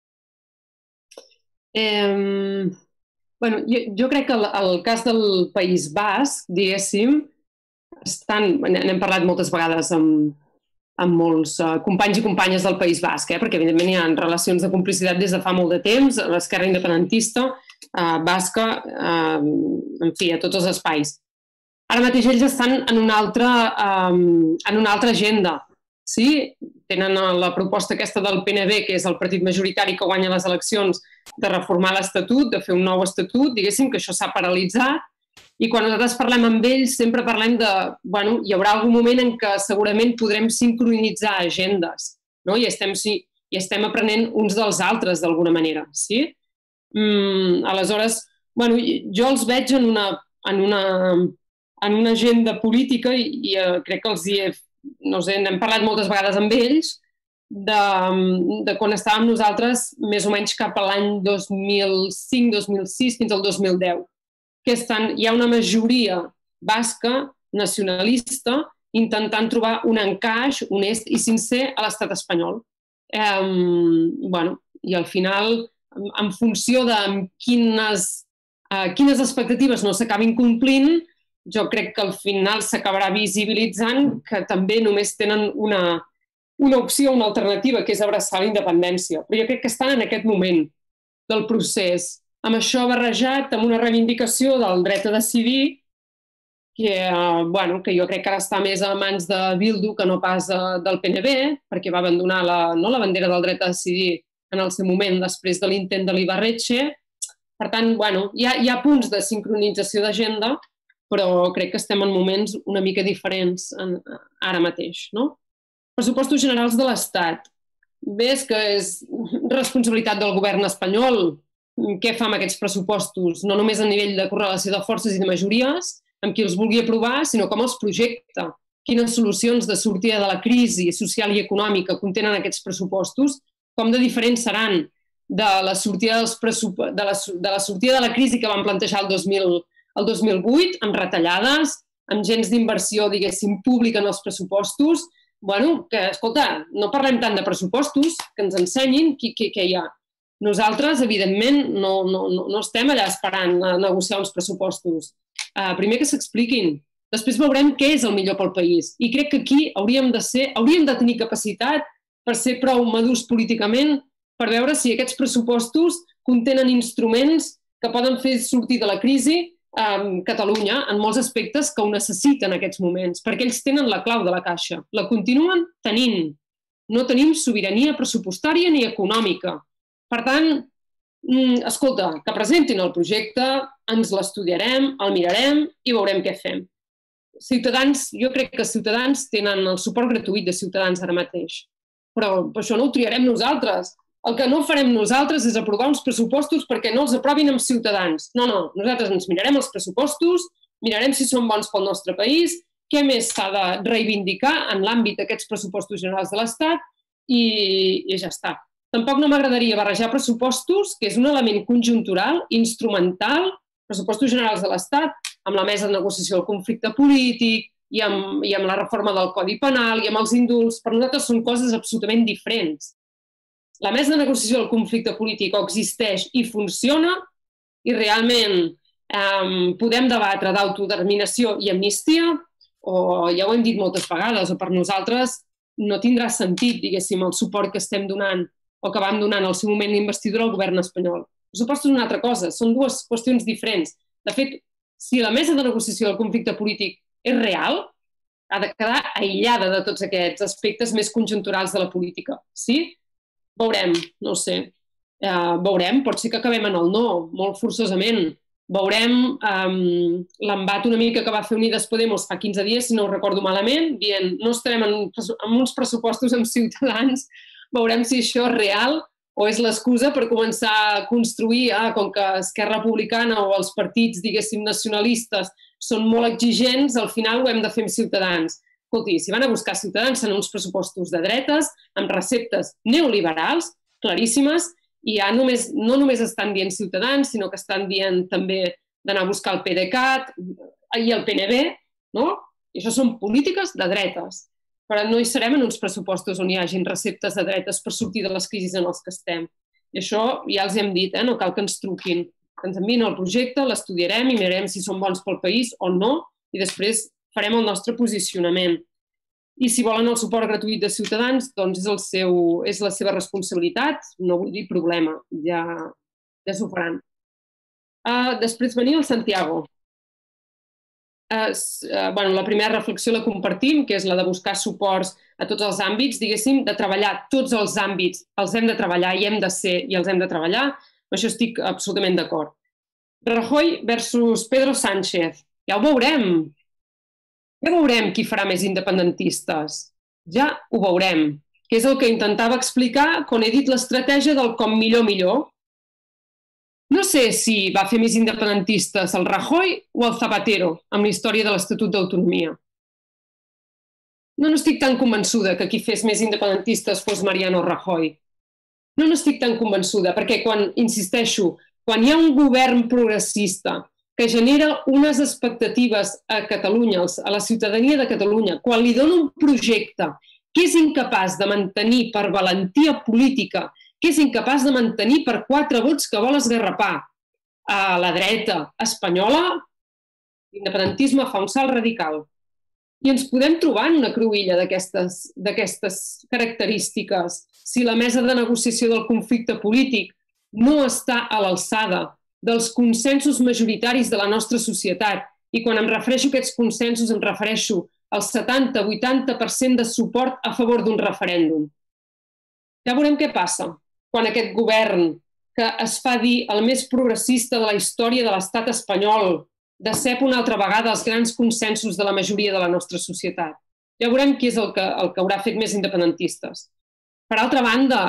Eh, bueno, jo, jo crec que el, el cas del País Basc, diguéssim, estan, n'hem parlat moltes vegades amb, amb molts uh, companys i companyes del País Basc, eh? Perquè evidentment hi ha relacions de complicitat des de fa molt de temps, l'esquerra independentista, uh, basca, uh, en fi, a tots els espais. Ara mateix ells estan en una altra, um, en una altra agenda. Sí? Tenen la proposta aquesta del P N V, que és el partit majoritari que guanya les eleccions, de reformar l'Estatut, de fer un nou Estatut, diguéssim que això s'ha paralitzat. I quan nosaltres parlem amb ells sempre parlem de... Bueno, hi haurà algun moment en què segurament podrem sincronitzar agendes, no? I estem, i estem aprenent uns dels altres d'alguna manera, sí? Mm, aleshores, bueno, jo els veig en una, en una, en una agenda política i, i uh, crec que els hi he... No sé, n'hem parlat moltes vegades amb ells de, de quan estàvem nosaltres més o menys cap a l'any dos mil cinc dos mil sis fins al dos mil deu. Que estan, hi ha una majoria basca, nacionalista, intentant trobar un encaix honest i sincer a l'estat espanyol. Eh, bueno, i al final, en funció de quines, eh, quines expectatives no s'acabin complint, jo crec que al final s'acabarà visibilitzant que també només tenen una, una opció, una alternativa, que és abraçar la independència. Però jo crec que estan en aquest moment del procés, amb això barrejat, amb una reivindicació del dret a decidir, que, eh, bueno, que jo crec que ara està més a mans de Bildu que no pas eh, del P N V, perquè va abandonar la, no, la bandera del dret a decidir en el seu moment, després de l'intent de l'Ibarretxe. Per tant, bueno, hi ha, hi ha punts de sincronització d'agenda, però crec que estem en moments una mica diferents en, ara mateix, no? Pressupostos generals de l'Estat. Bé, és que és responsabilitat del govern espanyol què fa amb aquests pressupostos, no només a nivell de correlació de forces i de majories, amb qui els vulgui aprovar, sinó com els projecta. Quines solucions de sortida de la crisi social i econòmica contenen aquests pressupostos, com de diferents seran de la sortida, dels de la, de la, sortida de la crisi que van plantejar el dos mil, el dos mil vuit, amb retallades, amb gens d'inversió, diguéssim, pública en els pressupostos. Bueno, que, escolta, no parlem tant de pressupostos, que ens ensenyin què, què, què hi ha. Nosaltres, evidentment, no, no, no estem allà esperant a negociar uns pressupostos. Uh, primer que s'expliquin, després veurem què és el millor pel país. I crec que aquí hauríem de ser, hauríem de tenir capacitat per ser prou madurs políticament per veure si aquests pressupostos contenen instruments que poden fer sortir de la crisi um, Catalunya en molts aspectes que ho necessiten en aquests moments, perquè ells tenen la clau de la caixa. La continuen tenint. No tenim sobirania pressupostària ni econòmica. Per tant, escolta, que presentin el projecte, ens l'estudiarem, el mirarem i veurem què fem. Ciutadans, jo crec que Ciutadans tenen el suport gratuït de Ciutadans ara mateix, però per això no ho triarem nosaltres. El que no farem nosaltres és aprovar uns pressupostos perquè no els aprovin amb Ciutadans. No, no, nosaltres ens mirarem els pressupostos, mirarem si són bons pel nostre país, què més s'ha de reivindicar en l'àmbit d'aquests pressupostos generals de l'Estat i, i ja està. Tampoc no m'agradaria barrejar pressupostos, que és un element conjuntural, instrumental, pressupostos generals de l'Estat, amb la mesa de negociació del conflicte polític i amb, i amb la reforma del Codi Penal i amb els indults. Per nosaltres són coses absolutament diferents. La mesa de negociació del conflicte polític o existeix i funciona i realment eh, podem debatre d'autodeterminació i amnistia, o ja ho hem dit moltes vegades, o per nosaltres no tindrà sentit, diguéssim, el suport que estem donant o que vam donar en el seu moment d'investidura al govern espanyol. El pressupost és una altra cosa, són dues qüestions diferents. De fet, si la mesa de negociació del conflicte polític és real, ha de quedar aïllada de tots aquests aspectes més conjunturals de la política. Sí? Veurem, no ho sé. Uh, veurem, pot ser que acabem en el no, molt forçosament. Veurem um, l'embat una mica que va fer Unides Podemos fa quinze dies, si no ho recordo malament, dient no estarem en, en uns pressupostos amb Ciutadans. Veurem si això és real o és l'excusa per començar a construir, ah, com que Esquerra Republicana o els partits, diguéssim, nacionalistes són molt exigents, al final ho hem de fer amb Ciutadans. Escolti, si van a buscar Ciutadans en uns pressupostos de dretes, amb receptes neoliberals, claríssimes, i ja només, no només estan dient Ciutadans, sinó que estan dient també d'anar a buscar el PDeCAT i el P N B, no? I això són polítiques de dretes. Però no hi serem en uns pressupostos on hi hagin receptes de dretes per sortir de les crisis en els que estem. I això ja els hem dit, eh? No cal que ens truquin. Ens envien el projecte, l'estudiarem i mirarem si són bons pel país o no, i després farem el nostre posicionament. I si volen el suport gratuït de Ciutadans, doncs és, el seu, és la seva responsabilitat, no vull dir problema, ja, ja s'ho faran. Uh, després venia el Santiago. Uh, uh, bueno, la primera reflexió la compartim, que és la de buscar suports a tots els àmbits, diguéssim, de treballar tots els àmbits, els hem de treballar i hem de ser i els hem de treballar, amb això estic absolutament d'acord. Rajoy versus Pedro Sánchez, ja ho veurem, ja veurem qui farà més independentistes, ja ho veurem, que és el que intentava explicar quan he dit l'estratègia del com millor millor. No sé si va fer més independentistes el Rajoy o el Zapatero amb la història de l'Estatut d'Autonomia. No n'estic tan convençuda que qui fes més independentistes fos Mariano Rajoy. No n'estic tan convençuda, perquè quan, insisteixo, quan hi ha un govern progressista que genera unes expectatives a Catalunya, a la ciutadania de Catalunya, quan li dona un projecte que és incapaç de mantenir per valentia política, que és incapaç de mantenir per quatre vots que vol esgarrapar a la dreta espanyola, l'independentisme fa un salt radical. I ens podem trobar en una cruïlla d'aquestes característiques si la mesa de negociació del conflicte polític no està a l'alçada dels consensos majoritaris de la nostra societat. I quan em refereixo a aquests consensos em refereixo al setanta a vuitanta per cent de suport a favor d'un referèndum. Ja veurem què passa. quan aquest govern, que es fa dir el més progressista de la història de l'estat espanyol, decep una altra vegada els grans consensos de la majoria de la nostra societat. Ja veurem qui és el que, el que haurà fet més independentistes. Per altra banda,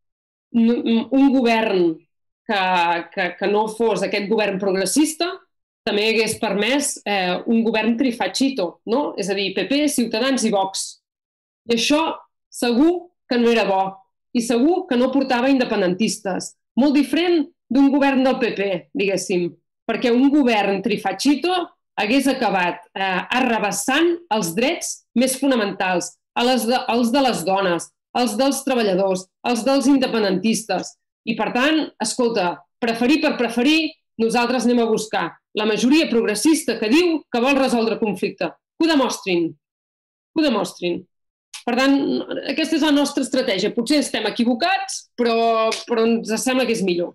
un govern que, que, que no fos aquest govern progressista també hagués permès eh, un govern trifachito, no? És a dir, P P, Ciutadans i Vox. I això segur que no era bo i segur que no portava independentistes. Molt diferent d'un govern del P P, diguéssim, perquè un govern trifachito hagués acabat eh, arrabassant els drets més fonamentals, els de, els de les dones, els dels treballadors, els dels independentistes. I, per tant, escolta, preferir per preferir, nosaltres anem a buscar la majoria progressista que diu que vol resoldre conflicte. Que ho demostrin. Que ho demostrin. Per tant, aquesta és la nostra estratègia. Potser estem equivocats, però, però ens sembla que és millor.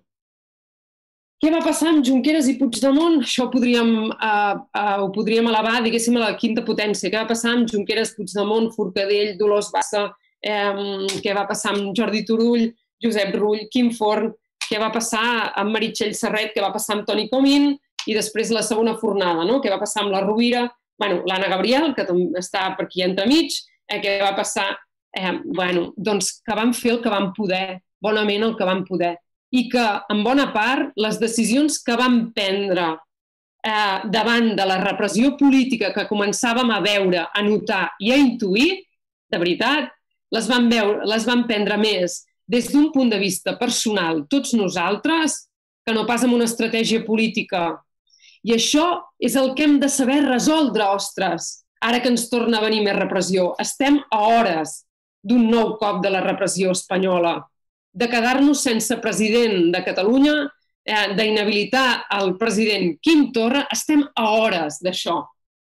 Què va passar amb Junqueras i Puigdemont? Això podríem, uh, uh, ho podríem elevar, diguéssim, a la quinta potència. Què va passar amb Junqueras, Puigdemont, Forcadell, Dolors Bassa? Eh, què va passar amb Jordi Turull, Josep Rull, Quim Forn? Què va passar amb Meritxell Serret? Què va passar amb Toni Comín? I després la segona fornada, no? Què va passar amb la Rovira? Bueno, l'Anna Gabriel, que està per aquí entremig. Eh, què va passar? Eh, bueno, doncs que van fer el que van poder, bonament el que van poder. I que, en bona part, les decisions que van prendre eh, davant de la repressió política que començàvem a veure, a notar i a intuir, de veritat, les van, veure, les van prendre més des d'un punt de vista personal, tots nosaltres, que no pas amb una estratègia política. I això és el que hem de saber resoldre, ostres, ara que ens torna a venir més repressió. Estem a hores d'un nou cop de la repressió espanyola, de quedar-nos sense president de Catalunya, eh, d'inhabilitar el president Quim Torra, estem a hores d'això.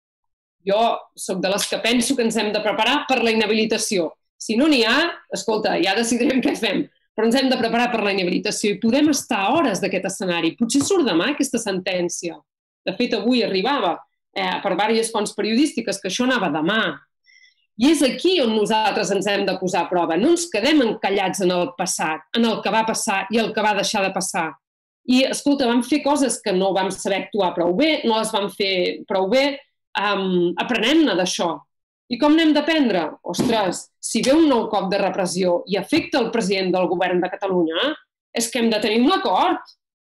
Jo sóc de les que penso que ens hem de preparar per la inhabilitació. Si no n'hi ha, escolta, ja decidirem què fem, però ens hem de preparar per la inhabilitació i podem estar a hores d'aquest escenari. Potser surt demà aquesta sentència. De fet, avui arribava eh, per diverses fonts periodístiques que això anava demà. I és aquí on nosaltres ens hem de posar a prova. No ens quedem encallats en el passat, en el que va passar i el que va deixar de passar. I, escolta, vam fer coses que no vam saber actuar prou bé, no les vam fer prou bé, um, aprenem-ne d'això. I com n'hem d'aprendre? Ostres, si ve un nou cop de repressió i afecta el president del govern de Catalunya, és que hem de tenir un acord.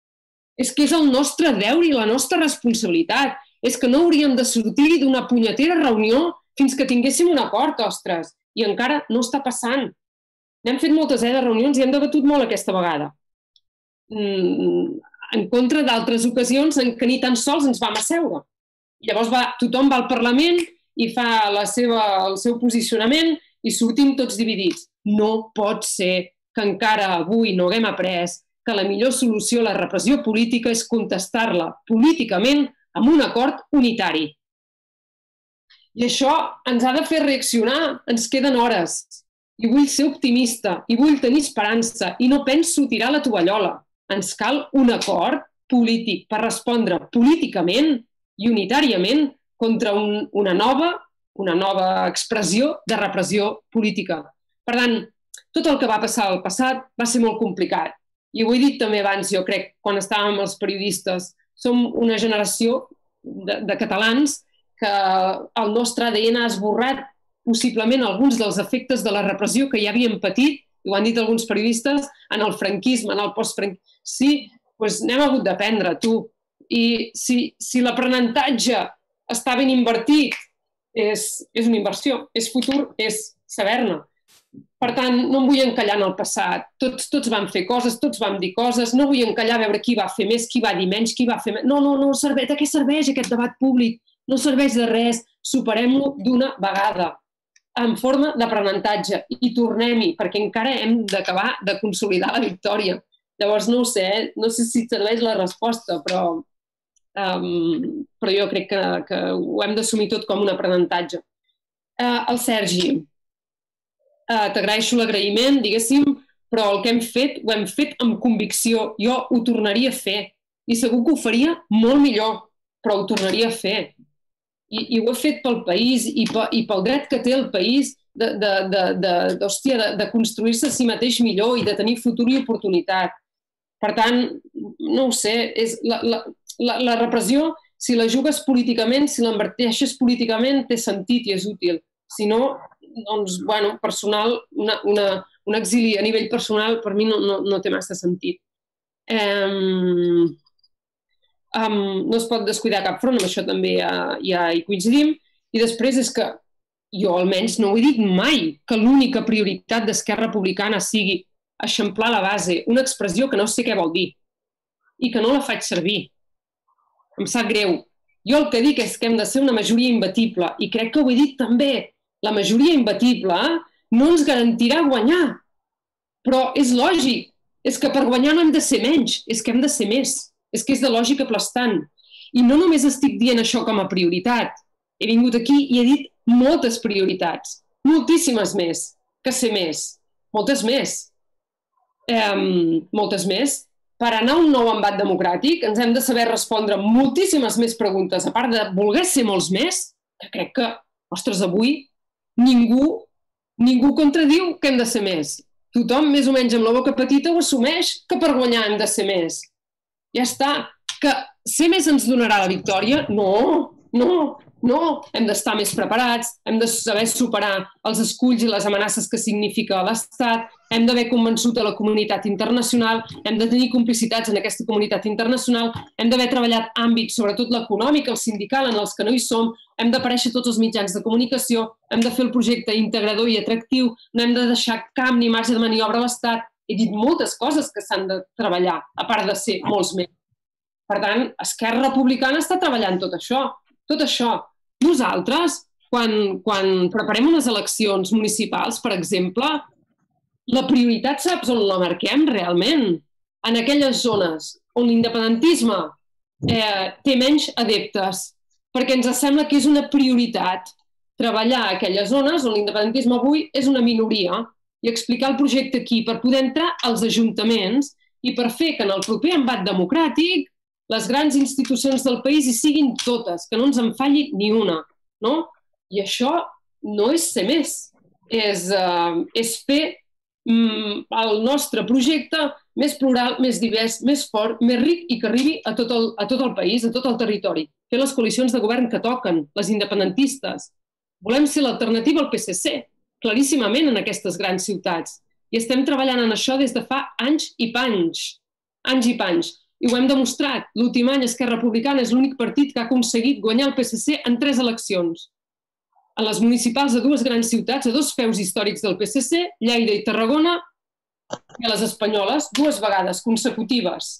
És que és el nostre deure i la nostra responsabilitat. És que no hauríem de sortir d'una punyetera reunió fins que tinguéssim un acord, ostres, i encara no està passant. N'hem fet moltes eh, de reunions i hem debatut molt aquesta vegada. Mm, en contra d'altres ocasions en què ni tan sols ens vam asseure. Llavors va, tothom va al Parlament i fa la seva, el seu posicionament i sortim tots dividits. No pot ser que encara avui no haguem après que la millor solució a la repressió política és contestar-la políticament amb un acord unitari. I això ens ha de fer reaccionar, ens queden hores. I vull ser optimista, i vull tenir esperança, i no penso tirar la tovallola. Ens cal un acord polític per respondre políticament i unitàriament contra un, una, nova, una nova expressió de repressió política. Per tant, tot el que va passar al passat va ser molt complicat. I ho he dit també abans, jo crec, quan estàvem els periodistes, som una generació de, de catalans que el nostre A D N ha esborrat possiblement alguns dels efectes de la repressió que ja havíem patit, ho han dit alguns periodistes, en el franquisme, en el postfranquisme. Sí, doncs n'hem hagut d'aprendre, tu. I si, si l'aprenentatge està ben invertit, és, és una inversió, és futur, és saber-ne. Per tant, no em vull encallar en el passat. Tots, tots vam fer coses, tots vam dir coses, no vull encallar a veure qui va fer més, qui va dir menys, qui va fer més. No, no, no, serveix. De què serveix aquest debat públic? No serveix de res. Superem-lo d'una vegada, en forma d'aprenentatge, i tornem-hi, perquè encara hem d'acabar de consolidar la victòria. Llavors, no ho sé, eh? No sé si serveix la resposta, però, um, però jo crec que, que ho hem d'assumir tot com un aprenentatge. Uh, el Sergi, uh, t'agraeixo l'agraïment, diguéssim, però el que hem fet, ho hem fet amb convicció. Jo ho tornaria a fer, i segur que ho faria molt millor, però ho tornaria a fer. I, i ho he fet pel país i, pe, i pel dret que té el país de, de, de, de, d'hòstia, de, de construir-se a si mateix millor i de tenir futur i oportunitat. Per tant, no ho sé, és la, la, la, la repressió, si la jugues políticament, si l'enverteixes políticament, té sentit i és útil. Si no, doncs, bueno, personal, una, una, un exili a nivell personal per mi no, no, no té massa sentit. Um, um, no es pot descuidar cap front, amb això també ja, ja hi coincidim. I després és que jo almenys no ho he dit mai, que l'única prioritat d'Esquerra Republicana sigui eixamplar la base, una expressió que no sé què vol dir i que no la faig servir. Em sap greu. Jo el que dic és que hem de ser una majoria imbatible i crec que ho he dit també. La majoria imbatible no ens garantirà guanyar, però és lògic. És que per guanyar no hem de ser menys, és que hem de ser més. És que és de lògica aplastant. I no només estic dient això com a prioritat. He vingut aquí i he dit moltes prioritats, moltíssimes més, que ser més, moltes més. Um, moltes més. Per anar a un nou embat democràtic ens hem de saber respondre moltíssimes més preguntes, a part de voler ser molts més, que crec que, ostres, avui ningú, ningú contradiu que hem de ser més. Tothom, més o menys amb la boca petita, ho assumeix que per guanyar hem de ser més. Ja està. Que ser més ens donarà la victòria? No, no, no. Hem d'estar més preparats, hem de saber superar els esculls i les amenaces que significa l'Estat, hem d'haver convençut a la comunitat internacional, hem de tenir complicitats en aquesta comunitat internacional, hem d'haver treballat àmbits, sobretot l'econòmic, el sindical, en els que no hi som, hem d'aparèixer tots els mitjans de comunicació, hem de fer el projecte integrador i atractiu, no hem de deixar camp ni marge de maniobra a l'Estat. He dit moltes coses que s'han de treballar, a part de ser molts més. Per tant, Esquerra Republicana està treballant tot això. Tot això. Nosaltres, quan, quan preparem unes eleccions municipals, per exemple, la prioritat saps on la marquem realment? En aquelles zones on l'independentisme eh, té menys adeptes, perquè ens sembla que és una prioritat treballar a aquelles zones on l'independentisme avui és una minoria i explicar el projecte aquí per poder entrar als ajuntaments i per fer que en el proper embat democràtic les grans institucions del país hi siguin totes, que no ens en falli ni una, no? I això no és ser més, és, uh, és fer mm, el nostre projecte més plural, més divers, més fort, més ric i que arribi a tot el, a tot el país, a tot el territori. Fer les coalicions de govern que toquen, les independentistes. Volem ser l'alternativa al P S C, claríssimament en aquestes grans ciutats. I estem treballant en això des de fa anys i panys. Anys i panys. I ho hem demostrat. L'últim any Esquerra Republicana és l'únic partit que ha aconseguit guanyar el P S C en tres eleccions. A les municipals de dues grans ciutats, a dos feus històrics del P S C, Lleida i Tarragona, i a les espanyoles, dues vegades consecutives.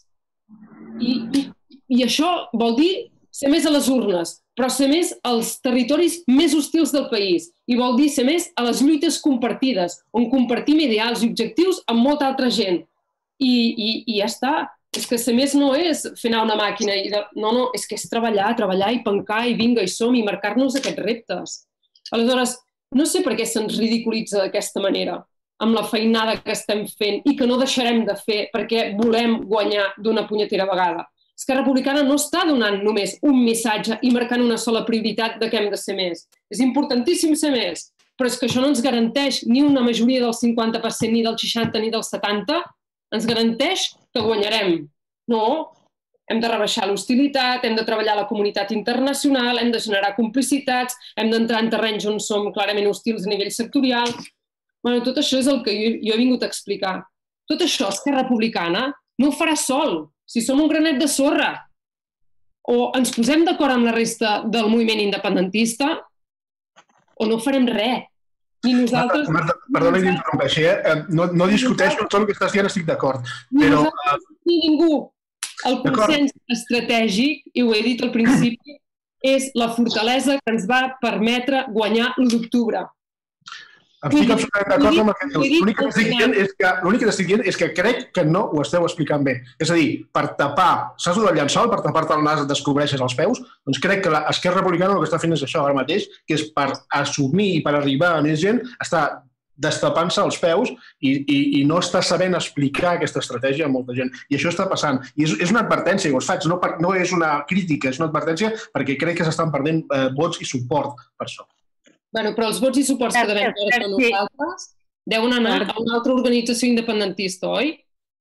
I, i, i això vol dir ser més a les urnes, però ser més als territoris més hostils del país. I vol dir ser més a les lluites compartides, on compartim ideals i objectius amb molta altra gent. I, i, i ja està. És que ser més no és fer anar una màquina. I de... No, no, és que és treballar, treballar i pencar i vinga i som i marcar-nos aquests reptes. Aleshores, no sé per què se'ns ridiculitza d'aquesta manera, amb la feinada que estem fent i que no deixarem de fer perquè volem guanyar d'una punyetera vegada. Esquerra Republicana no està donant només un missatge i marcant una sola prioritat de que hem de ser més. És importantíssim ser més, però és que això no ens garanteix ni una majoria del cinquanta per cent, ni del seixanta, ni del setanta. Ens garanteix que guanyarem. No, hem de rebaixar l'hostilitat, hem de treballar a la comunitat internacional, hem de generar complicitats, hem d'entrar en terrenys on som clarament hostils a nivell sectorial. Bueno, tot això és el que jo, jo he vingut a explicar. Tot això, Esquerra Republicana no ho farà sol. Si som un granet de sorra o ens posem d'acord amb la resta del moviment independentista o no farem res. Ni nosaltres... Marta, Marta perdona que t'interrompeixi, eh? No, no discuteixo tot el que estàs dient, estic d'acord. Però... Ni ningú. El consens estratègic, i ho he dit al principi, és la fortalesa que ens va permetre guanyar l'u d'octubre. Estic absolutament d'acord amb el que dius. L'únic que estic dient és que, l'únic que estic dient és que crec que no ho esteu explicant bé. És a dir, per tapar, saps el llençol, per tapar-te el nas et descobreixes els peus, doncs crec que l'Esquerra Republicana el que està fent és això ara mateix, que és per assumir i per arribar a més gent, està destapant-se els peus i, i, i no està sabent explicar aquesta estratègia a molta gent. I això està passant. I és, és una advertència que us faig, no, per, no és una crítica, és una advertència perquè crec que s'estan perdent eh, vots i suport per això. Bueno, però els vots i suports que devem perdre nosaltres deuen anar a una altra organització independentista, oi?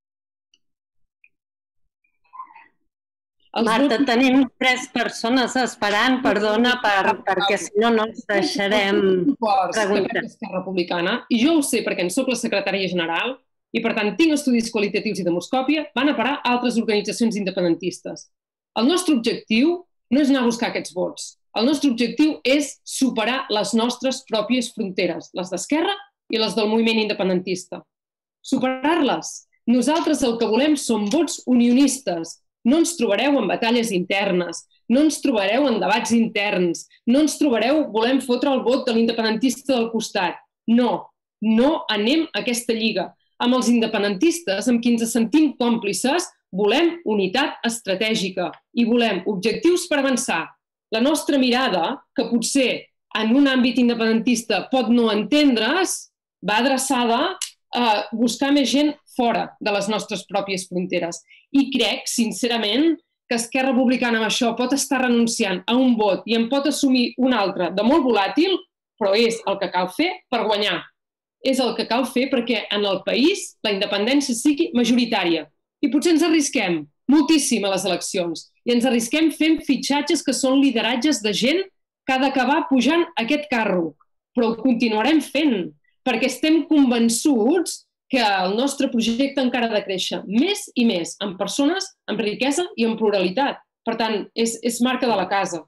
Marta, tenim tres persones esperant, perdona, perquè si no no ens deixarem preguntar. Esquerra Republicana, i jo ho sé perquè en soc la secretària general i per tant tinc estudis qualitatius i demoscòpia, van a parar a altres organitzacions independentistes. El nostre objectiu no és anar a buscar aquests vots. El nostre objectiu és superar les nostres pròpies fronteres, les d'Esquerra i les del moviment independentista. Superar-les. Nosaltres el que volem són vots unionistes. No ens trobareu en batalles internes, no ens trobareu en debats interns, no ens trobareu volem fotre el vot de l'independentista del costat. No, no anem a aquesta lliga. Amb els independentistes, amb qui ens sentim còmplices, volem unitat estratègica i volem objectius per avançar. La nostra mirada, que potser en un àmbit independentista pot no entendre's, va adreçada a buscar més gent fora de les nostres pròpies fronteres. I crec, sincerament, que Esquerra Republicana amb això pot estar renunciant a un vot i en pot assumir un altre de molt volàtil, però és el que cal fer per guanyar. És el que cal fer perquè en el país la independència sigui majoritària. I potser ens arrisquem moltíssim a les eleccions i ens arrisquem fent fitxatges que són lideratges de gent que ha d'acabar pujant aquest carro. Però ho continuarem fent perquè estem convençuts que el nostre projecte encara ha de créixer més i més en persones, en riquesa i en pluralitat. Per tant, és, és marca de la casa.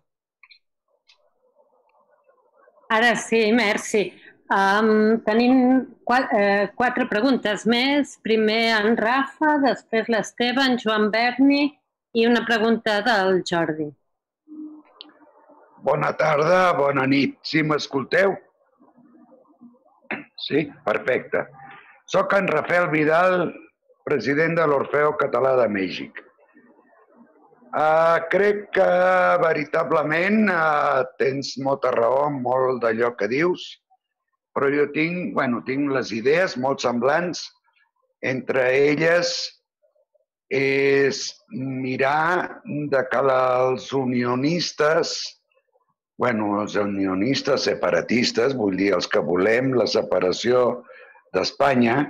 Ara sí, merci. Um, tenim quatre, eh, quatre preguntes més. Primer en Rafa, després l'Esteve, en Joan Berni i una pregunta del Jordi. Bona tarda, bona nit. Sí, m'escolteu? Sí? Perfecte. Soc en Rafael Vidal, president de l'Orfeo Català de Mèxic. Uh, crec que veritablement uh, tens molta raó en molt d'allò que dius, però jo tinc, bueno, tinc les idees molt semblants. Entre elles és mirar de que els unionistes, bueno, els unionistes separatistes, vull dir, els que volem la separació d'Espanya,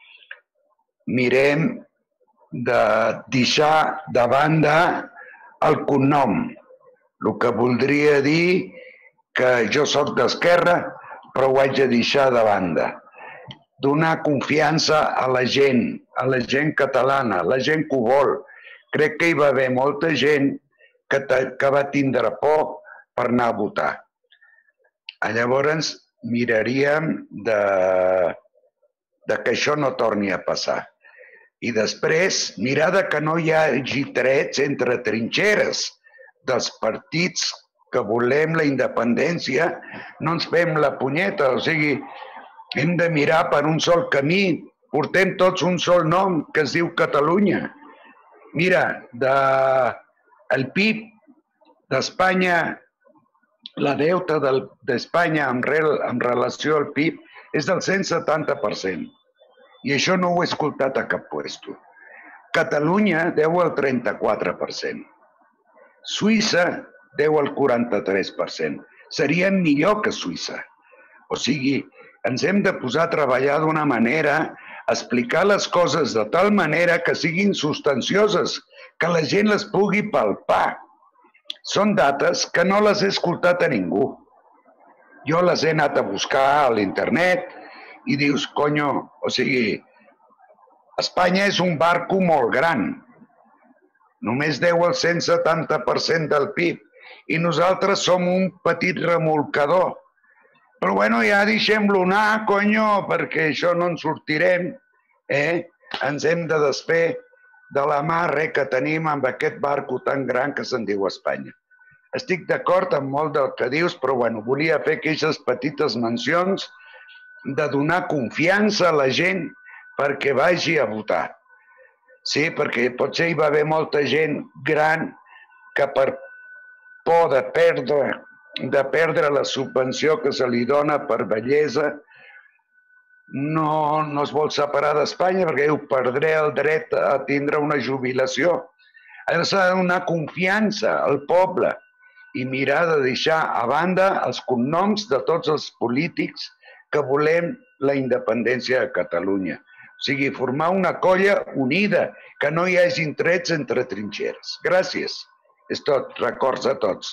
mirem de deixar de banda el cognom, el que voldria dir que jo soc d'Esquerra, però ho haig de deixar de banda. Donar confiança a la gent, a la gent catalana, a la gent que ho vol. Crec que hi va haver molta gent que, que va tindre por per anar a votar. Llavors miraríem de, de que això no torni a passar. I després mirar de que no hi hagi trets entre trinxeres dels partits que volem la independència, no ens fem la punyeta, o sigui, hem de mirar per un sol camí, portem tots un sol nom que es diu Catalunya. Mira, de, el P I B d'Espanya, la deuta d'Espanya en, en relació al P I B és del cent setanta per cent. I això no ho he escoltat a cap puesto. Catalunya deu el trenta-quatre per cent. Suïssa deu el quaranta-tres per cent. Serien millor que Suïssa. O sigui, ens hem de posar a treballar d'una manera, explicar les coses de tal manera que siguin substancioses, que la gent les pugui palpar. Són dates que no les he escoltat a ningú. Jo les he anat a buscar a l'internet i dius, conyo, o sigui, Espanya és un barco molt gran. Només deu el cent setanta per cent del P I B i nosaltres som un petit remolcador. Però bueno, ja deixem-lo anar, conyo, perquè això no en sortirem. Eh? Ens hem de desfer de l'amarre que tenim amb aquest barco tan gran que se'n diu Espanya. Estic d'acord amb molt del que dius, però bueno, volia fer aquestes petites mencions de donar confiança a la gent perquè vagi a votar. Sí, perquè potser hi va haver molta gent gran que per por de perdre, de perdre la subvenció que se li dona per bellesa no, no es vol separar d'Espanya perquè diu perdré el dret a tindre una jubilació. S'ha de donar confiança al poble i mirar de deixar a banda els cognoms de tots els polítics que volem la independència de Catalunya. O sigui, formar una colla unida, que no hi hagi trets entre trinxeres. Gràcies. És tot. Records a tots.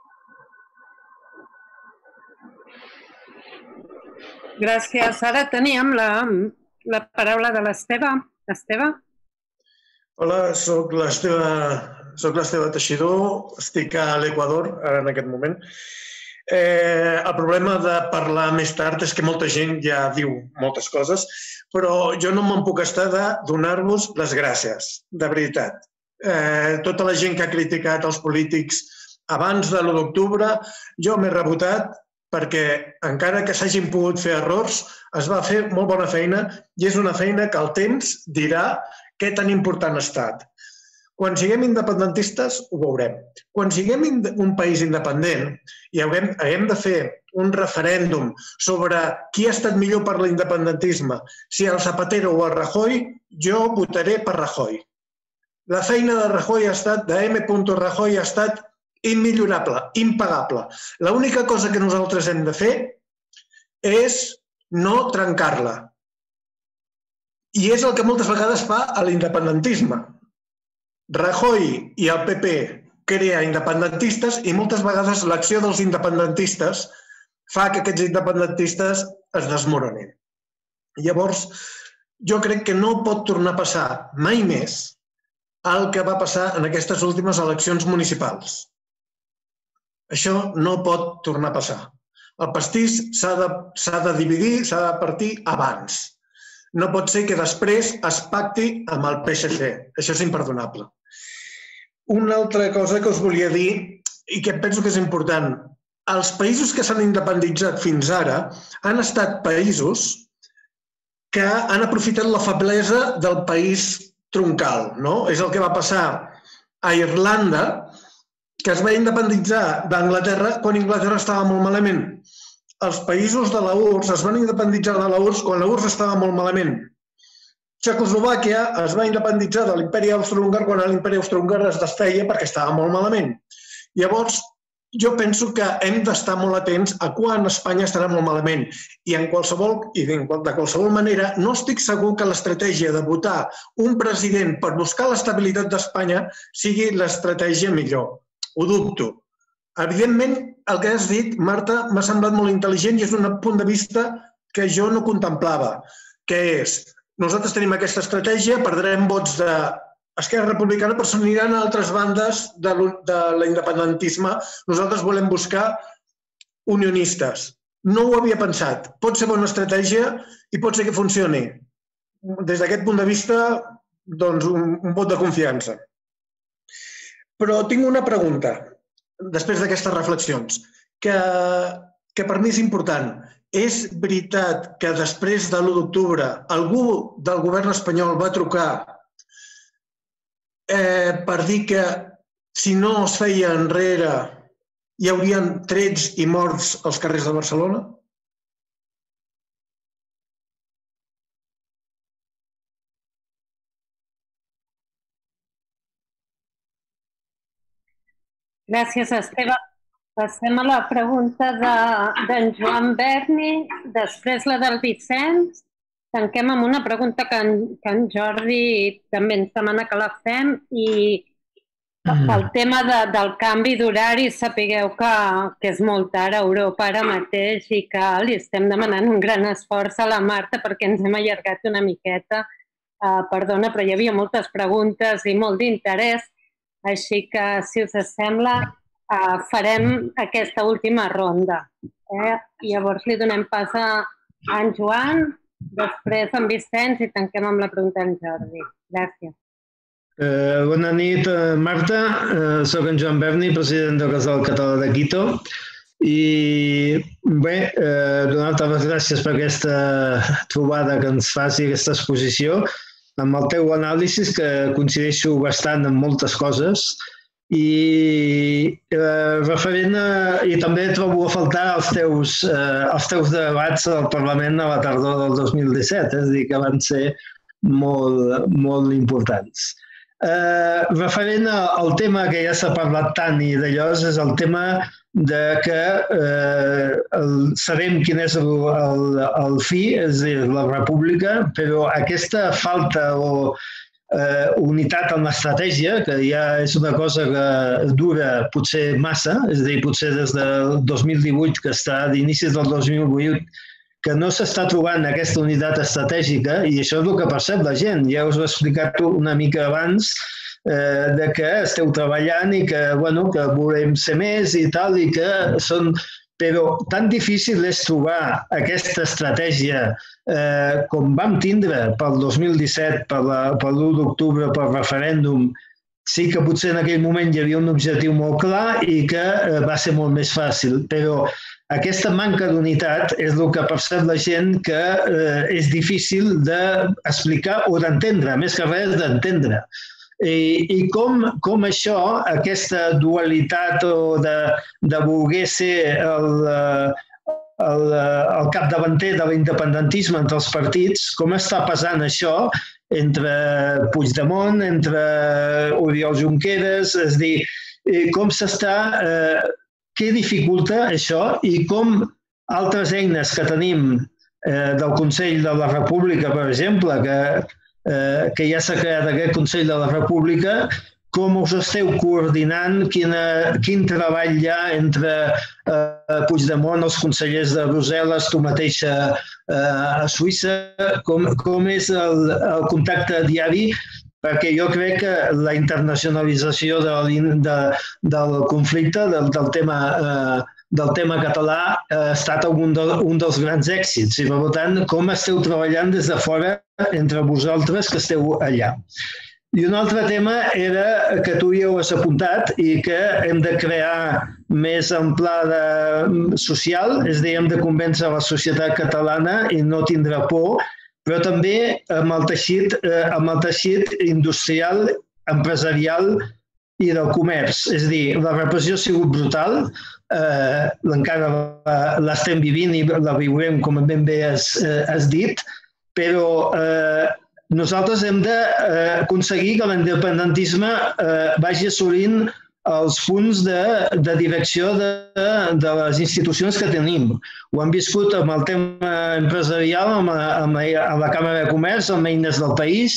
Gràcies. Ara teníem la, la paraula de l'Esteve. Esteve? Hola, soc l'Esteve Teixidor, estic a l'Equador ara en aquest moment. Eh, el problema de parlar més tard és que molta gent ja diu moltes coses, però jo no me'n puc estar de donar-vos les gràcies, de veritat. Eh, tota la gent que ha criticat els polítics abans de l'u d'octubre, jo m'he rebotat perquè encara que s'hagin pogut fer errors, es va fer molt bona feina i és una feina que el temps dirà què tan important ha estat. Quan siguem independentistes, ho veurem. Quan siguem un país independent i haguem, haguem de fer un referèndum sobre qui ha estat millor per l'independentisme, si el Zapatero o el Rajoy, jo votaré per Rajoy. La feina de Rajoy ha estat, de M. Rajoy ha estat immillorable, impagable. L'única cosa que nosaltres hem de fer és no trencar-la. I és el que moltes vegades fa a l'independentisme. Rajoy i el P P crea independentistes i moltes vegades l'acció dels independentistes fa que aquests independentistes es desmoronin. Llavors, jo crec que no pot tornar a passar mai més el que va passar en aquestes últimes eleccions municipals. Això no pot tornar a passar. El pastís s'ha de, s'ha de dividir, s'ha de partir abans. No pot ser que després es pacti amb el P S C. Això és imperdonable. Una altra cosa que us volia dir i que penso que és important. Els països que s'han independitzat fins ara han estat països que han aprofitat la feblesa del país troncal. No? És el que va passar a Irlanda, que es va independitzar d'Anglaterra quan Anglaterra estava molt malament. Els països de la U R S S es van independitzar de la U R S S quan la U R S S estava molt malament. Txecoslovàquia es va independitzar de l'imperi austro-húngar quan l'imperi austro-húngar es desfeia perquè estava molt malament. Llavors, jo penso que hem d'estar molt atents a quan Espanya estarà molt malament. I en qualsevol, i de qualsevol manera, no estic segur que l'estratègia de votar un president per buscar l'estabilitat d'Espanya sigui l'estratègia millor. Ho dubto. Evidentment, el que has dit, Marta, m'ha semblat molt intel·ligent i és un punt de vista que jo no contemplava, que és, nosaltres tenim aquesta estratègia, perdrem vots d'Esquerra Republicana, però s'aniran a altres bandes de l'independentisme. Nosaltres volem buscar unionistes. No ho havia pensat. Pot ser bona estratègia i pot ser que funcioni. Des d'aquest punt de vista, doncs, un vot de confiança. Però tinc una pregunta, després d'aquestes reflexions, que, que per mi és important. És veritat que després de l'u d'octubre algú del govern espanyol va trucar eh, per dir que si no es feia enrere hi haurien trets i morts als carrers de Barcelona? Gràcies, Esteve. Passem a la pregunta d'en Joan Berni, després la del Vicenç. Tanquem amb una pregunta que en, que en Jordi també ens demana que la fem i el tema de, del canvi d'horari, sapigueu que, que és molt tard a Europa ara mateix i que li estem demanant un gran esforç a la Marta perquè ens hem allargat una miqueta. Uh, perdona, però hi havia moltes preguntes i molt d'interès, així que, si us sembla, Uh, farem aquesta última ronda. Eh? Llavors li donem pas a en Joan, després en Vicenç i tanquem amb la pregunta d'en Jordi. Gràcies. Uh, bona nit, uh, Marta. Uh, soc en Joan Berni, president del Casal Català de Quito. I bé, uh, donar-te les gràcies per aquesta trobada que ens fas i aquesta exposició. Amb el teu anàlisi, que coincideixo bastant en moltes coses, i eh, referent a, i també trobo a faltar els teus, eh, els teus debats al Parlament a la tardor del dos mil disset, és a dir, que van ser molt, molt importants. Eh, referent al tema que ja s'ha parlat tant i d'allò, és el tema de que eh, el, sabem quin és el, el, el fi, és a dir, la república, però aquesta falta o eh, unitat en l'estratègia, que ja és una cosa que dura potser massa, és a dir, potser des del dos mil divuit, que està d'inicis del dos mil vuit, que no s'està trobant aquesta unitat estratègica, i això és el que percep la gent. Ja us ho he explicat una mica abans, eh, de que esteu treballant i que, bueno, que volem ser més i tal, i que són... Però tan difícil és trobar aquesta estratègia eh, com vam tindre pel dos mil disset, per l'u d'octubre, pel referèndum. Sí que potser en aquell moment hi havia un objectiu molt clar i que eh, va ser molt més fàcil, però aquesta manca d'unitat és el que percep la gent que eh, és difícil d'explicar o d'entendre, més que res d'entendre. I, i com, com això, aquesta dualitat o de, de voler ser el, el, el capdavanter de l'independentisme entre els partits, com està passant això entre Puigdemont, entre Oriol Junqueras, és a dir, com s'està, eh, què dificulta això i com altres eines que tenim eh, del Consell de la República, per exemple, que Eh, que ja s'ha creat aquest Consell de la República, com us esteu coordinant, quina, quin treball hi ha entre eh, Puigdemont, els consellers de Brussel·les, tu mateixa eh, a Suïssa, com, com és el, el contacte diari, perquè jo crec que la internacionalització de, de, del conflicte, del, del tema eh, del tema català ha estat un, de, un dels grans èxits i, per tant, com esteu treballant des de fora entre vosaltres que esteu allà. I un altre tema era que tu ja ho has apuntat i que hem de crear més en pla de, social, és a dir, hem de convèncer la societat catalana i no tindre por, però també amb el teixit, amb el teixit industrial, empresarial i del comerç. És a dir, la repressió ha sigut brutal, eh, encara l'estem vivint i la viurem, com ben bé has, eh, has dit, però eh, nosaltres hem d'aconseguir que l'independentisme eh, vagi assolint els punts de, de direcció de, de les institucions que tenim. Ho hem viscut amb el tema empresarial, amb, amb, amb la Càmera de Comerç, amb eines del país.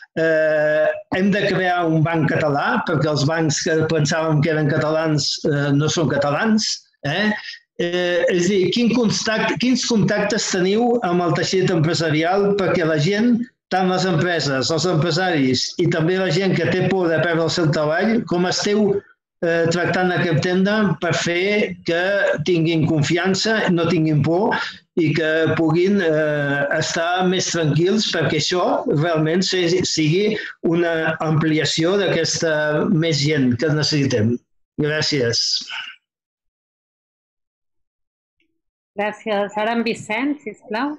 Eh, hem de crear un banc català, perquè els bancs que pensàvem que eren catalans eh, no són catalans. Eh? Eh, és a dir, quin contacte, quins contactes teniu amb el teixit empresarial perquè la gent, tant les empreses, els empresaris i també la gent que té por de perdre el seu treball, com esteu eh, tractant aquest tema per fer que tinguin confiança, no tinguin por i que puguin eh, estar més tranquils perquè això realment sigui una ampliació d'aquesta més gent que necessitem. Gràcies. Gràcies. Ara en Vicent, sisplau.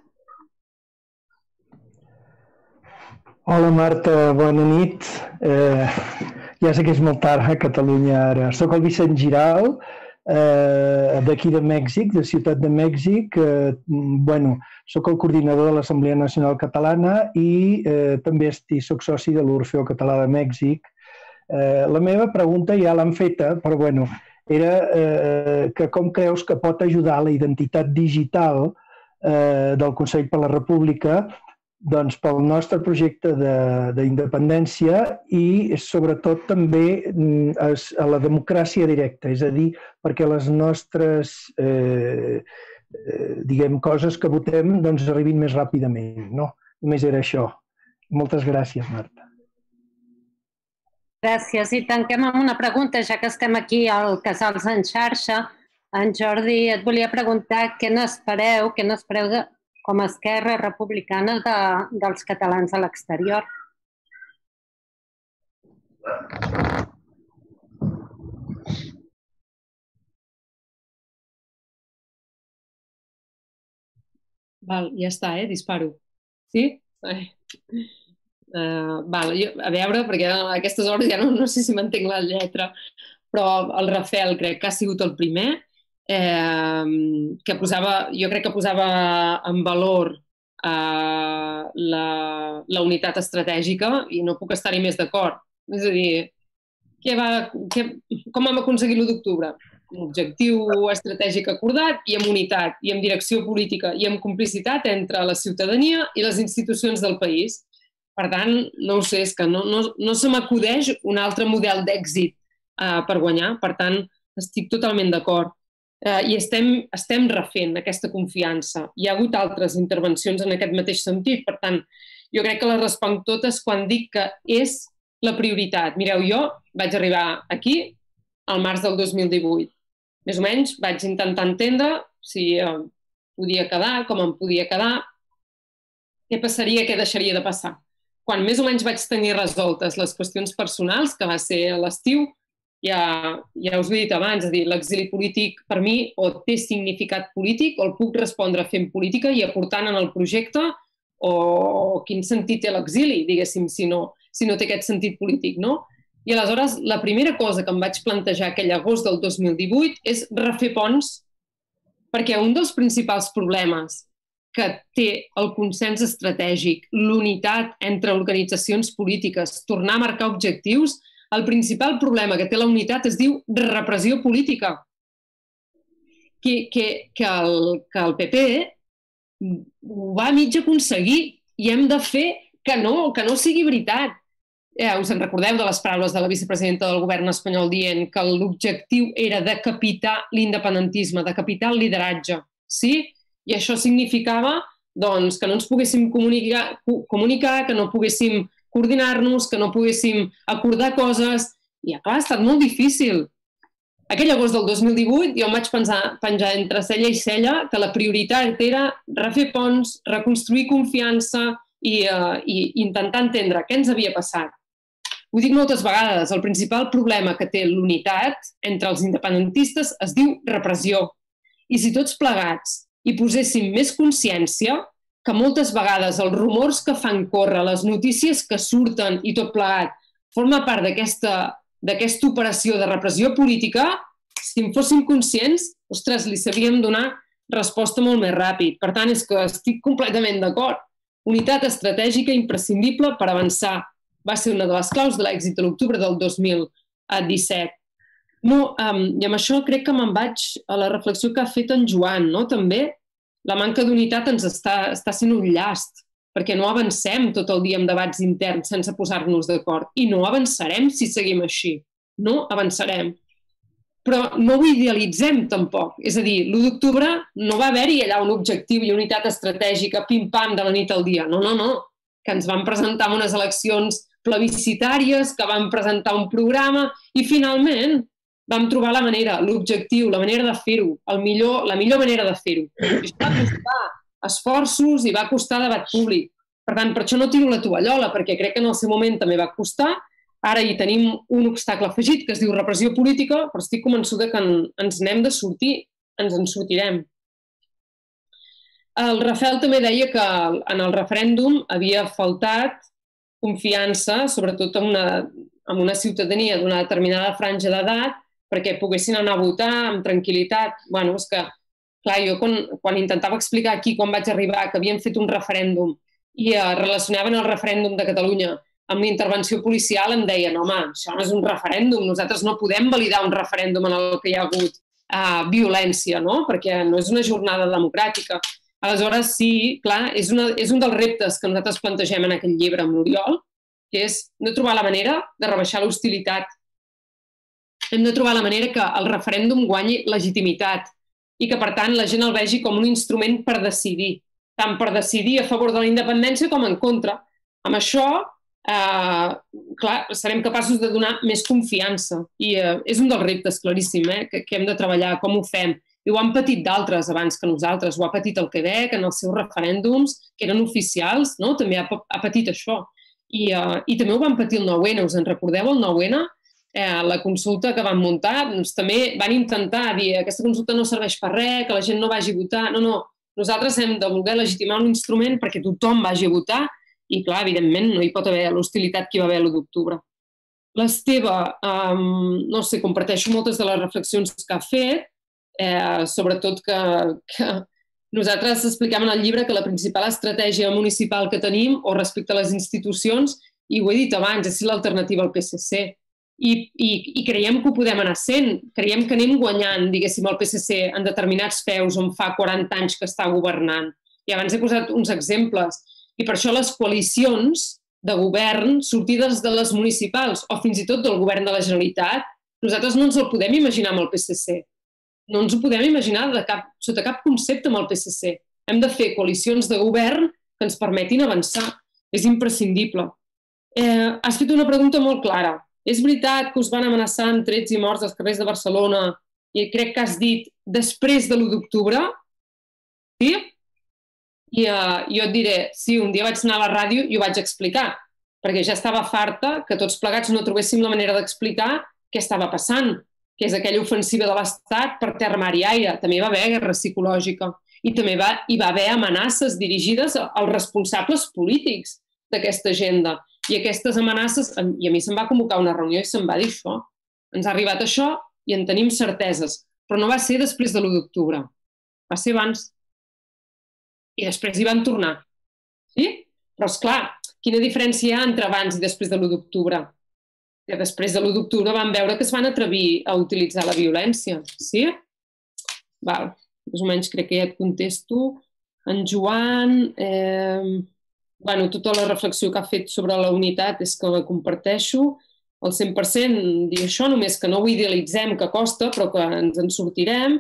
Hola Marta, bona nit. Eh, ja sé que és molt tard a Catalunya ara. Soc el Vicent Giral, eh, d'aquí de Mèxic, de Ciutat de Mèxic. Eh, bueno, soc el coordinador de l'Assemblea Nacional Catalana i eh, també soc soci de l'Orfeó Català de Mèxic. Eh, la meva pregunta ja l'han feta, però bueno, era eh, que com creus que pot ajudar la identitat digital eh, del Consell per la República doncs, pel nostre projecte d'independència i sobretot també a la democràcia directa, és a dir, perquè les nostres eh, diguem, coses que votem doncs, arribin més ràpidament. No? Només era això. Moltes gràcies, Marta. Gràcies. I tanquem amb una pregunta, ja que estem aquí al Casals en xarxa. En Jordi, et volia preguntar què n'espereu, què n'espereu de, com a Esquerra Republicana de, dels catalans a l'exterior. Val, ja està, eh? Disparo. Sí? Uh, val, jo, a veure, perquè a aquestes hores ja no, no sé si m'entenc la lletra, però el Rafael crec que ha sigut el primer, eh, que posava, jo crec que posava en valor eh, la, la unitat estratègica i no puc estar-hi més d'acord. És a dir, què va, què, com vam aconseguir l'u d'octubre? Amb un objectiu estratègic acordat i amb unitat, i amb direcció política, i amb complicitat entre la ciutadania i les institucions del país. Per tant, no ho sé, és que no, no, no se m'acudeix un altre model d'èxit eh, per guanyar. Per tant, estic totalment d'acord. Eh, I estem, estem refent aquesta confiança. Hi ha hagut altres intervencions en aquest mateix sentit. Per tant, jo crec que les responc totes quan dic que és la prioritat. Mireu, jo vaig arribar aquí al març del dos mil divuit. Més o menys vaig intentar entendre si eh, podia quedar, com em podia quedar, què passaria, què deixaria de passar. Quan més o menys vaig tenir resoltes les qüestions personals, que va ser a l'estiu, ja, ja us ho he dit abans, és a dir, l'exili polític per mi o té significat polític o el puc respondre fent política i aportant en el projecte, o quin sentit té l'exili, diguéssim, si no, si no té aquest sentit polític, no? I aleshores, la primera cosa que em vaig plantejar aquell agost del dos mil divuit és refer ponts, perquè un dels principals problemes que té el consens estratègic, l'unitat entre organitzacions polítiques, tornar a marcar objectius, el principal problema que té la unitat es diu repressió política. Que, que, que, el, que el P P ho va mig aconseguir i hem de fer que no, que no sigui veritat. Eh, us en recordeu de les paraules de la vicepresidenta del govern espanyol dient que l'objectiu era decapitar l'independentisme, decapitar el lideratge, sí? I això significava doncs, que no ens poguéssim comunicar, comunicar, que no poguéssim coordinar-nos, que no poguéssim acordar coses, i clar, ha estat molt difícil. Aquell agost del dos mil divuit jo em vaig pensar, penjar entre cella i cella que la prioritat era refer ponts, reconstruir confiança i, uh, i intentar entendre què ens havia passat. Ho dic moltes vegades, el principal problema que té l'unitat entre els independentistes es diu repressió. I si tots plegats hi poséssim més consciència, que moltes vegades els rumors que fan córrer, les notícies que surten i tot plegat, forma part d'aquesta d'aquesta operació de repressió política, si en fóssim conscients, ostres, li sabíem donar resposta molt més ràpid. Per tant, és que estic completament d'acord. Unitat estratègica imprescindible per avançar. Va ser una de les claus de l'èxit de l'octubre del dos mil disset. No, um, I amb això crec que me'n vaig a la reflexió que ha fet en Joan, no? També la manca d'unitat ens està, està sent un llast, perquè no avancem tot el dia amb debats interns sense posar-nos d'acord. I no avançarem si seguim així. No avançarem. Però no ho idealitzem tampoc. És a dir, l'u d'octubre no va haver-hi allà un objectiu i unitat estratègica pim-pam de la nit al dia. No, no, no. Que ens van presentar unes eleccions plebiscitàries, que vam presentar un programa i finalment vam trobar la manera, l'objectiu, la manera de fer-ho, el millor, la millor manera de fer-ho. Això va costar esforços i va costar debat públic. Per tant, per això no tiro la tovallola, perquè crec que en el seu moment també va costar. Ara hi tenim un obstacle afegit que es diu repressió política, però estic convençuda que ens n'hem de sortir, ens en sortirem. El Rafael també deia que en el referèndum havia faltat confiança, sobretot en una, en una ciutadania d'una determinada franja d'edat, perquè poguessin anar a votar amb tranquil·litat. Bueno, és que, clar, jo quan, quan intentava explicar aquí com vaig arribar, que havien fet un referèndum i eh, relacionaven el referèndum de Catalunya amb l'intervenció policial, em deien, home, això no és un referèndum, nosaltres no podem validar un referèndum en el que hi ha hagut eh, violència, no? Perquè no és una jornada democràtica. Aleshores, sí, clar, és, una, és un dels reptes que nosaltres plantegem en aquest llibre amb l'Oriol, que és no trobar la manera de rebaixar l'hostilitat. Hem de trobar la manera que el referèndum guanyi legitimitat i que, per tant, la gent el vegi com un instrument per decidir, tant per decidir a favor de la independència com en contra. Amb això, eh, clar, serem capaços de donar més confiança i eh, és un dels reptes claríssim eh, que, que hem de treballar, com ho fem. I ho han patit d'altres abans que nosaltres. Ho ha patit el Quebec en els seus referèndums, que eren oficials, no? També ha, ha patit això. I, uh, I també ho van patir el nou ene. Us en recordeu, el nou ene? Eh, la consulta que van muntar, doncs, també van intentar dir que aquesta consulta no serveix per res, que la gent no vagi a votar. No, no. Nosaltres hem de voler legitimar un instrument perquè tothom vagi a votar i, clar, evidentment, no hi pot haver l'hostilitat que hi va haver l'u d'octubre. L'Esteve, um, no sé, comparteixo moltes de les reflexions que ha fet, Eh, sobretot que, que nosaltres expliquem en el llibre que la principal estratègia municipal que tenim o respecte a les institucions i ho he dit abans, és l'alternativa al P S C. I, i, i creiem que ho podem anar sent, creiem que anem guanyant, diguéssim, el P S C en determinats feus on fa quaranta anys que està governant. I abans he posat uns exemples. I per això les coalicions de govern, sortides de les municipals o fins i tot del govern de la Generalitat, nosaltres no ens el podem imaginar amb el P S C. No ens ho podem imaginar de cap, sota cap concepte amb el P S C. Hem de fer coalicions de govern que ens permetin avançar. És imprescindible. Eh, has fet una pregunta molt clara. És veritat que us van amenaçar amb trets i morts als carrers de Barcelona i crec que has dit després de l'u d'octubre? Sí? I uh, jo et diré, sí, un dia vaig anar a la ràdio i ho vaig explicar, perquè ja estava farta que tots plegats no trobéssim la manera d'explicar què estava passant, que és aquella ofensiva de l'Estat per terra, mar i aire. També hi va haver guerra psicològica i també va, hi va haver amenaces dirigides als responsables polítics d'aquesta agenda. I aquestes amenaces, i a mi se'm va convocar una reunió i se'm va dir això. Ens ha arribat això i en tenim certeses, però no va ser després de l'u d'octubre, va ser abans. I després hi van tornar. Sí? Però, esclar, quina diferència hi ha entre abans i després de l'u d'octubre? Que després de l'u d'octubre van veure que es van atrevir a utilitzar la violència. Sí? Val. Més o menys crec que ja et contesto. En Joan... Eh... Bueno, tota la reflexió que ha fet sobre la unitat és que la comparteixo al cent per cent. Dir això, només que no ho idealitzem, que costa, però que ens en sortirem.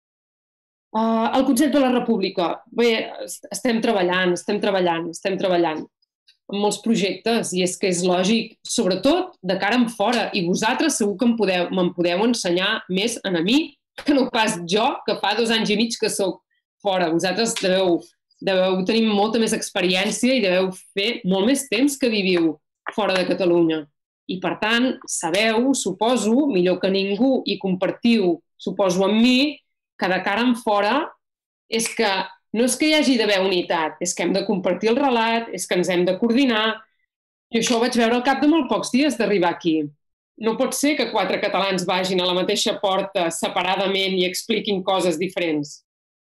Uh, el Consell per la República. Bé, estem treballant, estem treballant, estem treballant en molts projectes i és que és lògic, sobretot de cara en fora. I vosaltres segur que me'n podeu, me'n podeu ensenyar més a mi que no pas jo, que fa dos anys i mig que soc fora. Vosaltres deveu... deveu tenir molta més experiència i deveu fer molt més temps que viviu fora de Catalunya. I, per tant, sabeu, suposo, millor que ningú, i compartiu, suposo, amb mi, que de cara en fora és que no és que hi hagi d'haver unitat, és que hem de compartir el relat, és que ens hem de coordinar. I això ho vaig veure al cap de molt pocs dies d'arribar aquí. No pot ser que quatre catalans vagin a la mateixa porta separadament i expliquin coses diferents.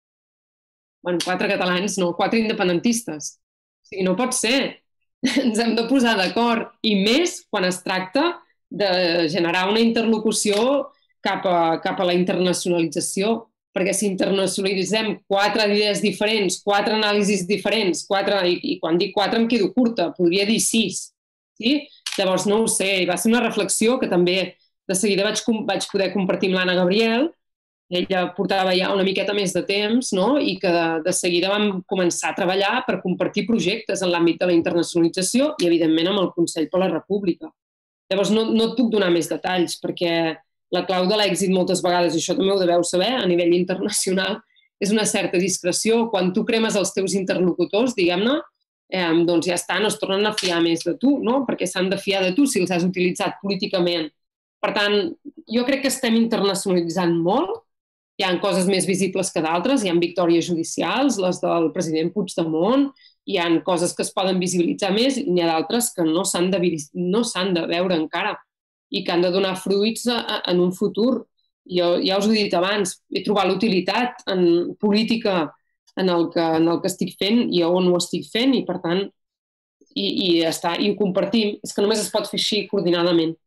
Bueno, quatre catalans, no, quatre independentistes. O sigui, no pot ser. Ens hem de posar d'acord. I més quan es tracta de generar una interlocució cap a, cap a la internacionalització. Perquè si internacionalitzem quatre idees diferents, quatre anàlisis diferents, quatre, i, i quan dic quatre em quedo curta, podria dir sis. Sí? Llavors, no ho sé, va ser una reflexió que també de seguida vaig, vaig poder compartir amb l'Anna Gabriel. Ella portava ja una miqueta més de temps, no? I que de, de seguida vam començar a treballar per compartir projectes en l'àmbit de la internacionalització i, evidentment, amb el Consell per la República. Llavors, no, no et puc donar més detalls, perquè la clau de l'èxit moltes vegades, i això també ho deveu saber, a nivell internacional, és una certa discreció. Quan tu cremes els teus interlocutors, diguem-ne, eh, doncs ja està, no es tornen a fiar més de tu, no? Perquè s'han de fiar de tu si els has utilitzat políticament. Per tant, jo crec que estem internacionalitzant molt. Hi ha coses més visibles que d'altres, hi ha victòries judicials, les del president Puigdemont, hi ha coses que es poden visibilitzar més i n'hi ha d'altres que no s'han de, no s'han de veure encara i que han de donar fruits en un futur. Jo ja us ho he dit abans, he trobat l'utilitat en política en el, que, en el que estic fent i on ho estic fent i, per tant, i, i, està, i ho compartim. És que només es pot fer així coordinadament.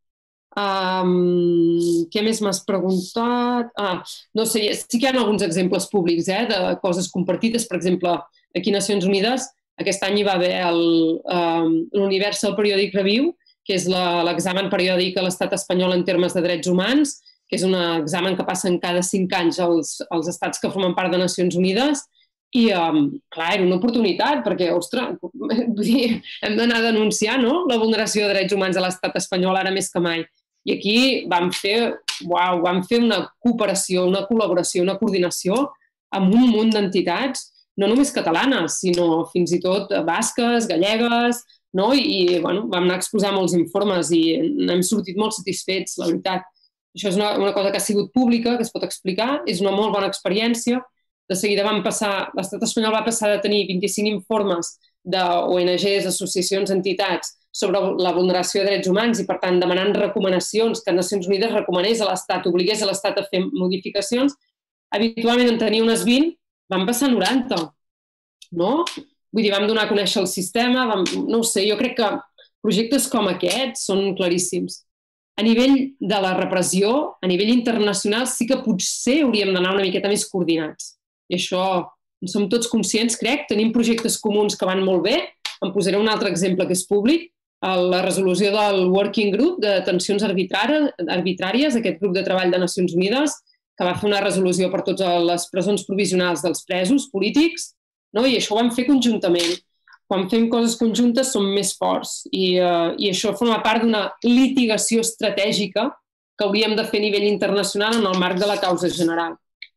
Um, què més m'has preguntat? Ah, no sé, sí que hi ha alguns exemples públics eh, de coses compartides. Per exemple, aquí a Nacions Unides aquest any hi va haver l'Universal um, Periodic Review, que és l'examen periòdic a l'estat espanyol en termes de drets humans, que és un examen que passen cada cinc anys als, als estats que formen part de Nacions Unides. I, um, clar, era una oportunitat, perquè, ostres, vull dir, hem d'anar a denunciar, no?, la vulneració de drets humans a l'estat espanyol ara més que mai. I aquí vam fer, uau, vam fer una cooperació, una col·laboració, una coordinació amb un munt d'entitats, no només catalanes, sinó fins i tot basques, gallegues, no? I, i bueno, vam anar a exposar molts informes i n'hem sortit molt satisfets, la veritat. Això és una, una cosa que ha sigut pública, que es pot explicar, és una molt bona experiència. De seguida vam passar, l'estat espanyol va passar de tenir vint-i-cinc informes d'O N Ges, associacions, entitats, sobre la vulneració de drets humans i, per tant, demanant recomanacions que Nacions Unides recomanés a l'Estat, obligués a l'Estat a fer modificacions. Habitualment en tenia unes vint, van passar noranta, no? Vull dir, vam donar a conèixer el sistema, vam, no ho sé, jo crec que projectes com aquests són claríssims. A nivell de la repressió, a nivell internacional, sí que potser hauríem d'anar una miqueta més coordinats. I això en som tots conscients, crec. Tenim projectes comuns que van molt bé. Em posaré un altre exemple que és públic. La resolució del Working Group de detencions arbitràries, aquest grup de treball de Nacions Unides, que va fer una resolució per totes les presons provisionals dels presos polítics, i això ho vam fer conjuntament. Quan fem coses conjuntes som més forts i, uh, i això forma part d'una litigació estratègica que hauríem de fer a nivell internacional en el marc de la causa general.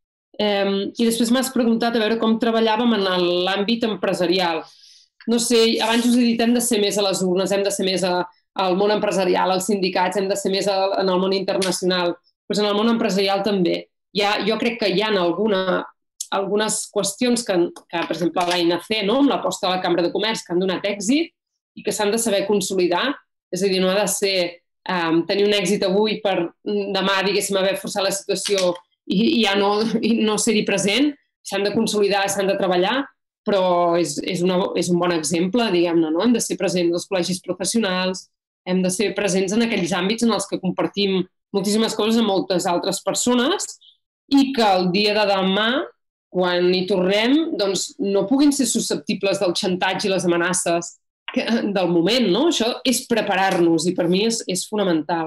Um, I després m'has preguntat a veure com treballàvem en l'àmbit empresarial. No sé, abans us he dit hem de ser més a les urnes, hem de ser més a, al món empresarial, als sindicats, hem de ser més a, en el món internacional. Doncs en el món empresarial també. Ja, jo crec que hi ha alguna... algunes qüestions que, que per exemple, l'A N C, no? Amb l'aposta de la Cambra de Comerç, que han donat èxit i que s'han de saber consolidar. És a dir, no ha de ser um, tenir un èxit avui per demà, diguéssim, haver forçat la situació i, i ja no, i no ser-hi present. S'han de consolidar, s'han de treballar, però és, és, una, és un bon exemple, diguem-ne, no? Hem de ser presents als col·legis professionals, hem de ser presents en aquells àmbits en els que compartim moltíssimes coses amb moltes altres persones i que el dia de demà, quan hi tornem, doncs no puguin ser susceptibles del xantatge i les amenaces del moment, no? Això és preparar-nos i per mi és, és fonamental.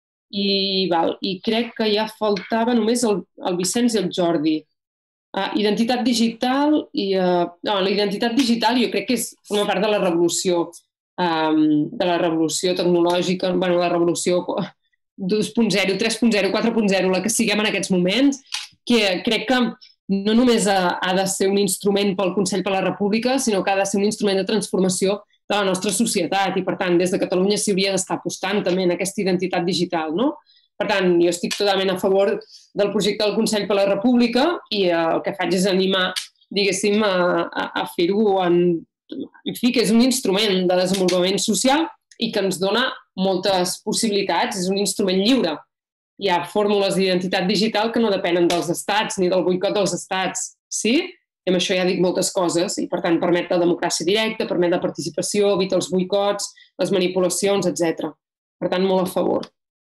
I, val, I crec que ja faltava només el, el Vicenç i el Jordi. Uh, identitat digital, i uh, no, la identitat digital jo crec que és, forma part de la revolució, um, de la revolució tecnològica, bueno, la revolució dos punt zero, tres punt zero, quatre punt zero, la que siguem en aquests moments, que crec que no només ha, ha de ser un instrument pel Consell per la República, sinó que ha de ser un instrument de transformació de la nostra societat i, per tant, des de Catalunya s'hi hauria d'estar apostant també en aquesta identitat digital, no? Per tant, jo estic totalment a favor del projecte del Consell per la República i eh, el que faig és animar, diguéssim, a, a, a fer-ho en... En fi, que és un instrument de desenvolupament social i que ens dona moltes possibilitats, és un instrument lliure. Hi ha fórmules d'identitat digital que no depenen dels estats ni del boicot dels estats, sí? I amb això ja dic moltes coses i, per tant, permet la democràcia directa, permet la participació, evita els boicots, les manipulacions, etcètera. Per tant, molt a favor.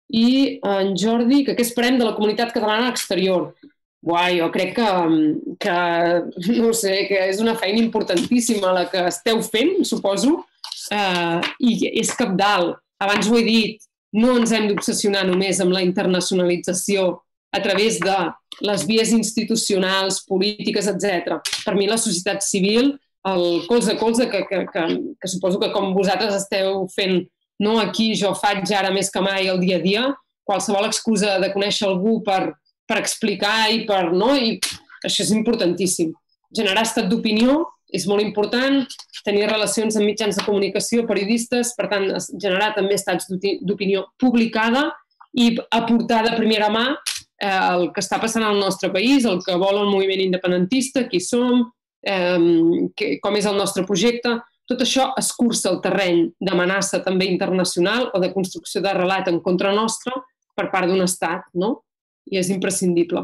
I en Jordi, que què esperem de la comunitat catalana a l'exterior? Buah, jo crec que, que, no sé, que és una feina importantíssima la que esteu fent, suposo, eh, i és cabdal. Abans ho he dit, no ens hem d'obsessionar només amb la internacionalització a través de les vies institucionals, polítiques, etcètera. Per mi la societat civil, el colze a colze, que, que, que, que suposo que com vosaltres esteu fent, no aquí jo faig ara més que mai el dia a dia, qualsevol excusa de conèixer algú per, per explicar i per... No? I això és importantíssim. Generar estat d'opinió és molt important, tenir relacions amb mitjans de comunicació, periodistes, per tant, generar també estats d'opinió publicada i aportar de primera mà eh, el que està passant al nostre país, el que vol el moviment independentista, qui som, eh, que, com és el nostre projecte. Tot això escurça el terreny d'amenaça també internacional o de construcció de relat en contra nostra per part d'un estat, no? I és imprescindible.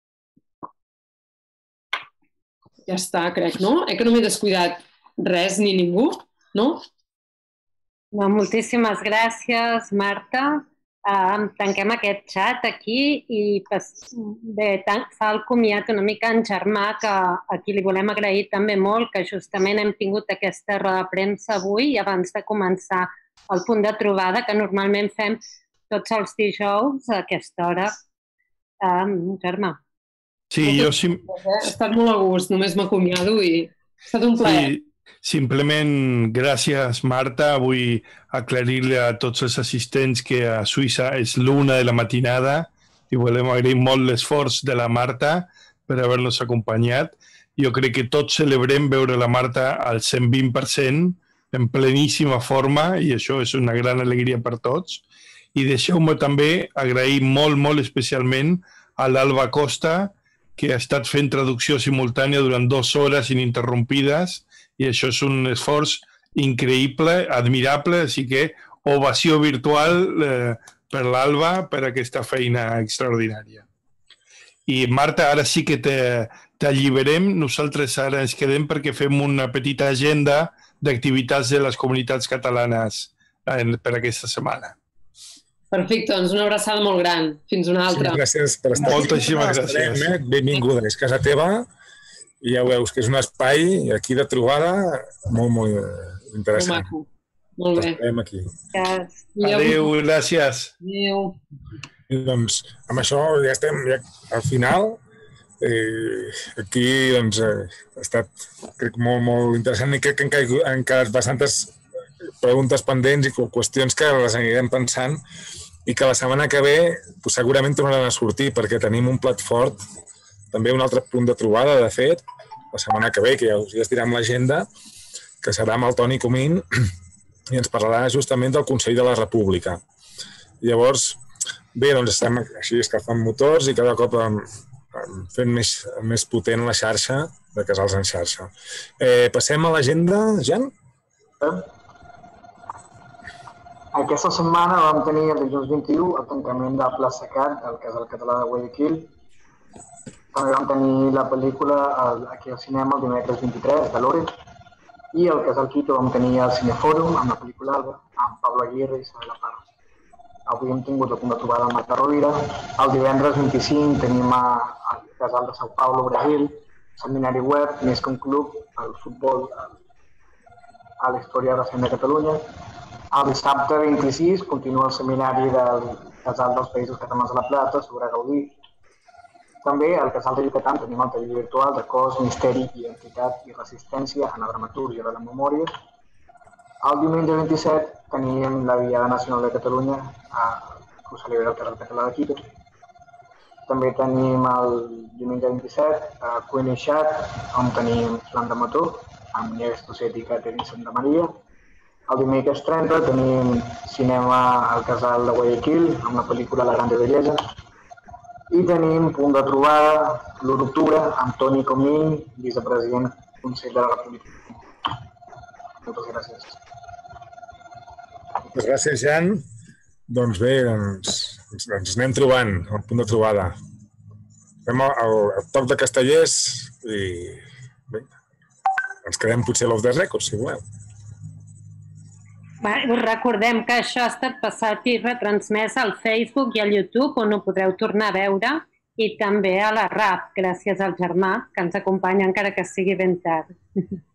Ja està, crec, no? Eh que no m'he descuidat res ni ningú, no? No, moltíssimes gràcies, Marta. Uh, tanquem aquest xat aquí i bé, fa el comiat una mica en Germà, que a qui li volem agrair també molt, que justament hem tingut aquesta roda de premsa avui i abans de començar el punt de trobada, que normalment fem tots els dijous a aquesta hora. Uh, Germà. Sí, jo... Sim... Ha estat molt a gust, només m'acomiado i ha estat un plaer. Sí, simplement, gràcies, Marta. Vull aclarir-li a tots els assistents que a Suïssa és l'una de la matinada i volem agrair molt l'esforç de la Marta per haver-nos acompanyat. Jo crec que tots celebrem veure la Marta al cent vint per cent, en pleníssima forma, i això és una gran alegria per tots. I deixeu-me també agrair molt, molt especialment a l'Alba Costa, que ha estat fent traducció simultània durant dues hores ininterrompides, i això és un esforç increïble, admirable, així que ovació virtual eh, per l'Alba per aquesta feina extraordinària. I Marta, ara sí que t'alliberem, nosaltres ara ens quedem perquè fem una petita agenda d'activitats de les comunitats catalanes per aquesta setmana. Perfecte, doncs una abraçada molt gran. Fins una altra. Gràcies per estar aquí. Moltíssimes gràcies. Benvinguda, és casa teva i ja veus que és un espai aquí de trobada molt, molt interessant. Molt maco. Molt bé. Estarem aquí. Adéu, gràcies. Adéu. I doncs, amb això ja estem ja al final. Eh, aquí doncs, eh, ha estat crec, molt, molt interessant i crec que han caigut, han quedat bastantes preguntes pendents i qüestions que les anirem pensant i que la setmana que ve pues, segurament tornaran a sortir perquè tenim un plat fort, també un altre punt de trobada, de fet, la setmana que ve, que ja us ja estirà amb l'agenda, que serà amb el Toni Comín i ens parlarà justament del Consell de la República. Llavors, bé, doncs estem així escalfant motors i cada cop fent més, més potent la xarxa de Casals en xarxa. Eh, passem a l'agenda, Jan? Aquesta setmana vam tenir el dijous vint-i-u el tancament de Plaça Cat, del Casal Català de Guayaquil. També vam tenir la pel·lícula aquí al cinema el dimecres vint-i-tres, de l'Ore. I al Casal Quito vam tenir el Cinefòrum amb la pel·lícula Alba, amb Pablo Aguirre i Isabel Parra. Avui hem tingut el punt de trobada amb Marta Rovira. El divendres vint-i-cinc tenim al Casal de São Paulo, Brasil, seminari web, més que un club, el futbol a la història recent de Catalunya. El dissabte vint-i-sis continua el seminari del Casal dels Països Catalans de la Plata sobre Gaudí. També al Casal de Yucatán tenim el taller virtual de cos, misteri, identitat i resistència en la dramatúrgia de la memòria. El diumenge vint-i-set tenim la Diada Nacional de Catalunya, que ho celebra el Casal Català de Quito. També tenim el diumenge vint-i-set a Cuenixat, on tenim Slam de Mató, amb Nieves Tosset i Catherine Santa Maria. El dimecres trenta tenim cinema al Casal de Guayaquil, amb la pel·lícula La Grande Bellesa. I tenim punt de trobada l'u d'octubre amb Toni Comín, vicepresident del Consell de la República. Moltes gràcies. Moltes gràcies, Jan. Doncs bé, ens, ens anem trobant al punt de trobada. Fem el, el toc de Castellers i bé, ens quedem potser l'off the record, si voleu. Va, us recordem que això ha estat passat i retransmès al Facebook i al YouTube, on ho podreu tornar a veure, i també a la R A P, gràcies al Germà, que ens acompanya encara que sigui ben tard.